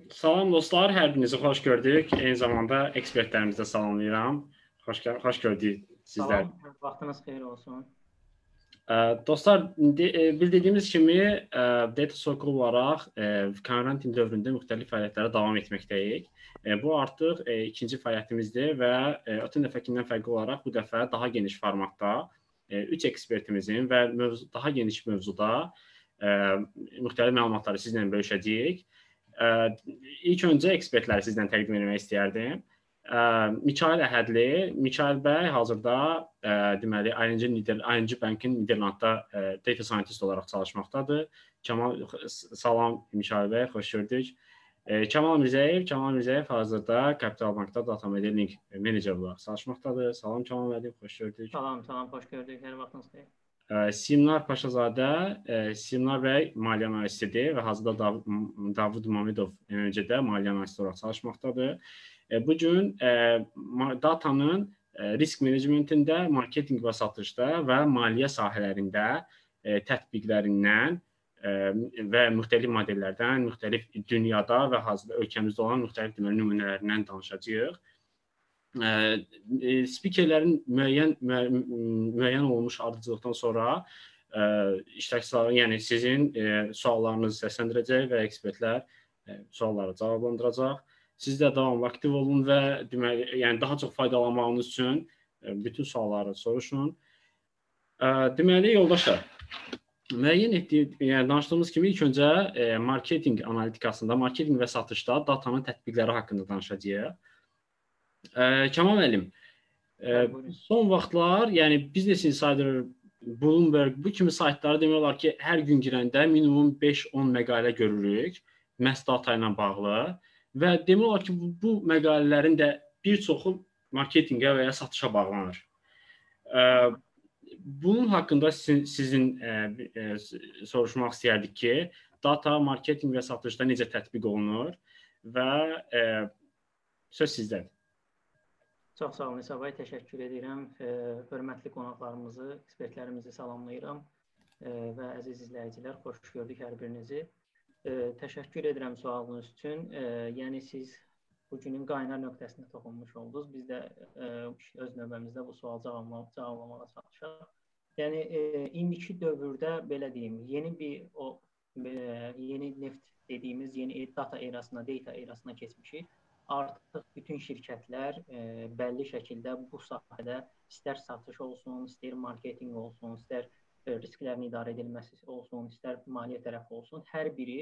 Salam dostlar, hər birinizi xoş gördük. Eyni zamanda ekspertlərimizi də salamlayıram. Xoş gördük sizlər. Salam, vaxtınız xeyir olsun. Dostlar, bildiyimiz kimi Data Circle olaraq karantin dövründə müxtəlif fəaliyyətlərə davam etməkdəyik. Bu artıq ikinci fəaliyyətimizdir və ötən dəfəkindən fərqli olaraq bu dəfə daha geniş formatda 3 ekspertimizin və daha geniş mövzuda müxtəlif məlumatları sizlə bölüşəcəyik. İlk öncə ekspertləri sizdən təqdim etmək istəyərdim. Mikail Əhədli, Mikail bəy hazırda deməli ING Bank-in Niderlandda data scientist olaraq çalışmaqdadır. Salam Mikail bəy, xoş gördük. Kamal Mirzəyev hazırda Capital Bankda Data Modeling menecer olaraq çalışmaqdadır. Salam Kamal müəllim, xoş gördük. Salam, xoş gördük. Hər vaxtınız xeyir. Simnar Paşazadə, Simnar bəy maliyyə analistidir və hazırda Davud Mamedov MMC-də maliyyə analisti olaraq çalışmaqdadır. Bu gün datanın risk menecmentində, marketinq və satışda və maliyyə sahələrində tətbiqlərindən və müxtəlif modellərdən, müxtəlif dünyada və hazırda ölkəmizdə olan müxtəlif nümunələrindən danışacağıq. Spikerlərin müəyyən olmuş ardıcılıqdan sonra iştirakçıların, yəni sizin suallarınızı səsləndirəcək və ekspertlər sualları cavablandıracaq. Siz də davamlı aktiv olun və deməli, yəni daha çox faydalanmağınız üçün bütün sualları soruşun. Deməli, yoldaşlar, yəni danışdığımız kimi ilk öncə marketinq analitikasında, marketinq və satışda datanın tətbiqləri haqqında danışacağıq. Kamal müəllim, son vaxtlar, yəni Business Insider, Bloomberg, bu kimi saytlara demək olar ki, hər gün girəndə minimum 5-10 məqalə görürük məhz data ilə bağlı və demək olar ki, bu məqalələrin də bir çoxu marketinqə və ya satışa bağlanır. Bunun haqqında sizin soruşmaq istəyərdik ki, data, marketinq və satışda necə tətbiq olunur və söz sizdədir. Çox sağ olun, İsa bəy, təşəkkür edirəm. Hörmətli qonaqlarımızı, ekspertlərimizi salamlayıram və əziz izləyicilər, xoş gördük hər birinizi. Təşəkkür edirəm sualınız üçün. Yəni, siz bugünün qaynar nöqtəsinə toxunmuş oldunuz. Biz də öz növbəmizdə bu sual cavablamağa çalışaq. Yəni, indiki dövrdə, belə deyim, yeni neft dediyimiz yeni data erasına keçmişik. Artıq bütün şirkətlər bəlli şəkildə bu sahədə istər satış olsun, istər marketinq olsun, istər risklərin idarə edilməsi olsun, istər maliyyə tərəfi olsun, hər biri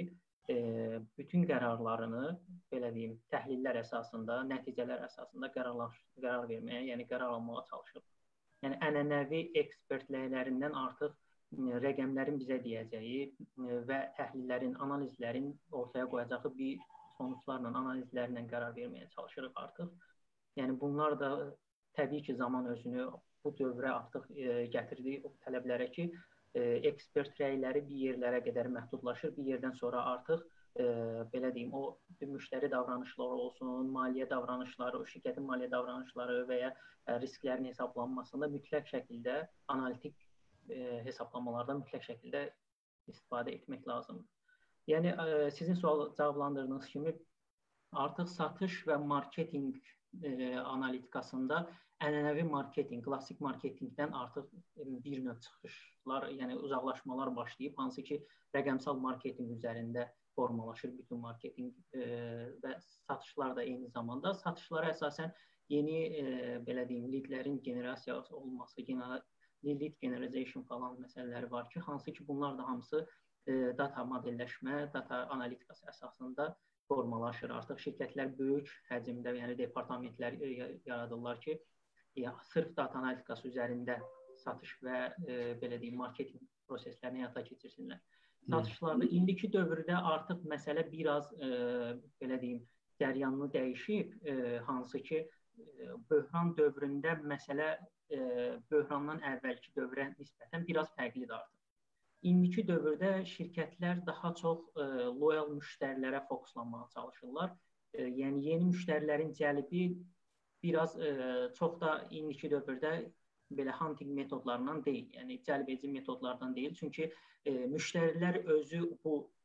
bütün qərarlarını, belə deyim, təhlillər əsasında, nəticələr əsasında qərar verməyə, yəni qərar almağa çalışır. Yəni, ənənəvi ekspertlərindən artıq rəqəmlərin bizə deyəcəyi və təhlillərin, analizlərin ortaya qoyacağı bir sonuçlarla, analizlərlə qərar verməyə çalışırıq artıq. Yəni, bunlar da təbii ki, zaman özünü bu dövrə artıq gətirdiyi o tələblərə ki, ekspert rəyləri bir yerlərə qədər məhdudlaşır. Bir yerdən sonra artıq, belə deyim, o müştəri davranışları olsun, maliyyə davranışları, o şirkətin maliyyə davranışları və ya risklərin hesablanmasında mütləq şəkildə, analitik hesablamalardan mütləq şəkildə istifadə etmək lazımdır. Yəni, sizin sual cavablandırdığınız kimi artıq satış və marketinq analitikasında ənənəvi marketinq, klassik marketinqdən artıq bir növ çıxışlar, yəni uzaqlaşmalar başlayıb, hansı ki, rəqəmsal marketinq üzərində formalaşır bütün marketinq və satışlar da eyni zamanda. Satışlara əsasən yeni, belə deyim, leadlərin generasiyası olması, lead generation falan məsələləri var ki, hansı ki, bunlar da hamısı data modelləşmə, data analitikası əsasında formalaşır. Artıq şirkətlər böyük həcmdə, yəni departamentlər yaradırlar ki, sırf data analitikası üzərində satış və belə deyim, marketinq proseslərini həyata keçirsinlər. Satışlarda indiki dövrdə artıq məsələ biraz, belə deyim, cəryanını dəyişib, hansı ki, böhran dövründə məsələ böhrandan əvvəlki dövrə nisbətən biraz fərqlidir artıq. İndiki dövrdə şirkətlər daha çox loyal müştərilərə fokuslanmağa çalışırlar. Yəni, yeni müştərilərin cəlbi biraz çox da indiki dövrdə belə hunting metodlarından deyil, yəni cəlb edici metodlardan deyil. Çünki müştərilər özü bu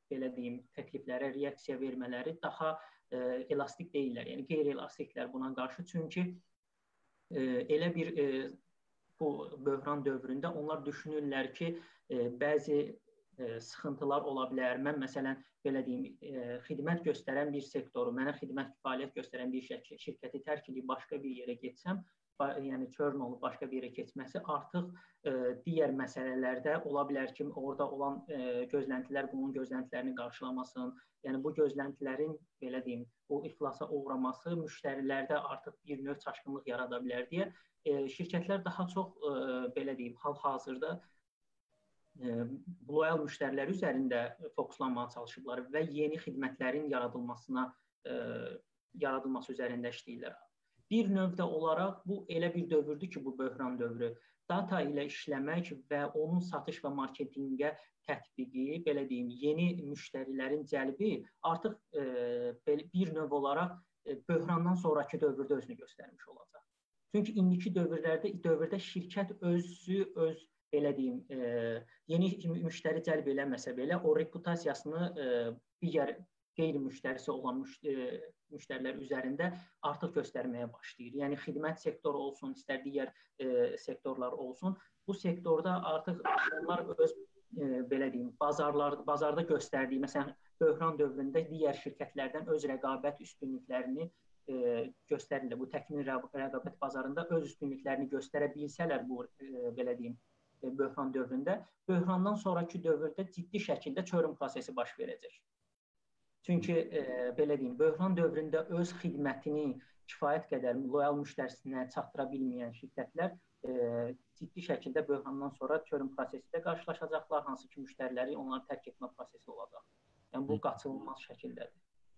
belə deyim, təkliflərə reaksiya vermələri daha elastik deyillər. Yəni qeyri-elastiklər buna qarşı, çünki elə bir bu böhran dövründə onlar düşünürlər ki, bəzi sıxıntılar ola bilər. Mən məsələn belə deyim, xidmət göstərən bir sektoru, mənə xidmət fəaliyyət göstərən bir şirkəti tərk edib başqa bir yerə getsəm, yəni churn olub başqa bir yerə keçməsi artıq digər məsələlərdə ola bilər ki, orada olan gözləntilər bunun gözləntilərini qarşılamasın. Yəni bu gözləntilərin belə deyim, o iflasa uğraması müştərilərdə artıq bir növ çaşqınlıq yarada bilər deyə şirkətlər daha çox belə deyim, hal-hazırda loyal müştərilər üzərində fokuslanmağa çalışıblar və yeni xidmətlərin yaradılması üzərində işləyirlər. Bir növdə olaraq bu elə bir dövrdür ki, bu böhran dövrü. Data ilə işləmək və onun satış və marketinqə tətbiqi, belə deyim, yeni müştərilərin cəlbi artıq bir növ olaraq böhrandan sonraki dövrdə özünü göstərmiş olacaq. Çünki indiki dövrdə şirkət öz belə deyim, yeni müştəri cəlb eləməsə belə, o reputasiyasını digər qeyri-müştərisi olan müştərilər üzərində artıq göstərməyə başlayır. Yəni xidmət sektoru olsun, istər digər sektorlar olsun, bu sektorda artıq onlar öz belə deyim, bazarda göstərdiyi, məsələn, böhran dövründə digər şirkətlərdən öz rəqabət üstünlüklərini göstərirlər. Bu təkmil rəqabət bazarında öz üstünlüklərini göstərə bilsələr, bu belə deyim, böhran dövründə, böhrandan sonraki dövrdə ciddi şəkildə churn prosesi baş verəcək. Çünki belə deyim, böhran dövründə öz xidmətini kifayət qədər loyal müştərisinə çatdıra bilməyən şirkətlər ciddi şəkildə böhrandan sonra churn prosesi ilə qarşılaşacaqlar, hansı ki müştəriləri onları tərk etmə prosesi olacaq. Yəni bu qaçınılmaz şəkildədir.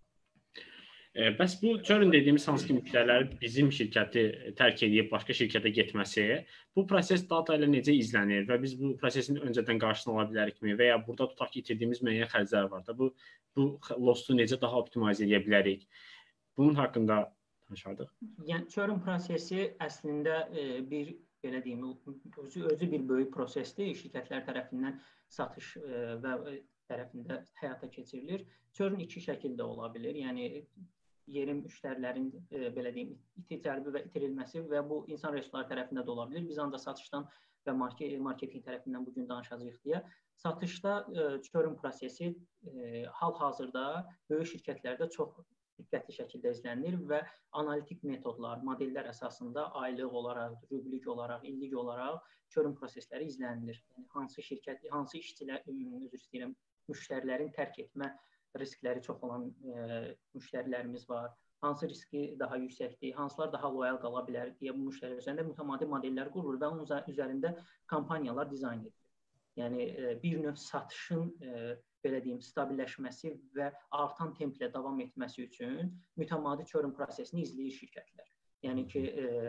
Bəs bu churn dediyimiz hansı ki müştərilər bizim şirkəti tərk edib başqa şirkətə getməsi, bu proses data ilə necə izlənir və biz bu prosesin öncədən qarşısını ala bilərikmi və ya burada tutaq ki, itirdiyimiz müəyyən xərclər var da, bu loss-u necə daha optimizə edə bilərik? Bunun haqqında danışardıq. Yəni churn prosesi əslində bir belə deyim, özü bir böyük prosesdir. Şirkətlər tərəfindən satış və tərəfində həyata keçirilir. Churn iki şəkildə ola bilir. Yəni yeni müştərilərin belə deyim, cəlbi və itirilməsi və bu insan resursları tərəfində də ola bilər. Biz ancaq satışdan və marketinq tərəfindən bugün danışacağıq deyə. Satışda churn prosesi hal-hazırda böyük şirkətlərdə çox diqqətli şəkildə izlənilir və analitik metodlar, modellər əsasında aylıq olaraq, rüblik olaraq, illik olaraq churn prosesləri izlənilir. Yəni hansı şirkət, hansı işçilər, müştərilərin tərk etmə riskləri çox olan müştərilərimiz var. Hansı riski daha yüksəkdir, hansılar daha loyal qala bilər deyə bu müştərilər üzərində mütəmadi modellər qurulur və onun üzərində kampaniyalar dizayn edilir. Yəni bir növ satışın belə deyim, stabilləşməsi və artan templə davam etməsi üçün mütəmadi churn prosesini izləyir şirkətlər. Yəni ki,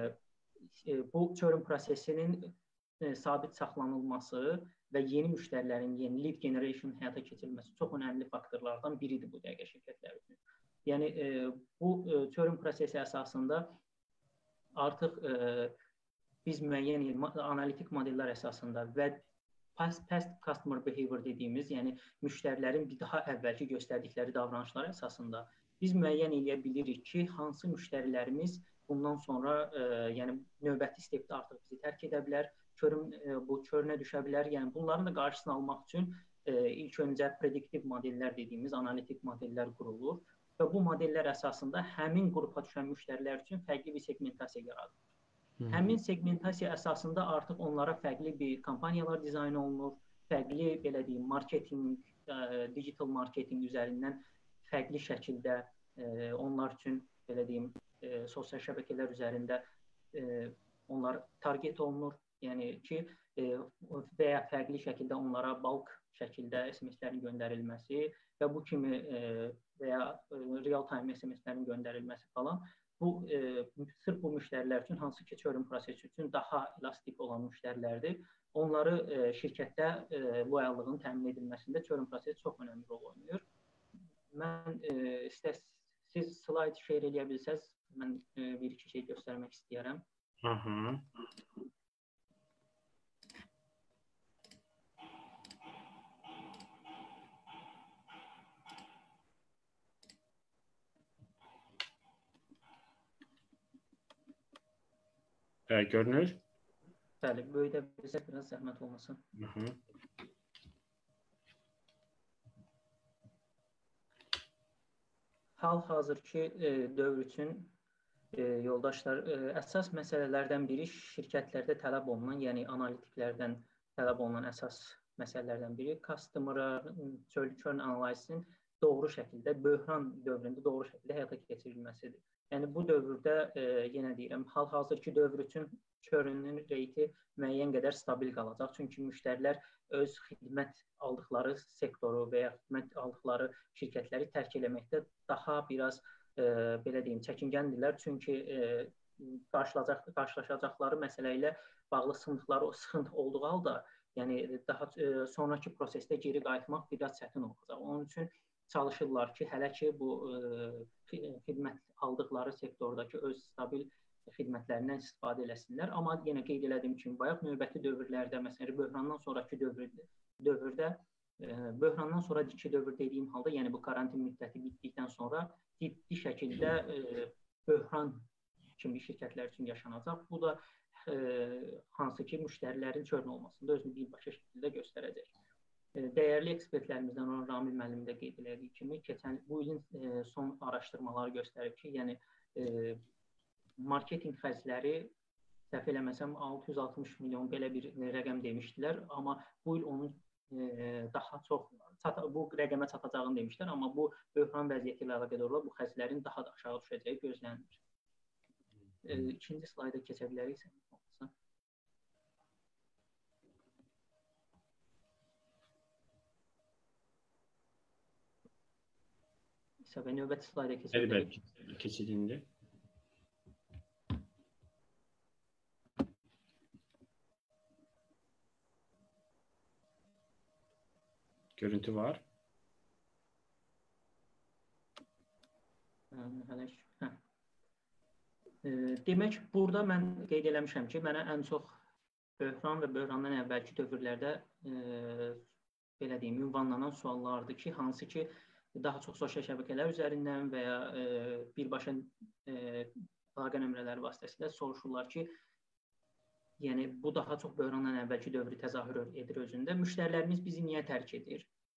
bu churn prosesinin sabit saxlanılması və yeni müştərilərin, yeni lead generation həyata keçirilməsi çox önəmli faktorlardan biridir bu dəqiqə şirkətlər üçün. Yəni bu churn prosesi əsasında artıq biz müəyyən analitik modellər əsasında və past customer behavior dediyimiz, yəni müştərilərin bir daha əvvəlki göstərdikləri davranışlar əsasında biz müəyyən edə bilirik ki, hansı müştərilərimiz bundan sonra yəni növbəti stepdə artıq bizi tərk edə bilər, bu churn-ə düşə bilər. Yəni bunların da qarşısını almaq üçün ilk öncə prediktiv modellər dediyimiz analitik modellər qurulur və bu modellər əsasında həmin qrupa düşən müştərilər üçün fərqli bir segmentasiya yaradılır. Həmin segmentasiya əsasında artıq onlara fərqli bir kampaniyalar dizayn olunur, fərqli belə deyim, marketinq, digital marketinq üzərindən fərqli şəkildə onlar üçün belə deyim, sosial şəbəkələr üzərində onlar target olunur. Yəni ki, və ya fərqli şəkildə onlara bulk şəkildə SMS-lərin göndərilməsi və bu kimi və ya real-time SMS-lərin göndərilməsi falan. Bu, sırf bu müştərilər üçün, hansı ki, churn prosesi üçün daha elastik olan müştərilərdir. Onları şirkətdə loyallığın təmin edilməsində churn prosesi çox önəmli rol oynayır. Mən siz slayd share edə bilsəz, mən bir-iki şey göstərmək istəyərəm. Görünür? Bəli, böyüdə bilsək biraz zəhmət olmasın. Hal-hazırki dövr üçün yoldaşlar, əsas məsələlərdən biri şirkətlərdə tələb olunan, yəni analitiklərdən tələb olunan əsas məsələlərdən biri churn analizinin doğru şəkildə, böhran dövründə doğru şəkildə həyata keçirilməsidir. Yəni bu dövrdə, yenə deyirəm, hal-hazırki dövr üçün churn'ün reyti müəyyən qədər stabil qalacaq. Çünki müştərilər öz xidmət aldıqları sektoru və ya xidmət aldıqları şirkətləri tərk eləməkdə daha biraz belə deyim, çəkingəndirlər. Çünki qarşılaşacaqları məsələ ilə bağlı sıxıntı olduğu halda, yəni daha sonraki prosesdə geri qayıtmaq biraz çətin olacaq. Onun üçün çalışırlar ki, hələ ki bu xidmət aldıqları sektordakı öz stabil xidmətlərindən istifadə eləsinlər. Amma yenə qeyd elədiyim kimi, bayaq növbəti dövrlərdə, məsələn, böhrandan sonraki dövrdə, böhrandan sonra dikey dövr dediyim halda, yəni bu karantin müddəti bitdikdən sonra ciddi şəkildə böhran kimi şirkətlər üçün yaşanacaq. Bu da hansı ki, müştərilərin churn olmasında özünü birbaşa şəkildə göstərəcək. Dəyərli ekspertlərimizdən olan Ramil müəllim də qeyd elədiyi kimi, bu ilin son araşdırmaları göstərir ki, yəni marketinq xərcləri, səhv eləməsəm, 660 milyon belə bir rəqəm demişdilər, amma bu il onun daha çox bu rəqəmə çatacağını demişlər, amma bu böhran vəziyyəti ilə əlaqədar olaraq bu xərclərin daha da aşağı düşəcəyi gözlənilir. İkinci slayda keçə bilərik. İsa bəy, növbəti slayda keçə bilərik. Keçid indi. Görüntü var. Demək, burada mən qeyd eləmişəm ki, mənə ən çox böhran və böhrandan əvvəlki dövrlərdə belə deyim, ünvanlanan suallardır ki, hansı ki, daha çox sosial şəbəkələr üzərindən və ya birbaşa əlaqə nömrələri vasitəsilə soruşurlar ki, yəni bu daha çox böhrandan əvvəlki dövrü təzahür edir özündə. Müştərilərimiz bizi niyə tərk edir?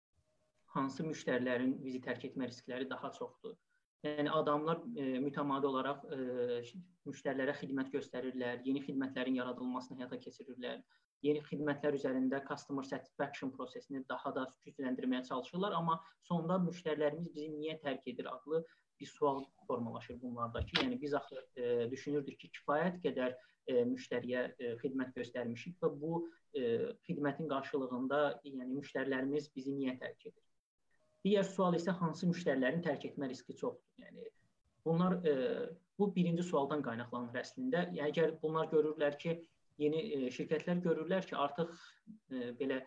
Hansı müştərilərin bizi tərk etmə riskləri daha çoxdur? Yəni adamlar mütəmadi olaraq müştərilərə xidmət göstərirlər, yeni xidmətlərin yaradılmasını həyata keçirirlər, yeni xidmətlər üzərində customer satisfaction prosesini daha da gücləndirməyə çalışırlar, amma sonda müştərilərimiz bizi niyə tərk edir adlı bir sual formalaşır bunlardakı. Yəni biz axı düşünürdük ki, kifayət qədər müştəriyə xidmət göstərmişik və bu xidmətin qarşılığında yəni müştərilərimiz bizi niyə tərk edir? Digər sual isə hansı müştərilərin tərk etmə riski çoxdur? Yəni bunlar bu birinci sualdan qaynaqlanır əslində. Yəni əgər bunlar görürlər ki, yeni şirkətlər görürlər ki, artıq belə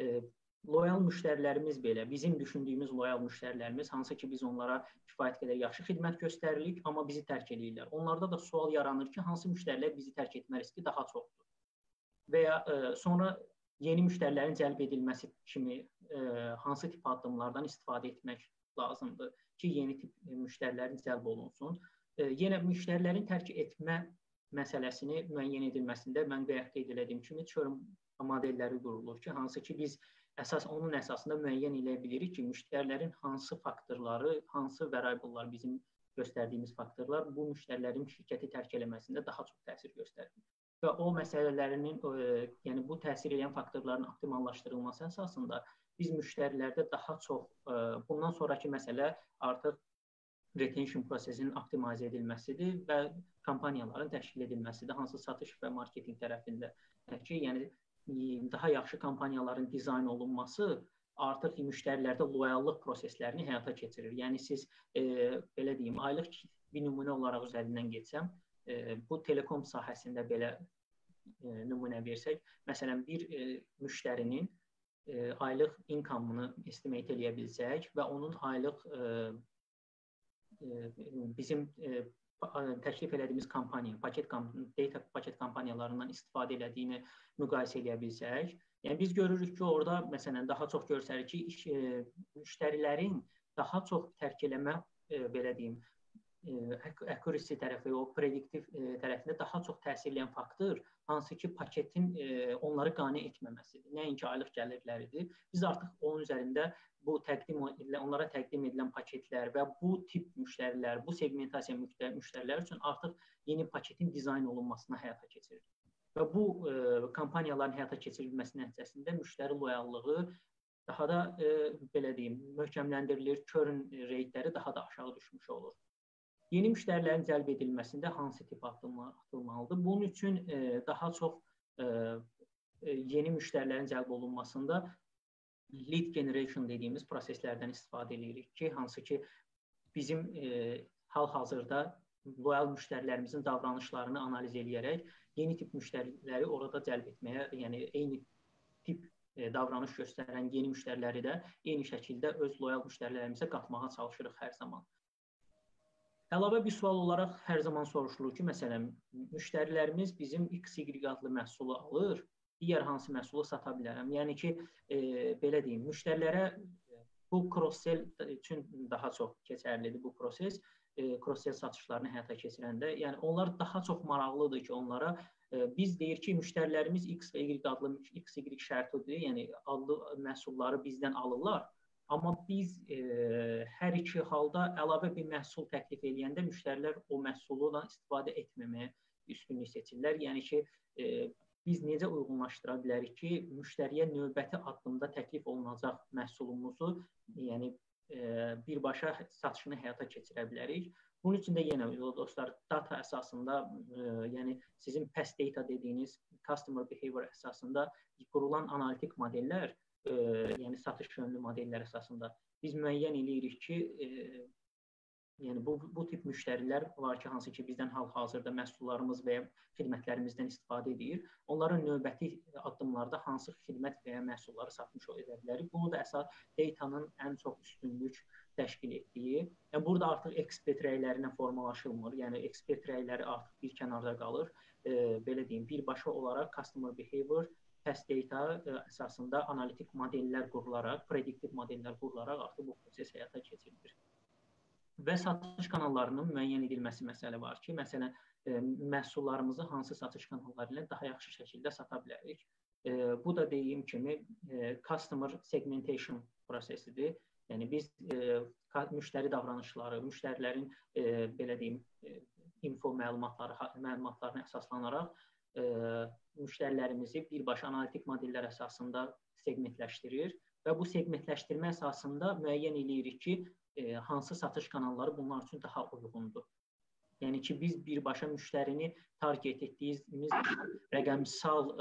loyal müştərilərimiz belə, bizim düşündüyümüz loyal müştərilərimiz, hansı ki biz onlara kifayət qədər yaxşı xidmət göstəririk, amma bizi tərk edirlər. Onlarda da sual yaranır ki, hansı müştərilər bizi tərk etmə riski daha çoxdur? Və ya sonra yeni müştərilərin cəlb edilməsi kimi hansı tip addımlardan istifadə etmək lazımdır ki, yeni tip müştərilərin cəlb olunsun. Yenə müştərilərin tərk etmə məsələsini müəyyən edilməsində mən qeyd etdiyim kimi churn modelləri qurulur ki, hansı ki biz onun əsasında müəyyən edə bilirik ki, müştərilərin hansı faktorları, hansı variablelar bizim göstərdiyimiz faktorlar bu müştərilərin şirkəti tərk eləməsində daha çox təsir göstərir. Və o məsələlərinin, yəni bu təsir edən faktorların optimallaşdırılması əsasında biz müştərilərdə daha çox, bundan sonraki məsələ artıq retention prosesinin optimizə edilməsidir və kampaniyaların təşkil edilməsidir, hansı satış və marketinq tərəfində ki, yəni daha yaxşı kampaniyaların dizayn olunması artıq müştərilərdə loyallıq proseslərini həyata keçirir. Yəni siz belə deyim, aylıq bir nümunə olaraq üzərindən geçsəm, bu telekom sahəsində belə nümunə versək, məsələn bir müştərinin aylıq income-ını estimate eləyə bilsək və onun aylıq bizim təklif elədiyimiz kampaniya, data paket kampaniyalarından istifadə elədiyini müqayisə edə bilsək, yəni biz görürük ki, orada məsələn daha çox göstərir ki, müştərilərin daha çox tərk eləmə belə deyim, accuracy tərəfi, o prediktiv tərəfində daha çox təsir edən faktor hansı ki, paketin onları qane etməməsidir. Nəinki aylıq gəlirləridir. Biz artıq onun üzərində onlara təqdim edilən paketlər və bu tip müştərilər, bu segmentasiya müştərilər üçün artıq yeni paketin dizayn olunmasına həyata keçirilir. Və bu kampaniyaların həyata keçirilməsi nəticəsində müştəri loyallığı daha da belə deyim, möhkəmləndirilir, churn reytləri daha da aşağı düşmüş olur. Yeni müştərilərin cəlb edilməsində hansı tip addımlar atılmalıdır? Bunun üçün daha çox yeni müştərilərin cəlb olunmasında lead generation dediyimiz proseslərdən istifadə edirik ki, hansı ki bizim hal-hazırda loyal müştərilərimizin davranışlarını analiz edərək yeni tip müştəriləri orada cəlb etməyə, yəni eyni tip davranış göstərən yeni müştəriləri də eyni şəkildə öz loyal müştərilərimizə qatmağa çalışırıq hər zaman. Əlavə bir sual olaraq hər zaman soruşulur ki, məsələn, müştərilərimiz bizim XY adlı məhsulu alır, digər hansı məhsulu sata bilərəm? Yəni ki, belə deyim, müştərilərə bu cross-sell üçün daha çox keçərlidir bu proses, cross-sell satışlarını həyata keçirəndə. Yəni, onlar daha çox maraqlıdır ki, onlara biz deyir ki, müştərilərimiz X və Y adlı XY şərtidir, yəni adlı məhsulları bizdən alırlar. Amma biz hər iki halda əlavə bir məhsul təklif edəndə müştərilər o məhsuldan istifadə etməməyə üstünlük seçirlər. Yəni ki, biz necə uyğunlaşdıra bilərik ki, müştəriyə növbəti addımda təklif olunacaq məhsulumuzu, yəni birbaşa satışını həyata keçirə bilərik. Bunun üçün də yenə dostlar, data əsasında, yəni sizin past data dediyiniz customer behavior əsasında qurulan analitik modellər, yəni satış yönlü modellər əsasında biz müəyyən edirik ki, yəni bu tip müştərilər var ki, hansı ki bizdən hal-hazırda məhsullarımız və ya xidmətlərimizdən istifadə edir. Onların növbəti addımlarda hansı xidmət və ya məhsulları satmış edə bilərik. Bunu da əsas datanın ən çox üstünlük təşkil etdiyi. Yəni burada artıq ekspert rəylərinə formalaşılmır. Yəni ekspert rəyləri artıq bir kənarda qalır. Belə deyim, birbaşa olaraq customer behavior past data əsasında analitik modellər qurularaq, prediktiv modellər qurularaq artıq bu proses həyata keçirilir. Və satış kanallarının müəyyən edilməsi məsələ var ki, məsələn, məhsullarımızı hansı satış kanalları ilə daha yaxşı şəkildə sata bilərik. Bu da deyim kimi customer segmentation prosesidir. Yəni biz müştəri davranışları, müştərilərin belə deyim, info məlumatlarına əsaslanaraq müştərilərimizi birbaşa analitik modellər əsasında segmentləşdirir və bu segmentləşdirmə əsasında müəyyən edirik ki, hansı satış kanalları bunlar üçün daha uyğundur. Yəni ki, biz birbaşa müştərini target etdiyimiz rəqəmsal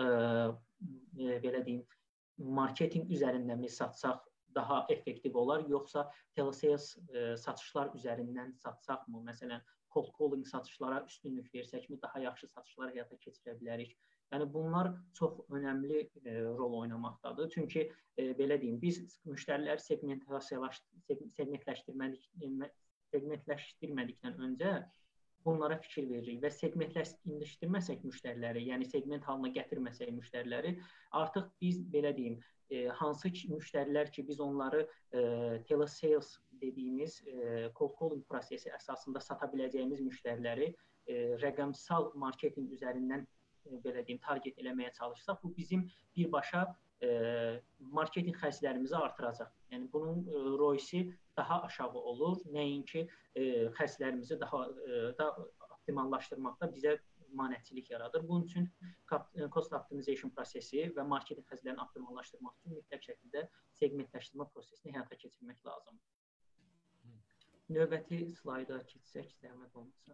belə deyim, marketinq üzərindən mi satsaq daha effektiv olar, yoxsa telesales satışlar üzərindən satsaq mı? Məsələn, cold calling satışlara üstünlük versəkmi, daha yaxşı satışlar həyata keçirə bilərik. Yəni bunlar çox önəmli rol oynamaqdadır. Çünki belə deyim, biz müştəriləri segmentləşdirmədikdən öncə bunlara fikir veririk və segmentləşdirməsək müştəriləri, yəni segment halına gətirməsək müştəriləri, artıq biz belə deyim, hansı müştərilər ki, biz onları telesales dediyimiz cold calling prosesi əsasında sata biləcəyimiz müştəriləri rəqəmsal marketinq üzərindən belə deyim, target eləməyə çalışsaq, bu bizim birbaşa marketinq xərclərimizi artıracaq. Yəni bunun ROI-si daha aşağı olur, nəinki xərclərimizi daha optimallaşdırmaqda bizə maneçilik yaradır. Bunun üçün cost optimization prosesi və marketinq xərclərini optimallaşdırmaq üçün mütləq şəkildə segmentləşdirmə prosesini həyata keçirmək lazımdır. Növbəti slayda keçsək, zəhmət olmasa.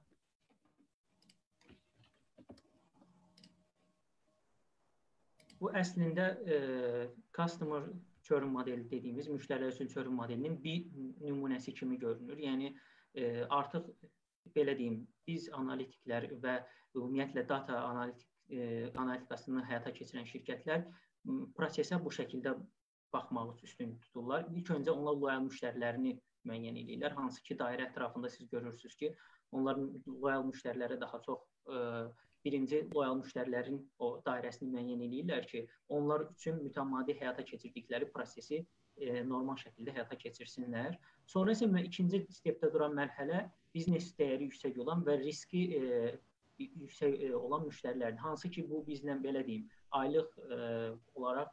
Bu əslində customer churn modeli dediyimiz müştərilər üçün churn modelinin bir nümunəsi kimi görünür. Yəni artıq belə deyim, biz analitiklər və ümumiyyətlə data analitikasını həyata keçirən şirkətlər prosesə bu şəkildə baxmağı üstün tuturlar. İlk öncə onlar loyal müştərilərini müəyyən edirlər. Hansı ki, dairə ətrafında siz görürsünüz ki, onlar loyal müştərilərə daha çox birinci loyal müştərilərin o dairəsini müəyyən edirlər ki, onlar üçün mütəmadi həyata keçirdikləri prosesi normal şəkildə həyata keçirsinlər. Sonra isə ikinci stepdə duran mərhələ biznes dəyəri yüksək olan və riski yüksək olan müştərilərdir. Hansı ki, bu bizlə belə deyim, aylıq olaraq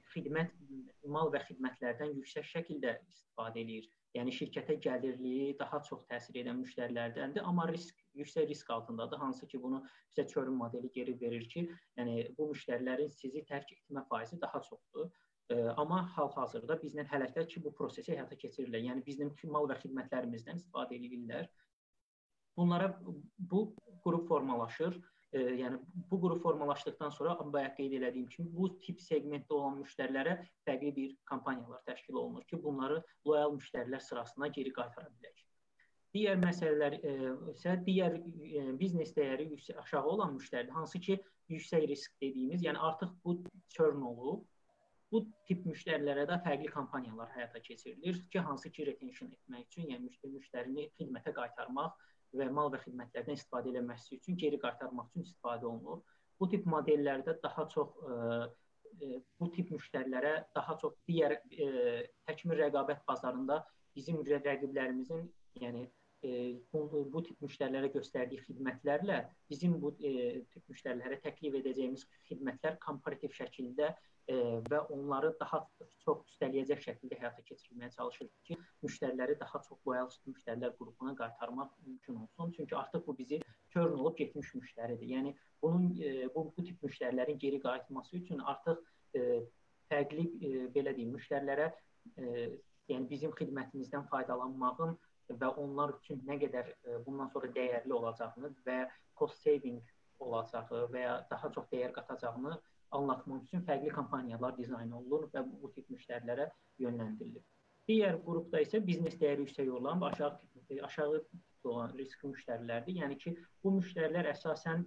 mal və xidmətlərdən yüksək şəkildə istifadə edir. Yəni şirkətə gəlirliyi daha çox təsir edən müştərilərdəndir, amma yüksək risk altındadır. Hansı ki, bunu bizə çörüm modeli geri verir ki, yəni bu müştərilərin sizi tərk etmə faizi daha çoxdur. Amma hal-hazırda bizlə hələlik ki, bu prosesi həyata keçirirlər. Yəni bizim mal və xidmətlərimizdən istifadə edirlər. Bunlara bu qrup formalaşır. Yəni bu qrup formalaşdıqdan sonra bayaq qeyd etdiyim kimi bu tip segmentdə olan müştərilərə fərqli bir kampaniyalar təşkil olunur ki, bunları loyal müştərilər sırasına geri qaytara bilək. Digər məsələlər isə digər biznes dəyəri aşağı olan müştəridir, hansı ki, yüksək risk dediyimiz, yəni artıq bu churn olub. Bu tip müştərilərə də fərqli kampaniyalar həyata keçirilir ki, hansı ki, retention etmək üçün, yəni müştərini xidmətə qaytarmaq və mal və xidmətlərdən istifadə edilməsi üçün geri qaytarmaq üçün istifadə olunur. Bu tip modellərdə daha çox bu tip müştərilərə daha çox digər təkmil rəqabət bazarında bizim rəqiblərimizin, yəni bu tip müştərilərə göstərdiyi xidmətlərlə bizim bu tip müştərilərə təklif edəcəyimiz xidmətlər komparativ şəkildə və onları daha çox üstələyəcək şəkildə həyata keçirilməyə çalışır ki, müştəriləri daha çox loyal müştərilər qrupuna qaytarmaq mümkün olsun. Çünki artıq bu bizi churn olub getmiş müştəridir. Yəni bu tip müştərilərin geri qayıtması üçün artıq fərqli belə deyim, müştərilərə yəni bizim xidmətimizdən faydalanmağın və onlar üçün nə qədər bundan sonra dəyərli olacağını və cost saving olacağı və ya daha çox dəyər qatacağını anlatmaq üçün fərqli kampaniyalar dizayn olunur və bu tip müştərilərə yönləndirilir. Digər qrupda isə biznes dəyəri yüksək olan və aşağı olan riskli müştərilərdir. Yəni ki, bu müştərilər əsasən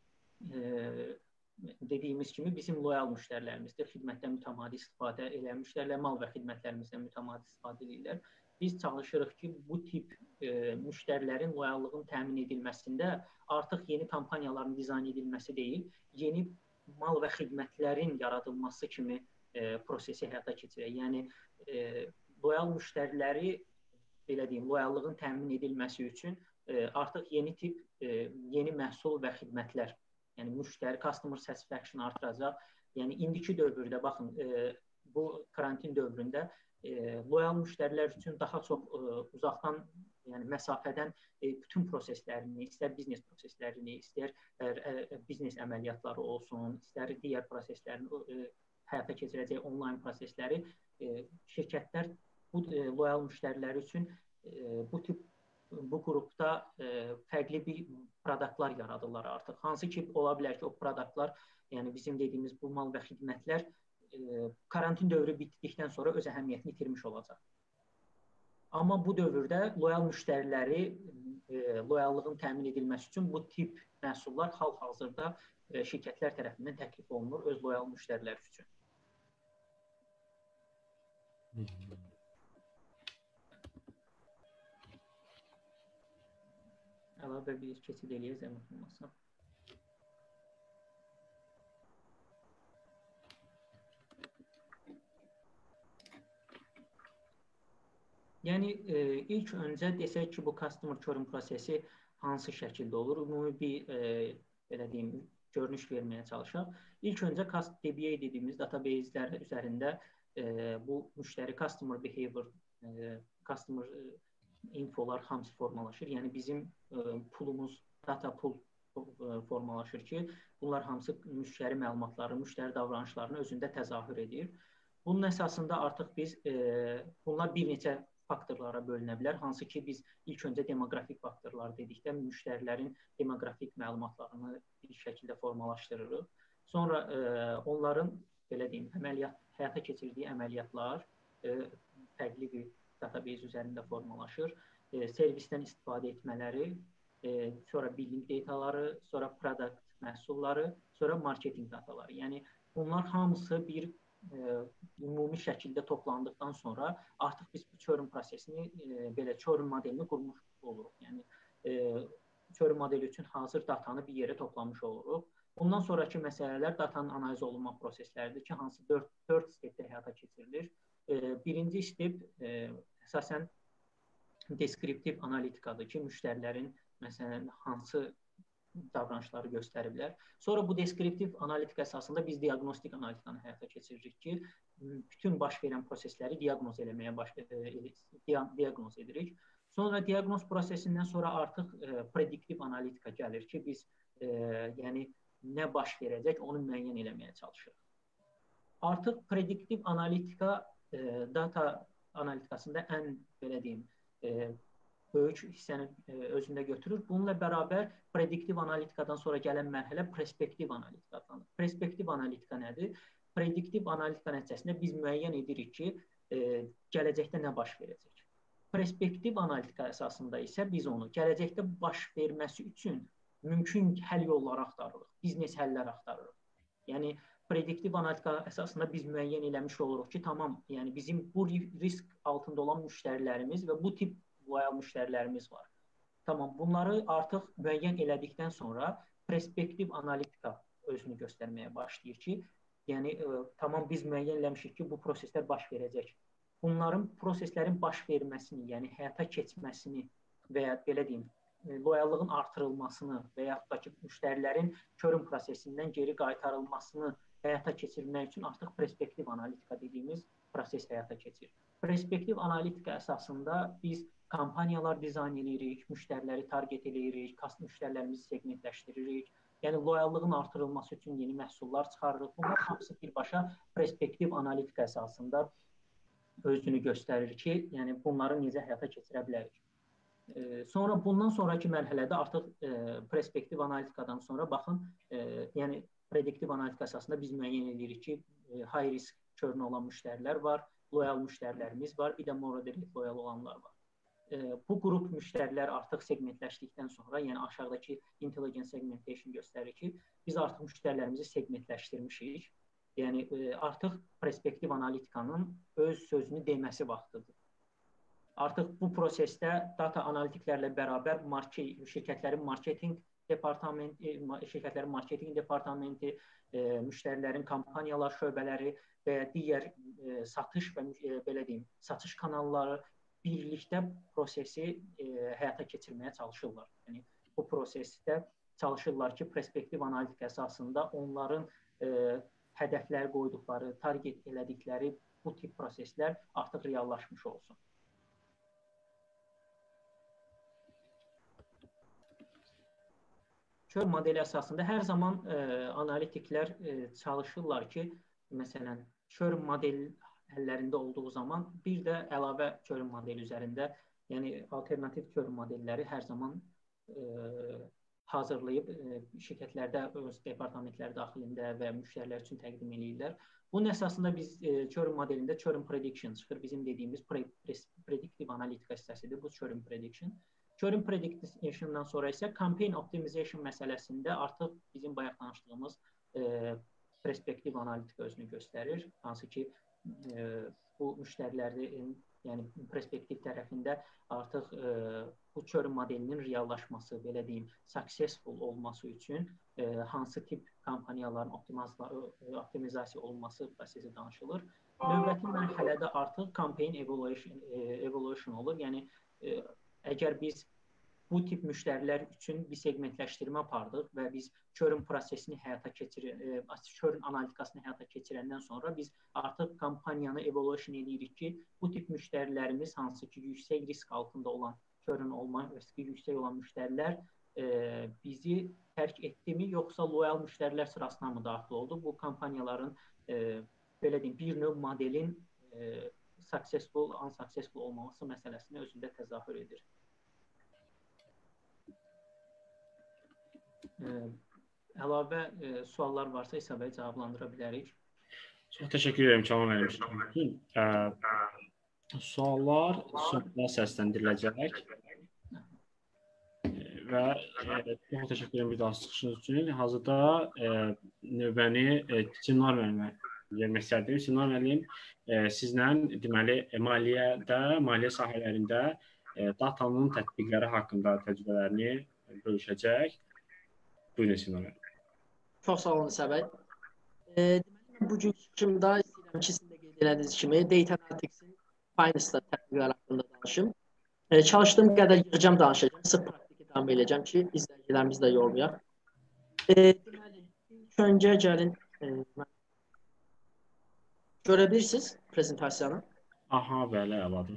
dediyimiz kimi bizim loyal müştərilərimizdir. Xidmətdən mütəmadi istifadə edən müştərilər mal və xidmətlərimizdən mütəmadi istifadə edirlər. Biz çalışırıq ki, bu tip müştərilərin loyallığının təmin edilməsində artıq yeni kampaniyaların dizayn edilməsi deyil, yeni mal və xidmətlərin yaradılması kimi prosesi həyata keçirək. Yəni loyal müştəriləri belə deyim, loyallığın təmin edilməsi üçün artıq yeni tip yeni məhsul və xidmətlər, yəni müştəri customer satisfaction artıracaq. Yəni indiki dövrdə baxın, bu karantin dövründə loyal müştərilər üçün daha çox uzaqdan, yəni məsafədən bütün proseslərini, istər biznes proseslərini, istər biznes əməliyyatları olsun, istər digər proseslərini həyata keçirəcək onlayn prosesləri şirkətlər bu loyal müştəriləri üçün bu qrupda fərqli bir produktlar yaradırlar artıq. Hansı ki, ola bilər ki, o produktlar, yəni bizim dediyimiz bu mal və xidmətlər karantin dövrü bitdikdən sonra öz əhəmiyyətini itirmiş olacaq. Amma bu dövrdə loyal müştəriləri loyallığın təmin edilməsi üçün bu tip məhsullar hal-hazırda şirkətlər tərəfindən təklif olunur öz loyal müştərilər üçün. Əlavə bir keçid eləyək, zəhmət olmasa. Yəni ilk öncə desək ki, bu customer churn prosesi hansı şəkildə olur? Ümumi bir belə deyim, görünüş verməyə çalışaq. İlk öncə DBA dediyimiz databazlər üzərində bu müştəri customer behavior, customer infolar hamısı formalaşır. Yəni bizim pulumuz, data pool formalaşır ki, bunlar hamısı müştəri məlumatları, müştəri davranışlarını özündə təzahür edir. Bunun əsasında artıq biz bunlar bir neçə faktorlara bölünə bilər. Hansı ki, biz ilk öncə demoqrafik faktorlar dedikdə müştərilərin demoqrafik məlumatlarını bir şəkildə formalaşdırırıq. Sonra onların belə deyim, həyata keçirdiyi əməliyyatlar fərqli bir database üzərində formalaşır. Servisdən istifadə etmələri, sonra billing dataları, sonra product məhsulları, sonra marketing dataları. Yəni bunlar hamısı bir ümumi şəkildə toplandıqdan sonra artıq biz bu churn prosesini, belə churn modelini qurmuş oluruq. Yəni churn modeli üçün hazır datanı bir yerə toplamış oluruq. Ondan sonraki məsələlər datanın analiz olunma prosesləridir ki, hansı 4 stepdə həyata keçirilir. Birinci step əsasən deskriptiv analitikadır ki, müştərilərin məsələn hansı davranışları göstəriblər. Sonra bu deskriptiv analitika əsasında biz diaqnostik analitikanı həyata keçiririk ki, bütün baş verən prosesləri diaqnoz edirik. Sonra diaqnoz prosesindən sonra artıq prediktiv analitika gəlir ki, biz yəni nə baş verəcək onu müəyyən eləməyə çalışırıq. Artıq prediktiv analitika data analitikasında ən belə deyim böyük hissəni özündə götürür. Bununla bərabər prediktiv analitikadan sonra gələn mərhələ perspektiv analitika adlanır. Perspektiv analitika nədir? Prediktiv analitika nəticəsində biz müəyyən edirik ki, gələcəkdə nə baş verəcək. Perspektiv analitika əsasında isə biz onu gələcəkdə baş verməsi üçün mümkün həll yolları axtarırıq, biznes həllər axtarırıq. Yəni prediktiv analitika əsasında biz müəyyən eləmiş oluruq ki, tamam, yəni bizim bu risk altında olan müştərilərimiz və bu tip loyal müştərilərimiz var. Tamam, bunları artıq müəyyən elədikdən sonra perspektiv analitika özünü göstərməyə başlayır ki, yəni tamam biz müəyyən eləmişik ki, bu proseslər baş verəcək. Bunların proseslərin baş verməsini, yəni həyata keçməsini və ya belə deyim, loyallığın artırılmasını və yaxud da ki, müştərilərin körün prosesindən geri qaytarılmasını həyata keçirmək üçün artıq perspektiv analitika dediyimiz proses həyata keçirir. Perspektiv analitika əsasında biz kampaniyalar dizayn edirik, müştəriləri target edirik, müştərilərimizi segmentləşdiririk. Yəni loyallığın artırılması üçün yeni məhsullar çıxarırıq. Bunlar hamısı birbaşa perspektiv analitika əsasında özünü göstərir ki, yəni bunları necə həyata keçirə bilərik. Sonra bundan sonraki mərhələdə artıq perspektiv analitikadan sonra baxın, yəni prediktiv analitika əsasında biz müəyyən edirik ki, high risk körün olan müştərilər var, loyal müştərilərimiz var, bir də moderate loyal olanlar var. Bu qrup müştərilər artıq segmentləşdikdən sonra, yəni aşağıdakı intelligent segmentation göstərir ki, biz artıq müştərilərimizi segmentləşdirmişik. Yəni artıq perspektiv analitikanın öz sözünü deməsi vaxtıdır. Artıq bu prosesdə data analitiklərlə bərabər şirkətlərin marketinq departamenti, müştərilərin kampaniyalar şöbələri və digər satış və belə deyim, satış kanalları birlikdə prosesi həyata keçirməyə çalışırlar. Yəni bu prosesdə çalışırlar ki, perspektiv analitika əsasında onların hədəflər qoyduqları, target elədikləri bu tip proseslər artıq reallaşmış olsun. Kör modeli əsasında hər zaman analitiklər çalışırlar ki, məsələn, kör model həllərində olduğu zaman bir də əlavə kör modeli üzərində, yəni alternativ kör modelləri hər zaman hazırlayıb şirkətlərdə öz departamentlər daxilində və müştərilər üçün təqdim edirlər. Bunun əsasında biz kör modelində Körün prediction çıxır. Bizim dediyimiz prediktiv analitika hissəsidir bu Körün prediction. Körün prediction'dan sonra isə campaign optimization məsələsində artıq bizim bayaq danışdığımız perspektiv analitika özünü göstərir. Hansı ki, bu müştərilərin, yəni perspektiv tərəfində artıq bu kör modelinin reallaşması, belə deyim, successful olması üçün hansı tip kampaniyaların optimizasiya olunması prosesi danışılır. Növbəti mərhələdə artıq campaign evaluation olur. Yəni əgər biz bu tip müştərilər üçün bir segmentləşdirmə apardıq və biz körün prosesini həyata körün analitikasını həyata keçirəndən sonra biz artıq kampaniyanı evaluation edirik ki, bu tip müştərilərimiz hansı ki, yüksək risk altında olan, körün olma riski yüksək olan müştərilər bizi tərk etdimi, yoxsa loyal müştərilər sırasına mı daxil oldu? Bu kampaniyaların belə deyim, bir növ modelin successful, unsuccessful olmaması məsələsini özündə təzahür edir. Əlavə suallar varsa İsa bəy cavablandıra bilərik. Çox təşəkkür edirəm Kamal müəllim. Suallar səsləndiriləcək və çox təşəkkür edirəm bir daha çıxışınız üçün. Hazırda növbəni Sinar müəllimə vermək istərdim. Sinar müəllim sizlə deməli maliyyə sahələrində datanın tətbiqləri haqqında təcrübələrini bölüşəcək. Buyurun Sinar müəllim. Çox sağ olun İsa bəy. Deməli, bugün çıxışımda istəyirəm ki, sizin də qeyd qeyd etdiyiniz kimi Data Analytics-in Finance-da tətbiqləri haqqında danışım. Çalışdığım qədər yığacam, danışacağım. Sırf praktiki davam edəcəm ki, izləyicilərimiz də yormayaq. Deməli, ilk öncə gəlin görə bilirsiniz prezentasiyanı? Aha, bəli, əladır.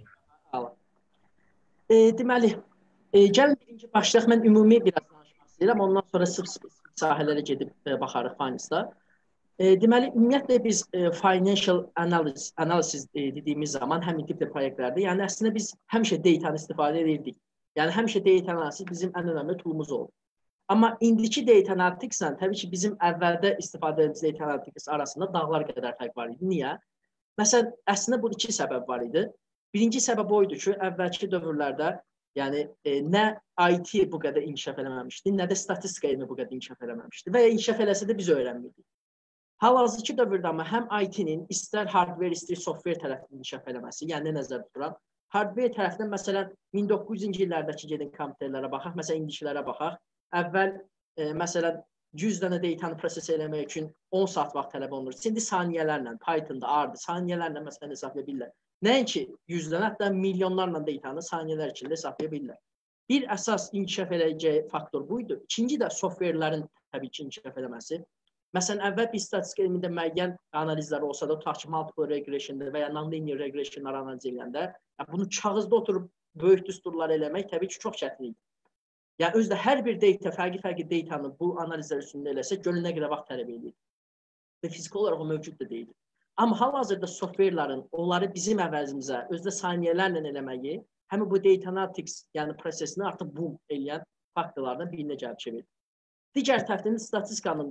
Deməli, gəlin birinci başlayaq. Mən ümumi biraz danışmaq istəyirəm. Ondan sonra sırf spesifik sahələrə gedib baxarıq Finance-da. Deməli, ümumiyyətlə biz financial analysis dediyimiz zaman həmin tipli proyektlərdə, yəni əslində biz həmişə data-nı istifadə edirdik. Yəni həmişə data analysis bizim ən önəmli toolumuz oldu. Amma indiki data analytics-lə təbii ki, bizim əvvəldə istifadə etdiyimiz data analytics arasında dağlar qədər fərq var idi. Niyə? Məsələn, əslində bu iki səbəb var idi. Birinci səbəb o idi ki, əvvəlki dövrlərdə yəni nə IT bu qədər inkişaf eləməmişdi, nə də statistika elmi bu qədər inkişaf eləməmişdi və ya inkişaf eləsə də biz öyrənmirdik. Hal-hazırki dövrdə amma həm IT-nin istər hardware, istər software tərəfindən inkişaf eləməsi, yəni nəzərdə tuturam. Hardware tərəfindən məsələn 1900-cü illərdəki gedin kompüterlərə baxaq, məsələn indikilərə baxaq. Əvvəl məsələn 100 dənə datanı proses eləmək üçün 10 saat vaxt tələb olunur. İndi saniyələrlə, Python-da, R-da saniyələrlə məsələn hesablaya bilirlər. Nəinki 100 dənə, hətta milyonlarla datanı saniyələr içində hesablaya bilirlər. Bir əsas inkişaf edəcək faktor buydu. İkinci də softwarelerin təbii ki inkişaf eləməsi. Məsələn, əvvəl bir statistika elmində müəyyən analizlər olsa da, tutaq ki, multiple regression'da və ya non-linear regression'ları analiz edəndə, bunu kağızda oturub böyük düsturlar eləmək təbii ki, çox çətin idi. Yəni, özdə hər bir data, fərqli datanı bu analizlər üstündə eləsə, görün nə qədər vaxt tələb edir. Və fiziki olaraq o mövcud da deyil. Amma hal-hazırda softwarelerin onları bizim əvəzimizə, özdə saniyələrlə eləməyi, həmin bu data analytics, yəni prosesini artıq boom eləyən faktorlardan birinə gəlib çevirir. Digər tərəfdən statistikanın,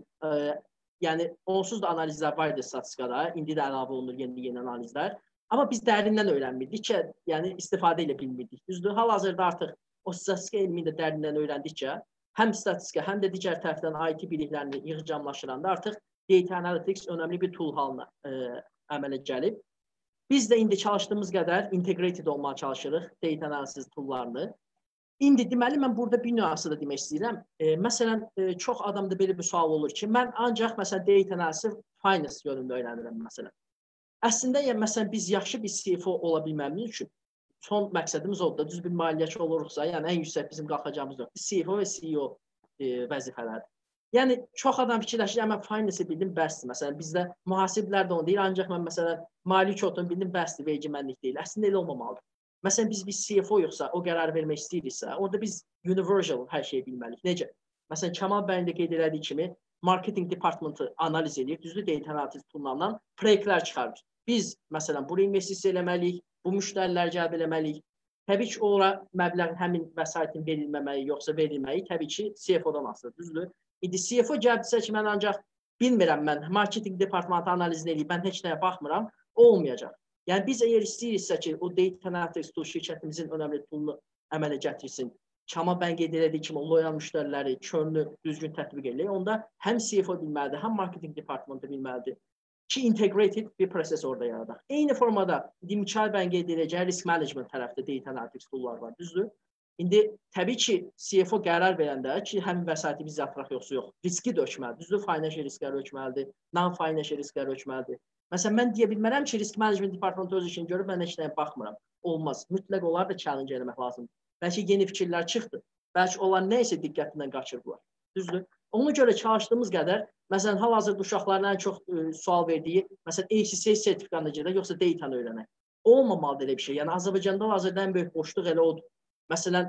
yəni onsuz da analizlər var idi statistikada, indi də əlavə olunur yeni analizlər. Amma biz dərindən öyrənmirdik ki, yəni istifadə ilə bilmirdik. Düzdür, hal-hazırda artıq o statistika elmini də dərindən öyrəndikcə, həm statistika, həm də digər tərəfdən IT biliklərini yığcamlaşdıranda artıq data analytics önəmli bir tool halına əmələ gəlib. Biz də indi çalışdığımız qədər integrated olmağa çalışırıq data analysis toollarını. İndi deməli mən burada bir nüansı da demək istəyirəm. Məsələn, çox adamda belə bir sual olur ki, mən ancaq məsələn data analysis finance yönündə öyrənirəm məsələn. Əslində yəni məsələn biz yaxşı bir CFO ola bilməyimiz üçün son məqsədimiz oldu da düz bir maliyyəçi oluruqsa, yəni ən yüksək bizim qalxacağımız nöqtə CFO və CEO vəzifələrdir. Yəni çox adam fikirləşir, mən finance bildim bəsdir. Məsələn bizdə mühasiblər də onu deyir, ancaq mən məsələn maliyyə kotunu bildim bəsdir, vergimənlik deyil. Əslində elə olmamalıdır. Məsələn, biz bir CFO yoxsa, o qərar vermək istəyiriksə, orada biz universal hər şeyi bilməliyik. Necə? Məsələn, Kamal bəyin də qeyd elədiyi kimi, marketing departmentı analiz edir, düzdür, data analytics toollarından proyektlər çıxarır. Biz, məsələn, bura investisiya eləməliyik, bu müştərilər cəlb eləməliyik. Təbii ki, ora məbləğin həmin vəsaitin verilməməyi, yoxsa verilməyi təbii ki, CFO-dan asılıdır, düzdür. İndi CFO gəldirsə ki, mən ancaq bilmirəm, mən marketing departmentı analizini eləyib, mən heç nəyə baxmıram, olmayacaq. Yəni biz əgər istəyiriksə ki, o data analytics tool şirkətimizin önəmli toolunu əmələ gətirsin, Kamal bəyin qeyd elədiyi kimi loyal müştəriləri, körünü düzgün tətbiq eləyək, onda həm CFO bilməlidir, həm marketing departmentı bilməlidir ki, integrated bir proses orada yaradaq. Eyni formada Mikail bəyin qeyd edəcəyi risk management tərəfdə data analytics toollar var, düzdür? İndi təbii ki, CFO qərar verəndə ki, həmin vəsaiti biz yatıraq yoxsa yox, riski də ölçməlidir, düzdür? Financial riskləri ölçməlidir, non-financial riskləri ölçməlidir. Məsələn, mən deyə bilmərəm ki, risk management departmentı öz işini görüb, mən heç nəyə baxmıram. Olmaz. Mütləq onlar da challenge eləmək lazımdır. Bəlkə yeni fikirlər çıxdı. Bəlkə onlar nə isə diqqətindən qaçırdılar. Düzdür? Ona görə çalışdığımız qədər, məsələn, hal-hazırda uşaqların ən çox sual verdiyi, məsələn, ACCA sertifikatına gedək, yoxsa data-nı öyrənək. Olmamalıdır elə bir şey. Yəni, Azərbaycanda hal-hazırda ən böyük boşluq elə odur. Məsələn,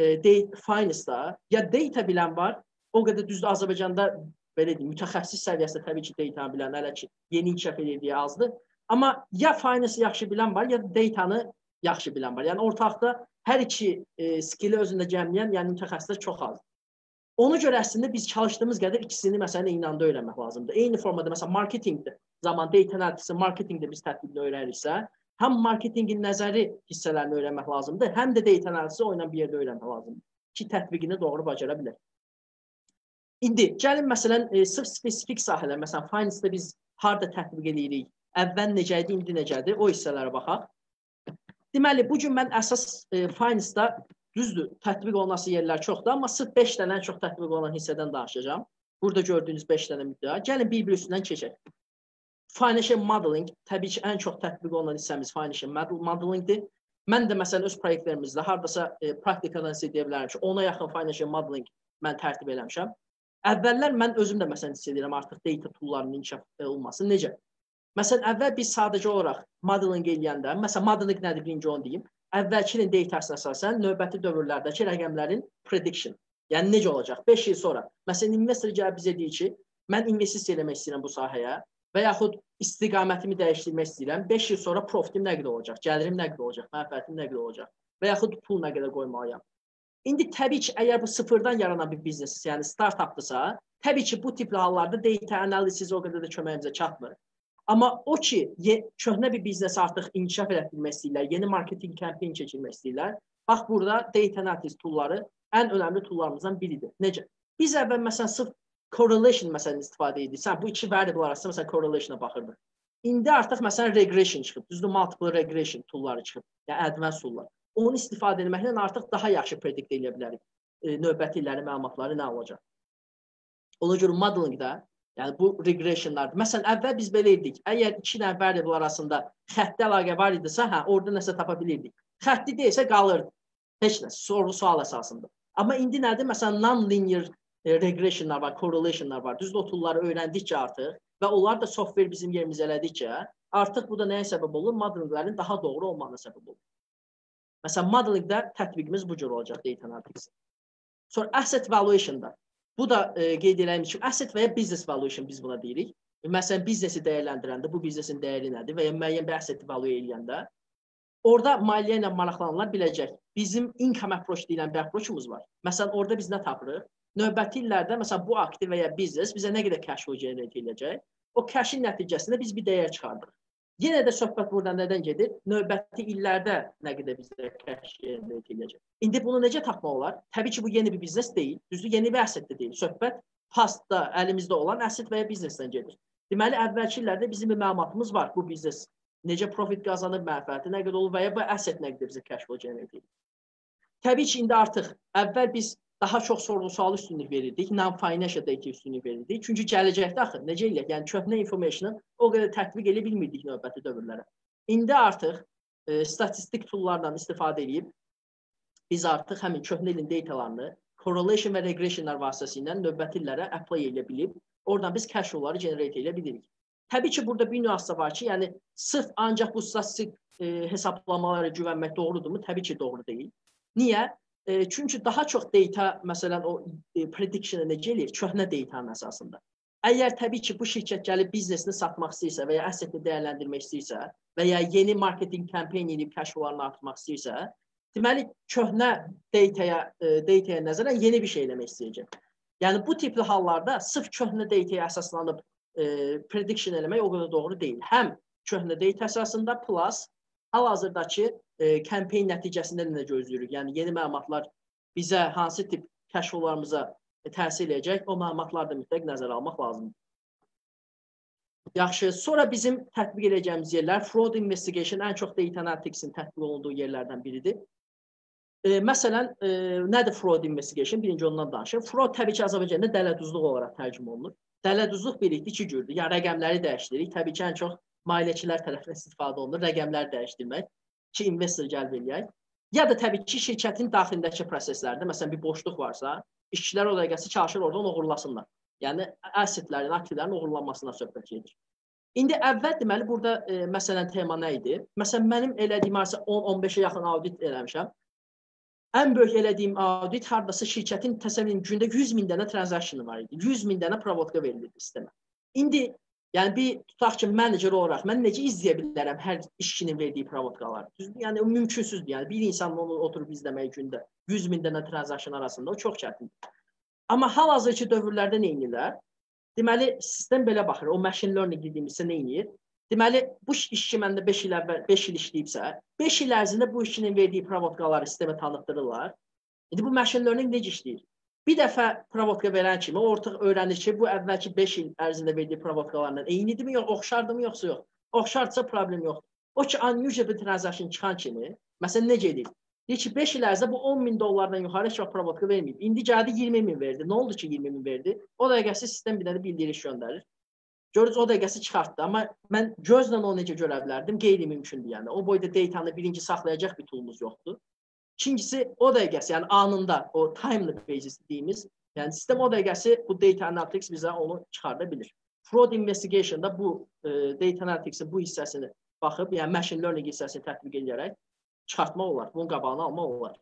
finance-da ya data bilən var, o qədər düzdür Azərbaycanda belə deyim, mütəxəssis səviyyəsində təbii ki, data bilən, hələ ki, yeni inkişaf edildiyi azdır. Amma ya finance yaxşı bilən var, ya data-nı yaxşı bilən var. Yəni, ortaqda hər iki skilli özündə cəmləyən, yəni mütəxəssislər çox azdır. Ona görə əslində biz çalışdığımız qədər ikisini məsələn eyni anda öyrənmək lazımdır. Eyni formada məsələn marketinqdə zaman data analytics marketinqdə biz tətbiqini öyrəniriksə, həm marketinqin nəzəri hissələrini öyrənmək lazımdır, həm də data analytics oyla bir yerdə öyrənmək lazımdır ki, tətbiqini doğru bacara bilər. İndi gəlin məsələn sırf spesifik sahələr, məsələn finance-da biz harda tətbiq edirik, əvvəl necə idi, indi necədir, o hissələrə baxaq. Deməli, bugün mən əsas finance-da düzdür, tətbiq olunası yerlər çoxdur, amma sırf 5 dənə çox tətbiq olan hissədən danışacağam. Burada gördüyünüz 5 dənə müddəa. Gəlin bir-bir üstündən keçək. Financial modeling təbii ki, ən çox tətbiq olunan hissəmiz financial modelingdir. Mən də məsələn öz proyektlərimizdə hardasa praktikadan sizə deyə bilərəm ki, 10-a yaxın financial modeling mən tərtib eləmişəm. Əvvəllər mən özüm də məsələn hiss edirəm artıq data toollarının inkişaf olması. Necə? Məsələn, əvvəl biz sadəcə olaraq modeling eləyəndə, məsələn, modeling nədir birinci onu deyim. Əvvəlki ilin datasına əsasən növbəti dövrlərdəki rəqəmlərin prediction, yəni necə olacaq 5 il sonra. Məsələn, investor gəlib bizə deyir ki, mən investisiya eləmək istəyirəm bu sahəyə və yaxud istiqamətimi dəyişdirmək istəyirəm. 5 il sonra profitim nə qədər olacaq, gəlirim nə qədər olacaq, mənfəətim nə qədər olacaq və yaxud pul nə qədər qoymalıyam. İndi təbii ki, əgər bu sıfırdan yaranan bir biznes, yəni startupdırsa, təbii ki, bu tipli hallarda data analiz o qədər də köməyimizə çatmır. Amma o ki, köhnə bir biznesi artıq inkişaf etdirmək istəyirlər, yeni marketing kampanya keçirmək istəyirlər. Bax, burada data analytics toolları ən önəmli toollarımızdan biridir. Necə? Biz əvvəl məsələn sırf correlation məsələn istifadə edirdik. Sən bu iki variable arasında məsələn correlationa baxırdıq. İndi artıq məsələn regression çıxıb, düzdür, multiple regression toolları çıxıb, yəni advanced toollar. Onu istifadə etməklə artıq daha yaxşı predict edə bilərik. Növbəti illərin məlumatları nə olacaq? Ona görə modelingdə yəni bu regressionlardır. Məsələn, əvvəl biz belə edik. Əgər iki dənə variable arasında xəttli əlaqə var idisə, orada nəsə tapa bilirdik. Xəttli deyilsə qalırdı. Heç nə, soru-sual əsasında. Amma indi nədir? Məsələn, non-linear regressionlar var, correlationlar var. Düzdür, o toolları öyrəndikcə artıq və onlar da software bizim yerimizə elədikcə artıq bu da nəyə səbəb olur? Modelinglərin daha doğru olmağına səbəb olur. Məsələn, modelingdə tətbiqimiz bu cür olacaq, data analytics. Sonra asset valuation'da. Bu da qeyd edilmiş ki, asset və ya business valuation biz buna deyirik. Məsələn, biznesi dəyərləndirəndə bu biznesin dəyəri nədir və ya müəyyən bir asseti value eləyəndə orada maliyyə ilə maraqlananlar biləcək. Bizim income approach deyilən bir approachumuz var. Məsələn, orada biz nə tapırıq? Növbəti illərdə məsələn bu aktiv və ya biznes bizə nə qədər cash flow generate edəcək? O cash'in nəticəsində biz bir dəyər çıxardıq. Yenə də söhbət buradan nədən gedir? Növbəti illərdə nə qədər bizə cash generate edəcək. İndi bunu necə tapmaq olar? Təbii ki, bu yeni bir biznes deyil. Düzdür, yeni bir asset də deyil. Söhbət pastda, əlimizdə olan asset və ya biznesdən gedir. Deməli, əvvəlki illərdə bizim bir məlumatımız var. Bu biznes necə profit qazanır, mənfəəti nə qədər olur və ya bu asset nə qədər bizə cash flow generate edir. Təbii ki, indi artıq əvvəl biz daha çox sorğu-sual üstünlük verirdik, non-financial data üstünlük verirdik. Çünki gələcəkdə axı necə eləyək? Yəni köhnə information'ı o qədər tətbiq edə bilmirdik növbəti dövrlərə. İndi artıq statistik toollardan istifadə edib biz artıq həmin köhnə ilin datalarını correlation və regressionlar vasitəsilə növbəti illərə apply edə bilib, oradan biz cash flow'ları generate edə bilirik. Təbii ki, burada bir nüans da var ki, yəni sırf ancaq bu statistik hesablamalara güvənmək doğrudurmu? Təbii ki, doğru deyil. Niyə? Çünki daha çox data, məsələn, o prediction-ı necə eləyir? Köhnə datanın əsasında. Əgər təbii ki, bu şirkət gəlib biznesini satmaq istəyirsə və ya assetini dəyərləndirmək istəyirsə və ya yeni marketing kampanya edib cash flow-larını artırmaq istəyirsə, deməli, köhnə dataya nəzərən yeni bir şey eləmək istəyəcək. Yəni, bu tipli hallarda sırf köhnə dataya əsaslanıb prediction eləmək o qədər doğru deyil. Həm köhnə data əsasında plus hal-hazırdakı kampanya nəticəsində nə gözləyirik? Yəni, yeni məlumatlar bizə hansı tip cash flow-larımıza təsir edəcək, o məlumatları da mütləq nəzərə almaq lazımdır. Yaxşı, sonra bizim tətbiq edəcəyimiz yerlər, fraud investigation ən çox data analytics-in tətbiq olunduğu yerlərdən biridir. Məsələn, nədir fraud investigation? Birinci ondan danışır. Fraud təbii ki, Azərbaycanda dələduzluq olaraq tərcümə olunur. Dələduzluq birlikdə iki cürdür. Yəni, rəqəmləri dəyişdirik. Təbii ki, ən çox maliyyəçilər tərəfindən istifadə olunur. Rəqəmləri dəyişdirmək ki, investor gəlb eləyək. Ya da təbii ki, şirkətin daxilindəki proseslərdə, məsələn, bir boşluq varsa, işçilər o dəqiqəsi çalışır oradan uğurlasınlar. Yəni, assetlərin, aktivlərin uğurlanmasına söhbət gedir. İndi əvvəl deməli, burada məsələn, tema nə idi? Məsələn, mənim elədiyim 10-15-ə yaxın audit eləmişəm. Ən böyük elədiyim audit hardasa şirkətin təsəvvürün gündə 100.000 dənə transaksionu var idi. 100.000 dənə provotka verilirdi sistemə. İndi, yəni bir tutaq ki, menecer olaraq mən necə izləyə bilərəm hər işçinin verdiyi provotkaları? Yəni, o mümkünsüzdür. Yəni, bir insan onu oturub izləmək gündə 100.000 dənə transaksiyon arasında o çox çətindir. Amma hal-hazırki dövrlərdə nə edirlər? Deməli, sistem belə baxır. O machine learning dediyimizsə nə edir? Deməli, bu işçi məndə 5 il işləyibsə, 5 il ərzində bu işçinin verdiyi provotkaları sistemə tanıtdırırlar. İndi bu machine learning necə işləyir? Bir dəfə provotka verən kimi o artıq öyrənir ki, bu əvvəlki 5 il ərzində verdiyi provotkalarla eynidirmi, yox, oxşardırmı, yoxsa yox? Oxşardsa problem yoxdur. O ki, unusual bir transaction çıxan kimi, məsələn, necə edir? Deyir ki, 5 il ərzində bu $10.000 yuxarı heç vaxt provotka verməyib. İndi gəldi 20.000 verdi. Nə oldu ki, 20.000 verdi? O dəqiqəsi sistem bir dənə bildiriş göndərir. Görürüz o dəqiqəsi çıxartdı. Amma mən gözlə onu necə görə bilərdim? Qeyri-mümkündür yəni. O boyda datanı birinci saxlayacaq bir toolumuz yoxdur. İkincisi o dəqiqəsi, yəni anında o timely basis dediyimiz, yəni sistem o dəqiqəsi bu data analytics bizə onu çıxarda bilir. Fraud investigation'da bu data analytics'in bu hissəsini baxıb, yəni machine learning hissəsini tətbiq edərək çıxartmaq olar. Bunun qabağını almaq olar.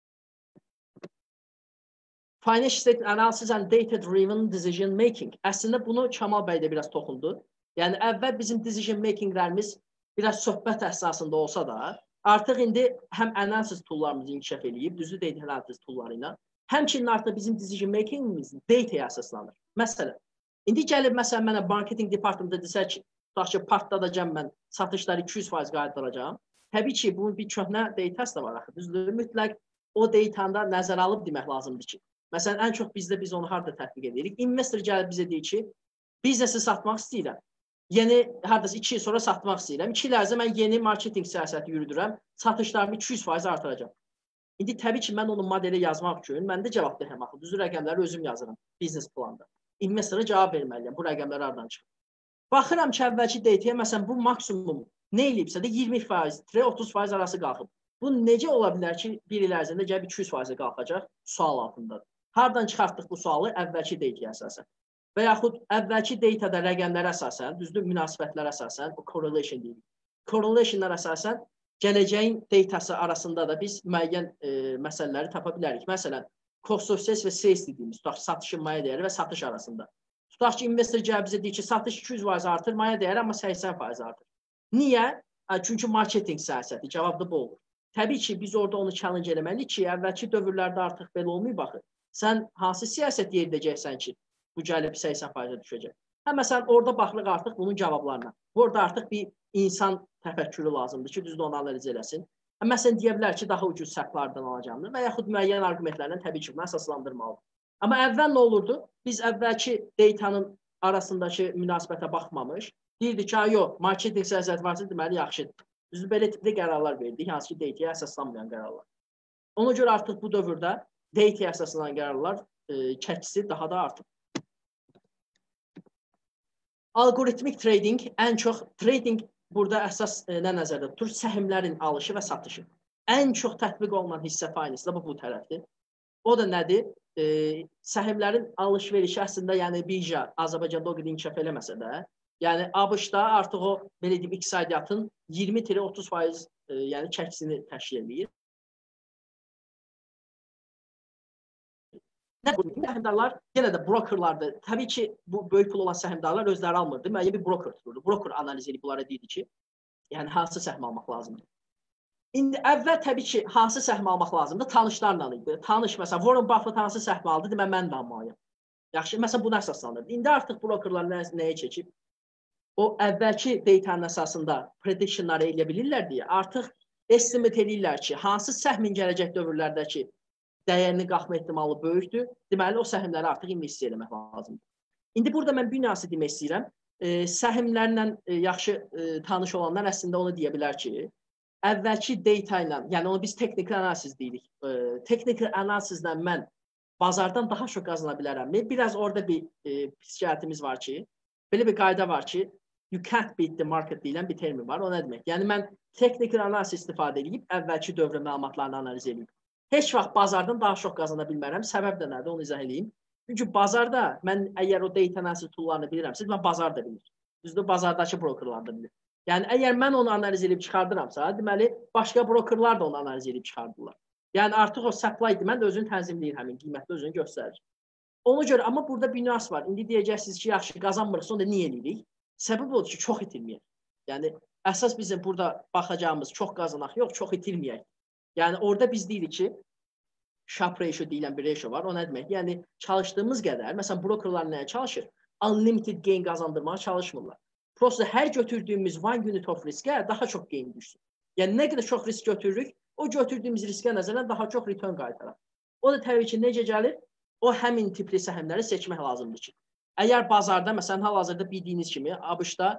Financial statement analysis and data-driven decision making. Əslində bunu Kamal bəy də biraz toxundu. Yəni əvvəl bizim decision makinglərimiz biraz söhbət əsasında olsa da, artıq indi həm analiz toollarımızı inkişaf edib, düzdür data analysis toolları ilə, həmçinin artıq bizim decision makingimiz dataya əsaslanır. Məsələn, indi gəlib məsələn mənə marketing departmentında desə ki, tutaq ki, partladacağam mən satışları 200% qaytardıracağam. Təbii ki, bunun bir köhnə datası da var axı. Düzdür, mütləq o datanda nəzərə alıb demək lazımdır ki, məsələn, ən çox biz onu harada tətbiq edirik? Investor gəlib bizə deyir ki, biznesi satmaq istəyirəm. Yeni, haradasa 2 il sonra satmaq istəyirəm. 2 il ərzində mən yeni marketing siyasəti yürüdürəm. Satışlarımı 200% artıracağam. İndi təbii ki, mən onu modelə yazmaq üçün, mən də cavab verəm axı. Düzdür, rəqəmləri özüm yazıram biznes planda. İnvestora cavab verməliyəm. Bu rəqəmlər haradan çıxır? Baxıram ki, əvvəlki dataya, məsələn, bu maksimum nə eləyibsə də 20%, 30% arası qalxıb. Bu necə ola bilər ki, bir il ərzində gəlib 200% qalxacaq? Sual altındadır. Hardan çıxartdıq bu sualı? Əvvəlki dataya əsasən. Və yaxud əvvəlki datada rəqəmlərə əsasən, düzdür, münasibətlərə əsasən, bu correlation deyirik. Correlationlar əsasən gələcəyin datası arasında da biz müəyyən məsələləri tapa bilərik. Məsələn, cost of sales və sales dediyimiz, tutaq satışın maya dəyəri və satış arasında. Tutaq ki, investor gəlib bizə deyir ki, satış 200% artır, maya dəyəri amma 80% artır. Niyə? Çünki marketing siyasəti, cavab da bu olur. Təbii ki, biz orada onu challenge eləməliyik ki, əvvəlki dövrlərdə artıq belə olmayıb baxır. Sən hansı siyasət yeridəcəksən ki, bu gəlib 80% düşəcək? Məsələn, orada baxırıq artıq bunun cavablarına. Burada artıq bir insan təfəkkürü lazımdır ki, düzdür, onu analiz eləsin. Məsələn, deyə bilər ki, daha ucuz səhvlərdən alacağımdır və yaxud müəyyən arqumentlərlə təbii ki, bunu əsaslandırmalıdır. Amma əvvəl nə olurdu? Biz əvvəlki datanın arasındakı münasibətə baxmamış, deyirdik ki, yox, marketing siyasəti varsa deməli yaxşıdır. Düzdür, belə tipli qərarlar verdik, hansı ki, dataya əsaslanmayan qərarlar. Ona görə artıq bu dövrdə dataya əsaslanan qərarlar çəkisi daha da artıb. Algoritmik trading ən çox trading burada əsas nə nəzərdə tutur? Səhmlərin alışı və satışı. Ən çox tətbiq olunan hissə Finance-da bu tərəfdir. O da nədir? Səhmlərin alış-verişi əslində yəni birja Azərbaycanda o qədər inkişaf eləməsə də, yəni ABŞ-da artıq o belə deyim iqtisadiyyatın 20-30% yəni çəkisini təşkil edir. Səhmdarlar yenə də brokerlardır. Təbii ki, bu böyük pul olan səhmdarlar özləri almırdı. Müəyyən bir broker tuturdu. Broker analiz edib bunlara deyirdi ki, yəni hansı səhm almaq lazımdır. İndi əvvəl təbii ki, hansı səhm almaq lazımdır? Tanışlarla idi. Tanış, məsələn, Warren Buffett hansı səhm aldı? Demə, mən də almalıyam. Yaxşı, məsələn, buna əsaslanırdı. İndi artıq brokerlar nəyə çəkib? O əvvəlki datanın əsasında predictionları eləyə bilirlər deyə artıq estimate edirlər ki, hansı səhmin gələcək dövrlərdəki dəyərini qalxma ehtimalı böyükdür. Deməli, o səhmləri artıq investisiya eləmək lazımdır. İndi burada mən bir nüansı demək istəyirəm. Səhmlərlə yaxşı tanış olanlar əslində onu deyə bilər ki, əvvəlki data ilə, yəni onu biz technical analysis deyirik. Technical analysislə mən bazardan daha çox qazana bilərəm. Biraz orada bir psikiyatimiz var ki, belə bir qayda var ki, you can't beat the market deyilən bir termin var. O nə demək? Yəni mən technical analysis istifadə edib əvvəlki dövrün məlumatlarını analiz edib. Heç vaxt bazardan daha çox qazana bilmərəm. Səbəb də nədir? Onu izah edeyim. Çünki bazarda mən əgər o data analysis toollarını bilirəmsə, mən bazar da bilir. Düzdür, bazardakı brokerlar da bilir. Yəni əgər mən onu analiz edib çıxardıramsa, deməli başqa brokerlar da onu analiz edib çıxardırlar. Yəni artıq o supply demand özünü tənzimləyir, həmin qiymətdə özünü göstərir. Ona görə amma burada bir nüans var. İndi deyəcəksiniz ki, yaxşı qazanmırıq, onda niyə eləyirik? Səbəb odur ki, çox itirməyək. Yəni əsas bizim burada baxacağımız çox qazanaq, yox, çox itirməyək. Yəni orada biz deyirik ki, Sharpe ratio deyilən bir ratio var. O nə demək? Yəni çalışdığımız qədər, məsələn, brokerlar nəyə çalışır? Unlimited gain qazandırmağa çalışmırlar. Prosta hər götürdüyümüz one unit of riskə daha çox gain düşsün. Yəni nə qədər çox risk götürürük, o götürdüyümüz riskə nəzərən daha çox return qaytarır. O da təbii ki, necə gəlir? O həmin tipli səhmləri seçmək lazımdır ki. Əgər bazarda, məsələn, hal-hazırda bildiyiniz kimi, ABŞ-da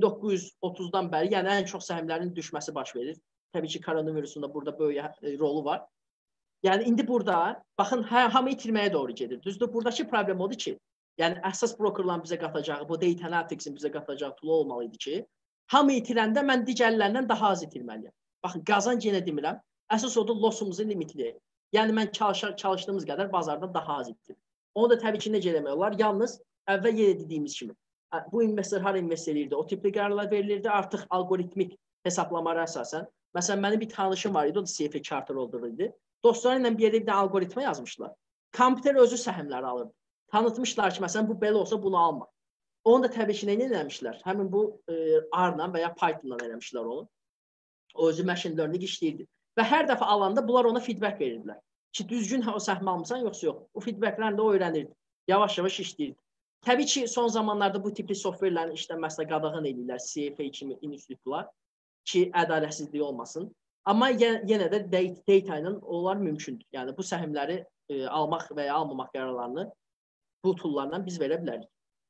1930-dan bəri, yəni ən çox səhmlərin düşməsi baş verir. Təbii ki, koronavirusun da burada böyük rolu var. Yəni indi burada baxın hamı itirməyə doğru gedir. Düzdür, buradakı problem odur ki, Yəni əsas brokerların bizə qatacağı, bu data analytics-in bizə qatacağı tool olmalı idi ki, hamı itirəndə mən digərlərindən daha az itirməliyəm. Baxın, qazanc yenə demirəm, əsas odur lossumuzu limitləyək. Yəni mən çalışdığımız qədər bazarda daha az itirim. Onu da təbii ki, necə eləmək olar? Yalnız əvvəl yenə dediyimiz kimi, bu investor hara invest edirdi, o tipli qərarlar verilirdi, artıq algoritmik hesablamalara əsasən. Məsələn, mənim bir tanışım var idi, o da CFA charter holder idi. Dostları ilə bir yerdə bir də algoritma yazmışlar. Kompüter özü səhmləri alırdı. Tanıtmışlar ki, məsələn, bu belə olsa bunu alma. Onu da təbii ki, nə eləmişlər? Həmin bu R-la və ya Python-la eləmişlər onu. O özü machine learning işləyirdi. Və hər dəfə alanda bunlar ona feedback verirdilər. Ki, düzgün o səhmi almısan, yoxsa yox. O feedbacklərini də o öyrənirdi. Yavaş-yavaş işləyirdi. Təbii ki, son zamanlarda bu tipli softverlərin işlənməsinə qadağan edirlər, CFA kimi institutlar ki, ədalətsizlik olmasın. Amma yenə də data ilə onlar mümkündür. Yəni, bu səhmləri almaq və ya almamaq qərarlarını bu toollarla biz verə bilərik.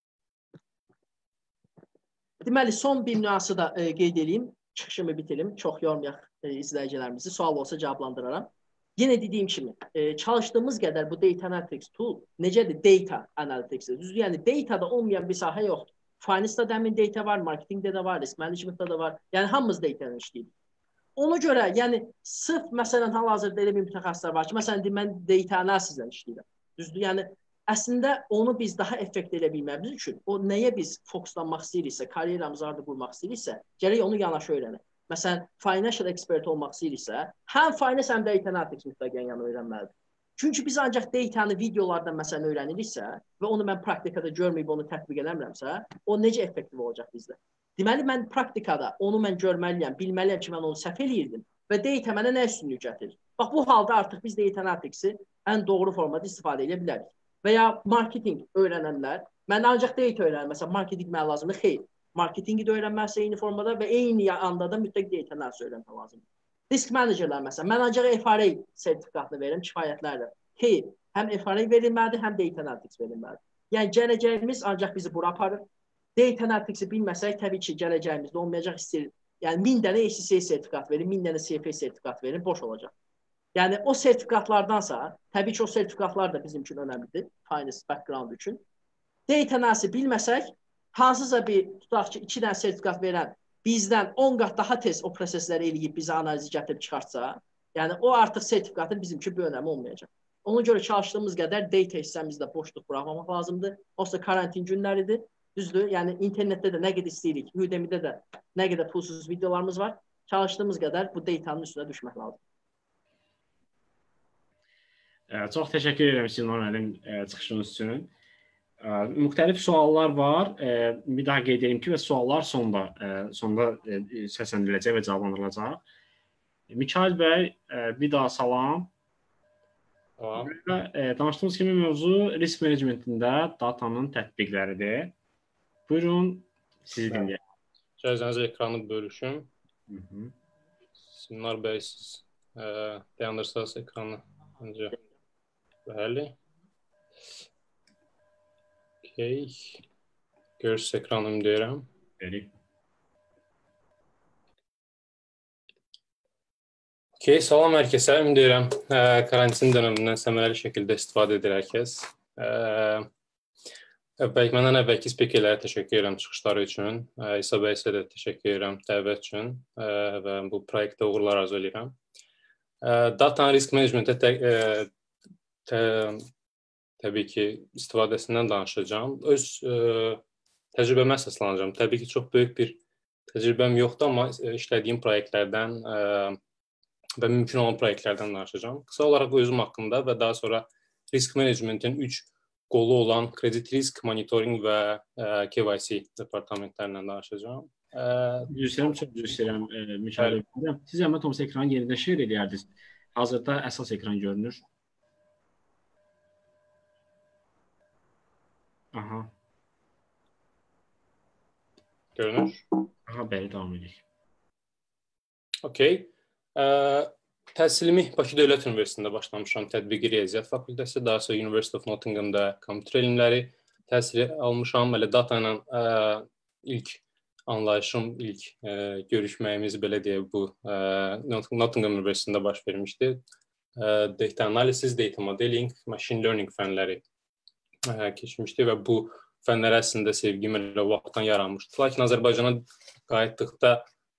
Deməli, son bir nüansı da qeyd edeyim. Çıxışımı bitirim. Çox yormayaq izləyicilərimizi. Sual olsa cavablandıraram. Yenə dediyim kimi, çalışdığımız qədər bu data analytics tool necədir? Data analytics. Düzdür, yəni datada olmayan bir sahə yoxdur. Finance-da da həmin data var, marketingdə də var, risk managementda da var. Yəni, hamımız data-nı işləyirik. Ona görə, yəni, sırf, məsələn, hal-hazırda elə bir mütəxəssislər var ki, məsələn, mən data analizlə işləyirəm. Düzdür, yəni, əslində onu biz daha effekt elə bilməyimiz üçün, o nəyə biz fokuslanmaq istəyiriksə, karyeramızı harada qurmaq istəyiriksə, gərək onu yanaşı öyrənək. Məsələn, financial expert olmaq istəyiriksə, həm finance, həm data analytics mütləqən yana öyrənməlidir. Çünki biz ancaq data-nı videolardan məsələn öyrəniriksə və onu mən praktikada görməyib onu tətbiq eləmirəmsə, o necə effektiv olacaq bizdə? Deməli, mən praktikada onu mən görməliyəm, bilməliyəm ki, mən onu səhv eləyirdim və data mənə nə üstünlük gətirir? Bax, bu halda artıq biz data analytics-i ən doğru formada istifadə edə bilərik. Və ya marketing öyrənənlər, mən ancaq data öyrənəm, məsələn, marketing mənə lazımdır, xeyr. Marketingi də öyrənməlisə eyni formada və eyni anda da mütləq data analytics öyrənmək lazımdır. Risk managerlər, məsələn, mən ancaq FRA sertifikatını verirəm, kifayətlərdir. Xeyr, həm FRA verilməlidir, həm data analytics verilməlidir. Yəni, gələcəyimiz ancaq bizi bura aparır. Data analytics-i bilməsək, təbii ki, gələcəyimizdə olmayacaq istəyir. Yəni, 1000 dənə ACCA sertifikat verin, 1000 dənə CFA sertifikat verin, boş olacaq. Yəni, o sertifikatlardansa, təbii ki, o sertifikatlar da bizim üçün önəmlidir, finance background üçün. Data analysis bilməsək, hansısa bir, tutaq ki, 2 dənə sertifikat verən bizdən 10 qat daha tez o prosesləri eləyib bizə analizi gətirib çıxartsa, yəni, o artıq sertifikatın bizim üçün bir önəmi olmayacaq. Ona görə çalışdığımız qədər data hissəmizdə boşluq buraxmamaq lazımdır. Olsa karantin günləridir, düzdür. Yəni, internetdə də nə qədər istəyirik, Udemy'də də nə qədər pulsuz videolarımız var. Çalışdığımız qədər bu datanın üstünə düşmək lazımdır. Çox təşəkkür edirəm Sinan müəllim çıxışınız üçün. Müxtəlif suallar var. Bir daha qeyd edeyim ki, və suallar sonda səsləndiriləcək və cavablandırılacaq. Mikail bəy, bir daha salam. Danışdığımız kimi mövzu risk menecmentində datanın tətbiqləridir. Buyurun, sizi dinləyək. İcazənizlə ekranı bölüşüm. Sinan bəy, siz dayandırsınız ekranı. Öncə bəli. Okay. Görürsünüz ekranımı deyirəm. Bəli. Okay, salam hər kəsə. Ümid edirəm karantin dönəmindən səmərəli şəkildə istifadə edir hər kəs. Məndən əvvəlki speakerlərə təşəkkür edirəm çıxışları üçün. İsa bəy sizə də təşəkkür edirəm dəvət üçün və bu proyektdə uğurlar arzu edirəm. Data risk menecmentə təbii ki, istifadəsindən danışacağım. Öz təcrübəmə əsaslanacağım. Təbii ki, çox böyük bir təcrübəm yoxdur, amma işlədiyim proyektlərdən və mümkün olan proyektlərdən danışacağım. Qısa olaraq özüm haqqında və daha sonra risk managementin 3 qolu olan kredit risk, monitoring və KYC departamentlərindən danışacağım. Çox üzr istəyirəm Mikail bəy. Siz zəhmət olmasa ekranı yenidən share edərdiniz. Hazırda əsas ekran görünür. Aha. Görünür. Aha, bəli, davam edirik. Okay. Təhsilimi Bakı Dövlət Universitetində başlamışam, tətbiqi riyaziyyat fakültəsi, daha sonra University of Nottinghamda kompüter elmləri təhsili almışam. Elə data ilə ilk anlayışım, ilk görüşməyimiz belə deyək bu Nottingham Universitetində baş vermişdi. Data analysis, data modeling, machine learning fənləri keçmişdi və bu fənlər əslində sevgim elə vaxtdan yaranmışdı. Lakin Azərbaycana qayıtdıqda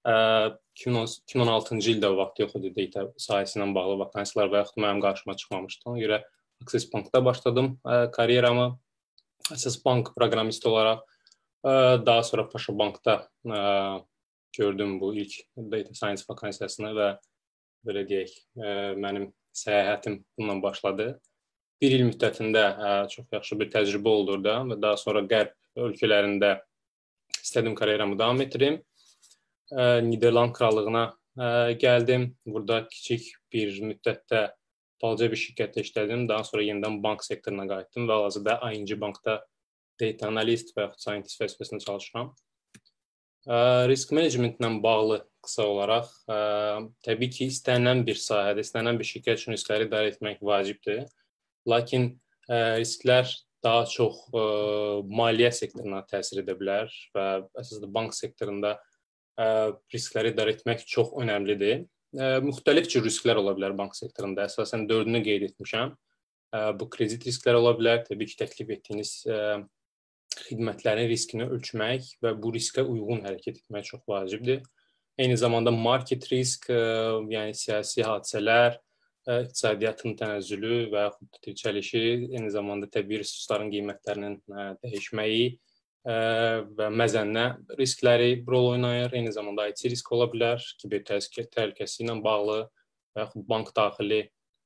2016-cı ildə vaxt yox idi data sahəsi ilə bağlı vakansiyalar və yaxud mənim qarşıma çıxmamışdı. Ona görə Access Bankda başladım karyeramı Access Bank proqramisti olaraq. Daha sonra Paşa Bankda gördüm bu ilk data science vakansiyasını və belə deyək, mənim səyahətim bununla başladı. Bir il müddətində çox yaxşı bir təcrübə oldu orada və daha sonra qərb ölkələrində istədiyim karyeramı davam etdirim. Niderland Krallığına gəldim. Burada kiçik bir müddətdə balaca bir şirkətdə işlədim. Daha sonra yenidən bank sektoruna qayıtdım və hal-hazırda ING Bankda data analist və yaxud scientist vəzifəsində çalışıram. Risk managementlə bağlı qısa olaraq, təbii ki, istənilən bir sahədə, istənilən bir şirkət üçün riskləri idarə etmək vacibdir. Lakin risklər daha çox maliyyə sektoruna təsir edə bilər və əsasında bank sektorunda riskləri idarə etmək çox önəmlidir. Müxtəlif cür risklər ola bilər bank sektorunda. Əsasən 4-ünü qeyd etmişəm. Bu kredit riskləri ola bilər. Təbii ki, təklif etdiyiniz xidmətlərin riskini ölçmək və bu riskə uyğun hərəkət etmək çox vacibdir. Eyni zamanda market risk, yəni siyasi hadisələr, iqtisadiyyatın tənəzzülü və yaxud çəlişi, eyni zamanda təbii resursların qiymətlərinin dəyişməyi və məzənnə riskləri rol oynayır. Eyni zamanda IT risk ola bilər, kiber təhlükəsi ilə bağlı və yaxud bank daxili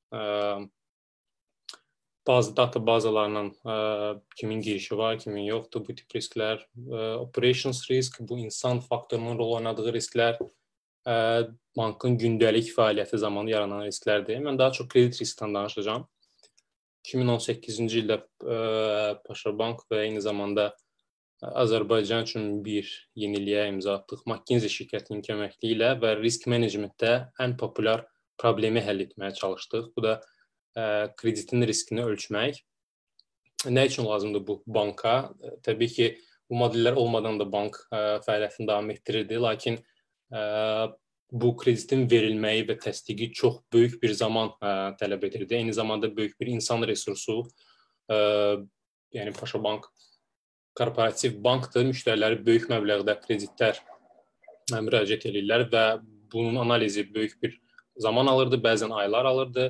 bazı data bazalarından kimin girişi var, kimin yoxdur, bu tip risklər. Operations risk, bu insan faktorunun rol oynadığı risklər, bankın gündəlik fəaliyyəti zamanı yaranan risklərdir. Mən daha çox kredit riskdən danışacağam. 2018-ci ildə Paşa Bank və eyni zamanda Azərbaycan üçün bir yeniliyə imza atdıq. McKinsey şirkətinin köməkliyi ilə və risk menecmentdə ən populyar problemi həll etməyə çalışdıq. Bu da kreditin riskini ölçmək. Nə üçün lazımdır bu banka? Təbii ki, bu modellər olmadan da bank fəaliyyətini davam etdirirdi, lakin bu kreditin verilməyi və təsdiqi çox böyük bir zaman tələb edirdi. Eyni zamanda böyük bir insan resursu, yəni Paşa Bank korporativ bankdır, müştəriləri böyük məbləğdə kreditlər müraciət edirlər və bunun analizi böyük bir zaman alırdı, bəzən aylar alırdı.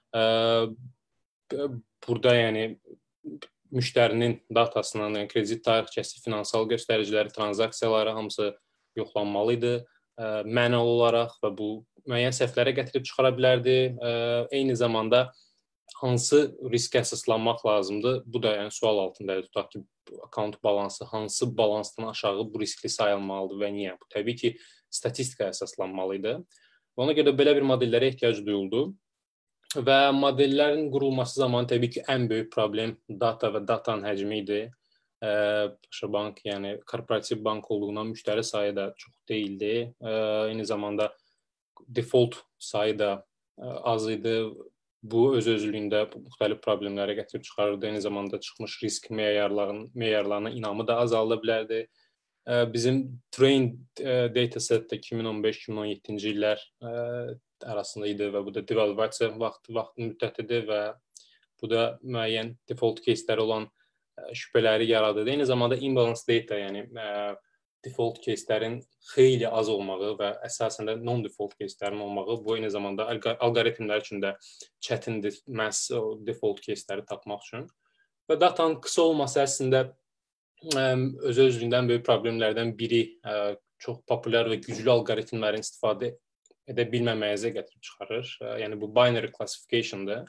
Burada yəni müştərinin datasının, yəni kredit tarixçəsi, finansal göstəriciləri, tranzaksiyaları hamısı yoxlanmalıydı manual olaraq və bu müəyyən səhvlərə gətirib çıxara bilərdi. Eyni zamanda hansı riskə əsaslanmaq lazımdır? Bu da yəni sual altındadır. Tutaq ki, account balansı hansı balansdan aşağı bu riskli sayılmalıdır və niyə? Bu təbii ki, statistikaya əsaslanmalıydı. Ona görə belə bir modellərə ehtiyac duyuldu. Və modellərin qurulması zamanı təbii ki, ən böyük problem data və datanın həcmi idi. Paşa Bank, yəni korporativ bank olduğundan müştəri sayı da çox deyildi. Eyni zamanda default sayı da az idi. Bu öz-özlüyündə müxtəlif problemlərə gətirib çıxarırdı. Eyni zamanda çıxmış risk meyarlarına inamı da azalda bilərdi. Bizim trained dataset də 2015-2017-ci illər arasında idi və bu da devalvasiya vaxtı müddətidir və bu da müəyyən default case'ləri olan şübhələri yaradırdı. Eyni zamanda imbalance data, yəni default case'lərin xeyli az olmağı və əsasən də non-default case'lərin olmağı, bu eyni zamanda alqoritmlər üçün də çətindir məhz default case'ləri tapmaq üçün. Və datanın qısa olması əslində öz-özlüyündən böyük problemlərdən biri, çox populyar və güclü alqoritmlərin istifadə edə bilməməyizə gətirib çıxarır. Yəni bu binary classification'dır.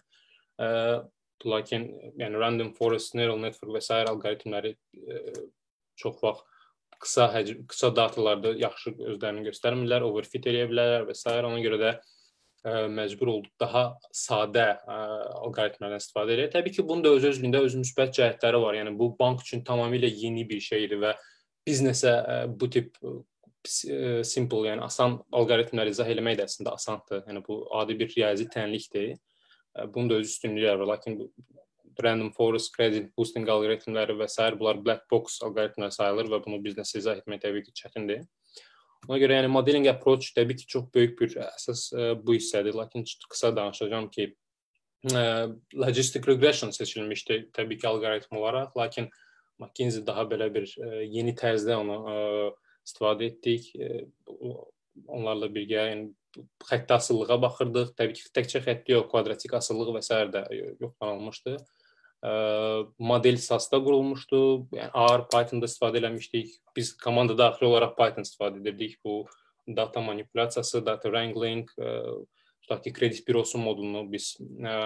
Lakin yəni random forest, neural network və s. alqoritmləri çox vaxt qısa datalarda yaxşı özlərini göstərmirlər, overfit edə bilərlər və s. Ona görə də məcbur olduq daha sadə alqoritmlərdən istifadə edir. Təbii ki, bunun da öz-özlüyündə öz müsbət cəhətləri var. Yəni bu bank üçün tamamilə yeni bir şeydir və biznesə bu tip simple, yəni asan alqoritmləri izah eləmək də əslində asandır. Yəni bu adi bir riyazi tənlikdir. Bunun da öz üstünlükləri var. Lakin random forest, credit boosting alqoritmləri və s. bunlar black box alqoritmlər sayılır və bunu biznesə izah etmək təbii ki, çətindir. Ona görə yəni modeling approach təbii ki, çox böyük bir əsas bu hissədir. Lakin qısa danışacağım ki, logistic regression seçilmişdi təbii ki alqoritm olaraq, lakin McKinsey daha belə bir yeni tərzdə onu istifadə etdik. Onlarla birgə yəni xətti asılılığa baxırdıq. Təbii ki, təkcə xətti yox, kvadratik asıllıq və s. də yoxlanılmışdı. Model SAS-da qurulmuşdu. Yəni R, Python-da istifadə eləmişdik. Biz komanda daxili olaraq Python istifadə edirdik. Bu data manipulyasiyası, data wrangling, tutaq ki, kredit bürosu modulunu biz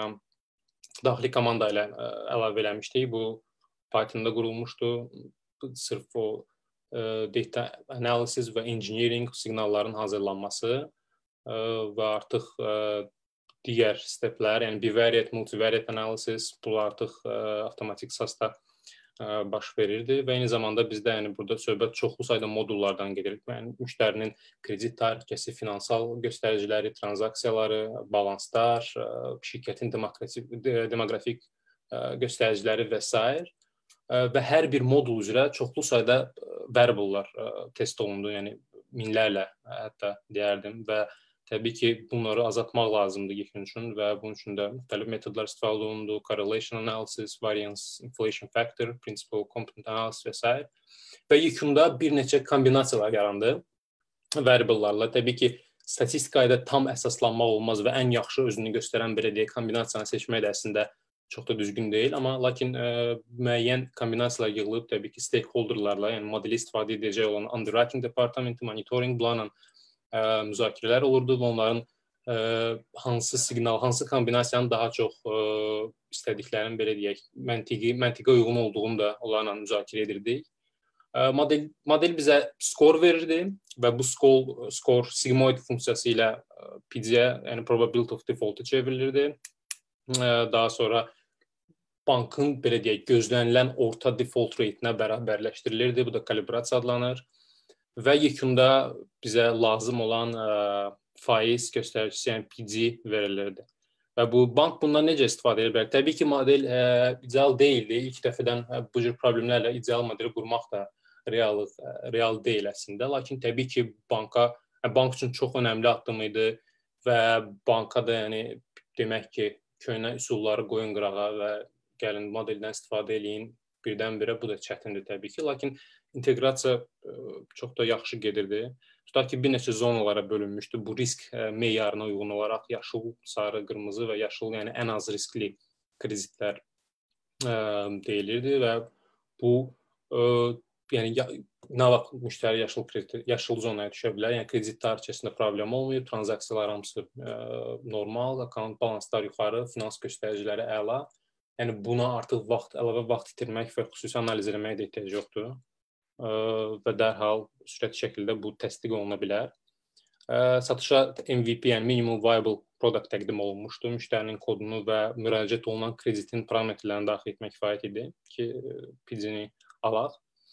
daxili komanda ilə əlavə eləmişdik. Bu Python-da qurulmuşdu. Sırf o data analysis və engineering siqnalların hazırlanması və artıq digər steplər, yəni bivariate, multivariate analysis, bu artıq avtomatik SAS-da baş verirdi və eyni zamanda bizdə yəni burada söhbət çoxlu sayda modullardan gedir. Yəni müştərinin kredit tarixçəsi, finansal göstəriciləri, tranzaksiyaları, balanslar, şirkətin demoqrafik göstəriciləri və s. Və hər bir modul üzrə çoxlu sayda variablelar test olundu, yəni minlərlə hətta deyərdim və təbii ki, bunları azaltmaq lazımdır yekun üçün və bunun üçün də müxtəlif metodlar istifadə olundu, correlation analysis, variance, inflation factor, principal component analysis və s. Və yekunda bir neçə kombinasiyalar yarandı variablelarla. Təbii ki, statistikada tam əsaslanmaq olmaz və ən yaxşı özünü göstərən belə deyək kombinasiyanı seçmək də əslində çox da düzgün deyil, amma lakin müəyyən kombinasiyalar yığılıb təbii ki, stakeholderlarla, yəni modeli istifadə edəcək olan underwriting departamenti, monitoring planla müzakirələr olurdu və onların hansı siqnal, hansı kombinasiyanın daha çox istədiklərinin belə deyək, məntiqə uyğun olduğunu da onlarla müzakirə edirdik. Model bizə skor verirdi və bu skor sigmoid funksiyası ilə PD-yə, yəni probability of default-u çevrilirdi. Daha sonra bankın belə deyək, gözlənilən orta default rate-nə bərabərləşdirilirdi. Bu da kalibrasiya adlanır. Və yekunda bizə lazım olan faiz göstəricisi, yəni PD verilirdi. Və bu bank bundan necə istifadə edə bilər? Təbii ki, model ideal deyildi. İlk dəfədən bu cür problemlərlə ideal modeli qurmaq da real deyil əslində. Lakin təbii ki, bank üçün çox önəmli addım idi və banka da yəni demək ki, köhnə üsulları qoyun qırağa və gəlin modeldən istifadə eləyin birdən-birə. Bu da çətindir təbii ki, lakin inteqrasiya çox da yaxşı gedirdi. Tutaq ki, bir neçə zonalara bölünmüşdü. Bu risk meyarına uyğun olaraq yaşıl, sarı, qırmızı və yaşıl, yəni ən az riskli kreditlər deyilirdi və bu yəni nə vaxt müştəri yaşıl zonaya düşə bilər, yəni kredit tarixçəsində problem olmuyor, tranzaksiyalar hamısı normal, account balanslar yuxarı, finans göstəriciləri əla. Yəni buna artıq əlavə vaxt itirmək və xüsusi analiz etməyə də ehtiyac yoxdur və dərhal sürətli şəkildə bu təsdiq oluna bilər. Satışa MVP, yəni minimum viable product təqdim olunmuşdu. Müştərinin kodunu və müraciət olunan kreditin parametrlərini daxil etmək kifayət idi ki, PD-ni alaq.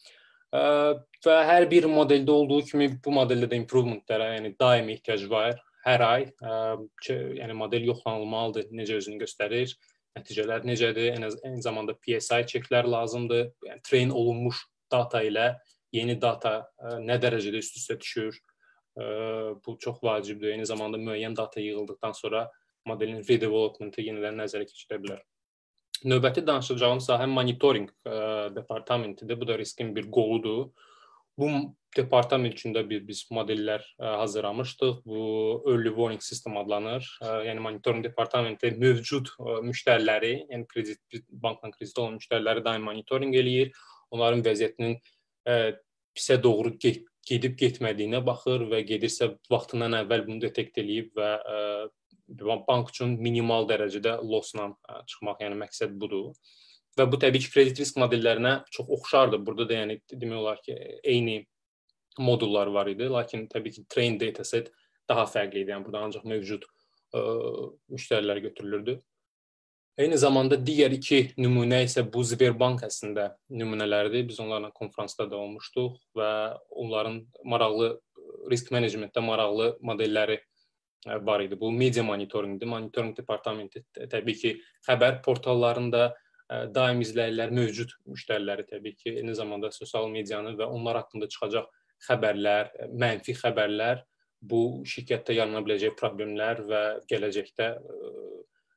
Və hər bir modeldə olduğu kimi bu modeldə də improvementlərə, yəni daimi ehtiyac var. Hər ay yəni model yoxlanılmalıdır, necə özünü göstərir, nəticələr necədir, eyni zamanda PSI çeklər lazımdır. Yəni train olunmuş data ilə yeni data nə dərəcədə üst-üstə düşür, bu çox vacibdir. Eyni zamanda müəyyən data yığıldıqdan sonra modelin redevelopmenti yenidən nəzərə keçirə bilər. Növbəti danışacağım sahə monitoring departamentidir. Bu da riskin bir qoludur. Bu departament üçün də biz modellər hazırlamışdıq. Bu early warning system adlanır. Yəni monitoring departamenti mövcud müştəriləri, yəni bankla kredit olan müştəriləri daim monitoring eləyir. Onların vəziyyətinin pisə doğru gedib getmədiyinə baxır və gedirsə vaxtından əvvəl bunu detekt eləyib və bank üçün minimal dərəcədə lossla çıxmaq, yəni məqsəd budur. Və bu təbii ki, kredit risk modellərinə çox oxşardır. Burada da yəni demək olar ki, eyni modullar var idi, lakin təbii ki, train dataset daha fərqli idi. Yəni burada ancaq mövcud müştərilər götürülürdü. Eyni zamanda digər iki nümunə isə bu Sberbank əslində nümunələrdir. Biz onlarla konfransda da olmuşduq və onların maraqlı risk menecmentdə maraqlı modelləri var idi. Bu media monitoringdir. Monitoring departamenti təbii ki, xəbər portallarında daim izləyirlər mövcud müştəriləri təbii ki, eyni zamanda sosial medianı və onlar haqqında çıxacaq xəbərlər, mənfi xəbərlər bu şirkətdə yarana biləcək problemlər və gələcəkdə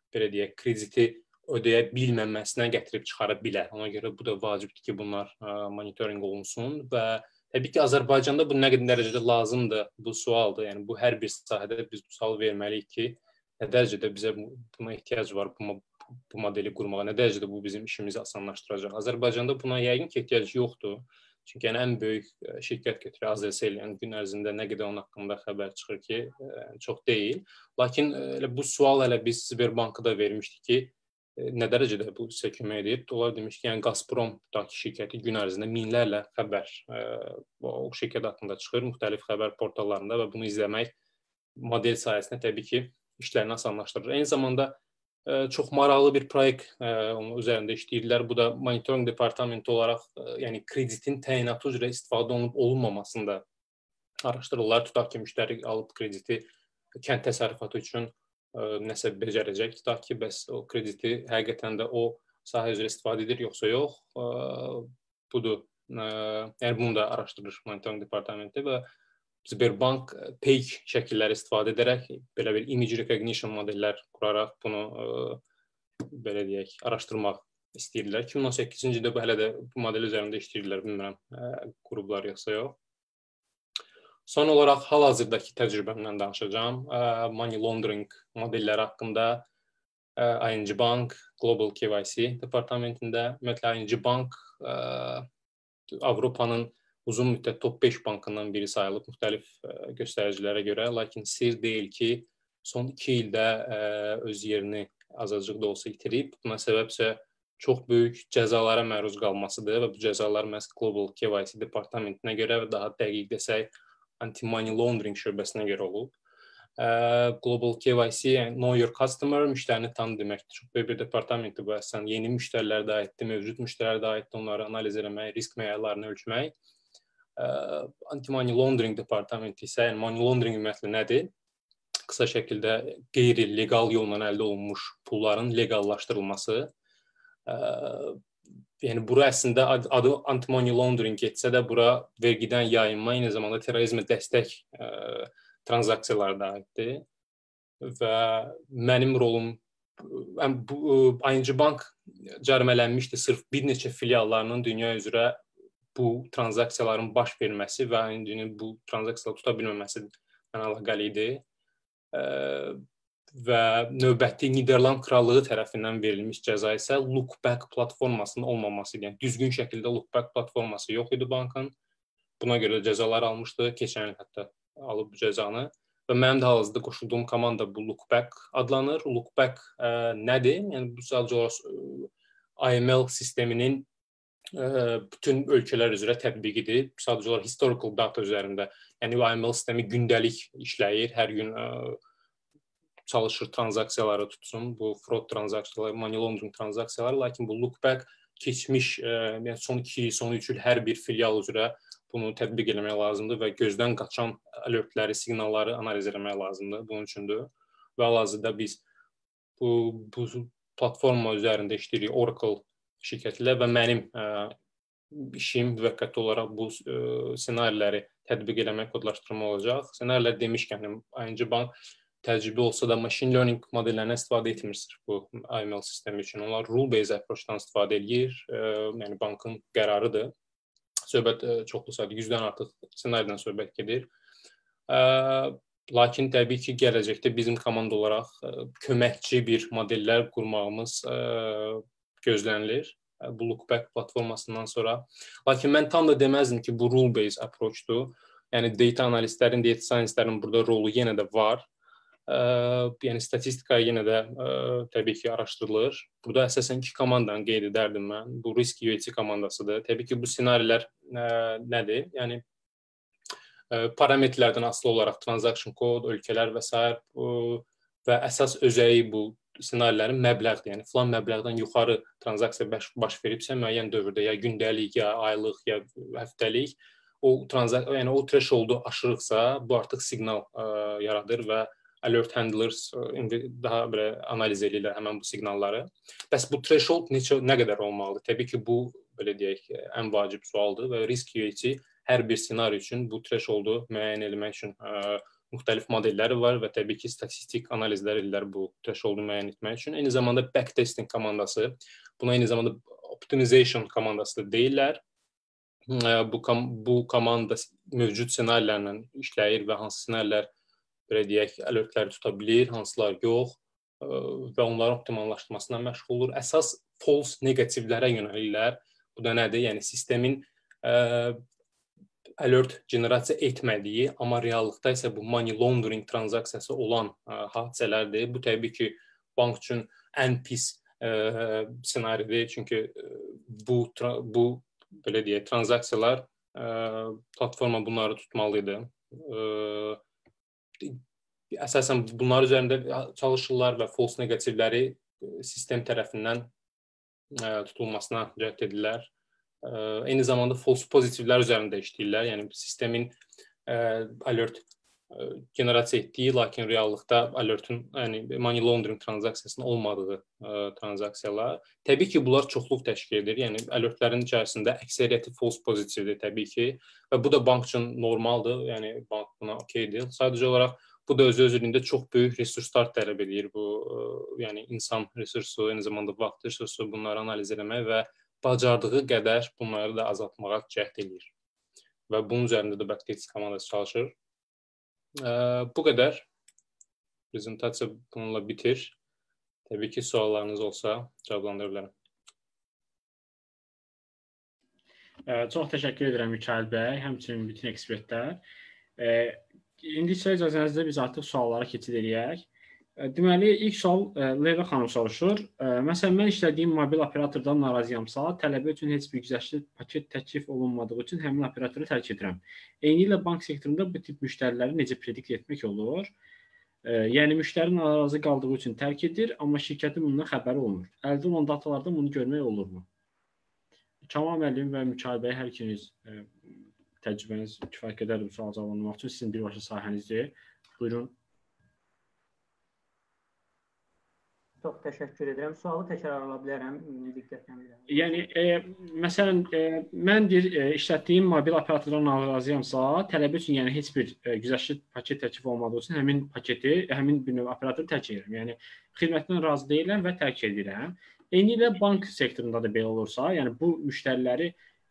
belə deyək, krediti ödəyə bilməməsinə gətirib çıxara bilər. Ona görə bu da vacibdir ki, bunlar monitorinq olunsun və təbii ki, Azərbaycanda bu nə qədər dərəcədə lazımdır, bu sualdır. Yəni, bu hər bir sahədə biz bu sual verməliyik ki, nə dərəcədə bizə buna ehtiyac var, bu modeli qurmağa, nə dərəcədə bu bizim işimizi asanlaşdıracaq. Azərbaycanda buna yəqin ki, ehtiyac yoxdur. Çünki ən böyük şirkət götürür, AZSL, yəni gün ərzində nə qədər onun haqqında xəbər çıxır ki, çox deyil. Lakin bu sual hələ biz Sberbankı da vermişdik ki, nə dərəcədə bu sizə kömək edib? Onlar demiş ki, yəni Gazprom şirkəti gün ərzində minlərlə xəbər o şirkət haqqında çıxır, müxtəlif xəbər portallarında və bunu izləmək model sayəsində təbii ki, işlərini asanlaşdırır. Eyni zamanda çox maraqlı bir proyekt onun üzərində işləyirlər. Bu da monitoring departamenti olaraq, yəni kreditin təyinatı üzrə istifadə olunub olunmamasında araşdırırlar. Tutaq ki, müştəri alıb krediti kənd təsərrüfatı üçün nəsə becərəcək. Tutaq ki, bəs o krediti həqiqətən də o sahə üzrə istifadə edir, yoxsa yox. Budur. Yəni bunu da araşdırır monitoring departamenti və Sberbank fake şəkilləri istifadə edərək, belə bir image recognition modellər quraraq bunu belə deyək, araşdırmaq istəyirlər. 2018-ci ildə hələ də bu model üzərində işləyirlər, bilmirəm, qurublar yoxsa yox. Son olaraq hal-hazırdakı təcrübəmdən danışacağım. Money laundering modelləri haqqında ING Bank, Global KYC departamentində, ümumiyyətlə ING Bank Avropanın uzun müddət top 5 bankından biri sayılıb müxtəlif göstəricilərə görə, lakin sir deyil ki, son 2 ildə öz yerini azacıq da olsa itirib. Buna səbəbsə çox böyük cəzalara məruz qalmasıdır və bu cəzalar məhz Global KYC departamentinə görə və daha dəqiq desək, anti-money laundering şöbəsinə görə olub. Global KYC, yəni Know Your Customer, müştərini tanı deməkdir. Çox böyük bir departamentdir bu əslən. Yeni müştərilər də aiddir, mövcud müştərilər də aiddir, onları analiz etmək, risk məyarlarını ölçmək. Anti-money laundering departamenti isə, yəni money laundering ümumiyyətlə nədir? Qısa şəkildə qeyri-legal yolla əldə olunmuş pulların legallaşdırılması. Yəni bura əslində adı anti-money laundering etsə də bura vergidən yayınma, eyni zamanda terrorizmə dəstək tranzaksiyaları da aiddir. Və mənim rolum, ING Bank cərimələnmişdi sırf bir neçə filiallarının dünya üzrə bu tranzaksiyaların baş verməsi və ING-nin bu tranzaksiyaları tuta bilməməsi ilə əlaqəli idi. Və növbəti Niderland Krallığı tərəfindən verilmiş cəza isə look-back platformasının olmaması idi. Yəni düzgün şəkildə look-back platforması yox idi bankın. Buna görə cəzalar almışdı. Keçən il hətta alıb bu cəzanı. Və mənim də hal-hazırda qoşulduğum komanda bu look-back adlanır. Look-back nədir? Yəni bu sadəcə AML sisteminin bütün ölkələr üzrə tətbiqidir. Sadəcə olaraq historical data üzərində. Yəni AML sistemi gündəlik işləyir. Hər gün çalışır tranzaksiyaları tutsun. Bu fraud tranzaksiyaları, money laundering tranzaksiyaları. Lakin bu look-back keçmiş, yəni son 2 il, son 3 il hər bir filial üzrə bunu tətbiq etmək lazımdır və gözdən qaçan alertləri, siqnalları analiz etmək lazımdır. Bunun üçündür. Və hal-hazırda biz bu platforma üzərində işləyirik Oracle şirkətlə və mənim işim müvəqqəti olaraq bu ssenariləri tətbiq etmək, kodlaşdırma olacaq. Ssenarilər demişkən, ING Bank təcrübə olsa da machine learning modellərindən istifadə etmir bu AML sistemi üçün. Onlar rule-based approach-dan istifadə edir. Yəni bankın qərarıdır. Söhbət çoxlu sayda 100-dən artıq ssenaridən söhbət gedir. Lakin təbii ki, gələcəkdə bizim komanda olaraq köməkçi bir modellər qurmağımız gözlənilir bu look-back platformasından sonra. Lakin mən tam da deməzdim ki, bu rule-based approach-dur. Yəni data analistlərin, data scientistlərin burada rolu yenə də var. Yəni statistika yenə də təbii ki, araşdırılır. Burada əsasən 2 komandanı qeyd edərdim mən. Bu risk UAT komandasıdır. Təbii ki, bu ssenarilər nədir? Yəni parametrlərdən asılı olaraq transaction code, ölkələr və s. və əsas özəyi bu ssenarilərin məbləğdir. Yəni filan məbləğdən yuxarı transaksiya baş veribsə müəyyən dövrdə ya gündəlik, ya aylıq, ya həftəlik yəni o thresholdu aşırıqsa bu artıq siqnal yaradır və alert handlers daha belə analiz edirlər həmin bu siqnalları. Bəs bu threshold nə qədər olmalıdır? Təbii ki, bu belə deyək ən vacib sualdır və risk UAT hər bir ssenari üçün bu thresholdu müəyyən etmək üçün müxtəlif modelləri var və təbii ki, statistik analizlər edirlər bu thresholdu müəyyən etmək üçün. Eyni zamanda backtesting komandası, buna eyni zamanda optimization komandası da deyirlər. Bu komanda mövcud ssenarilərlə işləyir və hansı ssenarilər belə deyək, alertləri tuta bilir, hansılar yox və onların optimallaşdırmasına məşğul olur. Əsas false negativlərə yönəlirlər. Bu da nədir? Yəni sistemin alert generasiya etmədiyi, amma reallıqda isə bu money laundering transaksiyası olan hadisələrdir. Bu təbii ki, bank üçün ən pis ssenaridir. Çünki bu belə deyək, transaksiyalar platforma bunları tutmalıdır. Əsasən bunlar üzərində çalışırlar və false negativləri sistem tərəfindən tutulmasına cəhd edirlər. Eyni zamanda false pozitivlər üzərində işləyirlər. Yəni sistemin alert generasiya etdiyi, lakin reallıqda alertin, yəni money laundering transaksiyasının olmadığı transaksiyalar. Təbii ki, bunlar çoxluq təşkil edir. Yəni alertlərin içərisində əksəriyyəti false pozitivdir təbii ki və bu da bank üçün normaldır. Yəni bank buna okeydir. Sadəcə olaraq bu da öz-özlüyündə çox böyük resurslar tələb edir. Bu, yəni insan resursu, eyni zamanda vaxt resursu, bunları analiz etmək və bacardığı qədər bunları da azaltmağa cəhd edir. Və bunun üzərində də backtesting komandası çalışır. Bu qədər. Prezentasiya bununla bitir. Təbii ki, suallarınız olsa cavablandıra bilərəm. Çox təşəkkür edirəm Mikail bəy, həmçinin bütün ekspertlər. İndi isə icazənizlə biz artıq suallara keçid edək. Deməli, ilk sual Leyla xanım soruşur. Məsələn, mən işlədiyim mobil operatordan narazıyamsa, tələbə üçün heç bir güzəştli paket təklif olunmadığı üçün həmin operatoru tərk edirəm. Eynilə bank sektorunda bu tip müştəriləri necə predikt etmək olur? Yəni, müştəri narazı qaldığı üçün tərk edir, amma şirkətin bundan xəbəri olmur. Əldə olan datalarda bunu görmək olurmu? Kamal müəllim və Mikail bəy, hər ikiniz təcrübəniz kifayət qədərdir bu sual cavablandırmaq üçün. Sizin birbaşa sahənizdir. Buyurun. Çox təşəkkür edirəm. Sualı təkrarlaya bilərəm, diqqətlə bilirəm. Yəni, məsələn, mən işlətdiyim mobil operatordan narazıyamsa, tələbə üçün yəni heç bir güzəştli paket təklif olmadığı üçün həmin paketi, həmin bir növ operatoru tərk edirəm. Yəni, xidmətdən razı deyiləm və tərk edirəm. Eynilə bank sektorunda da belə olursa, yəni bu müştərilər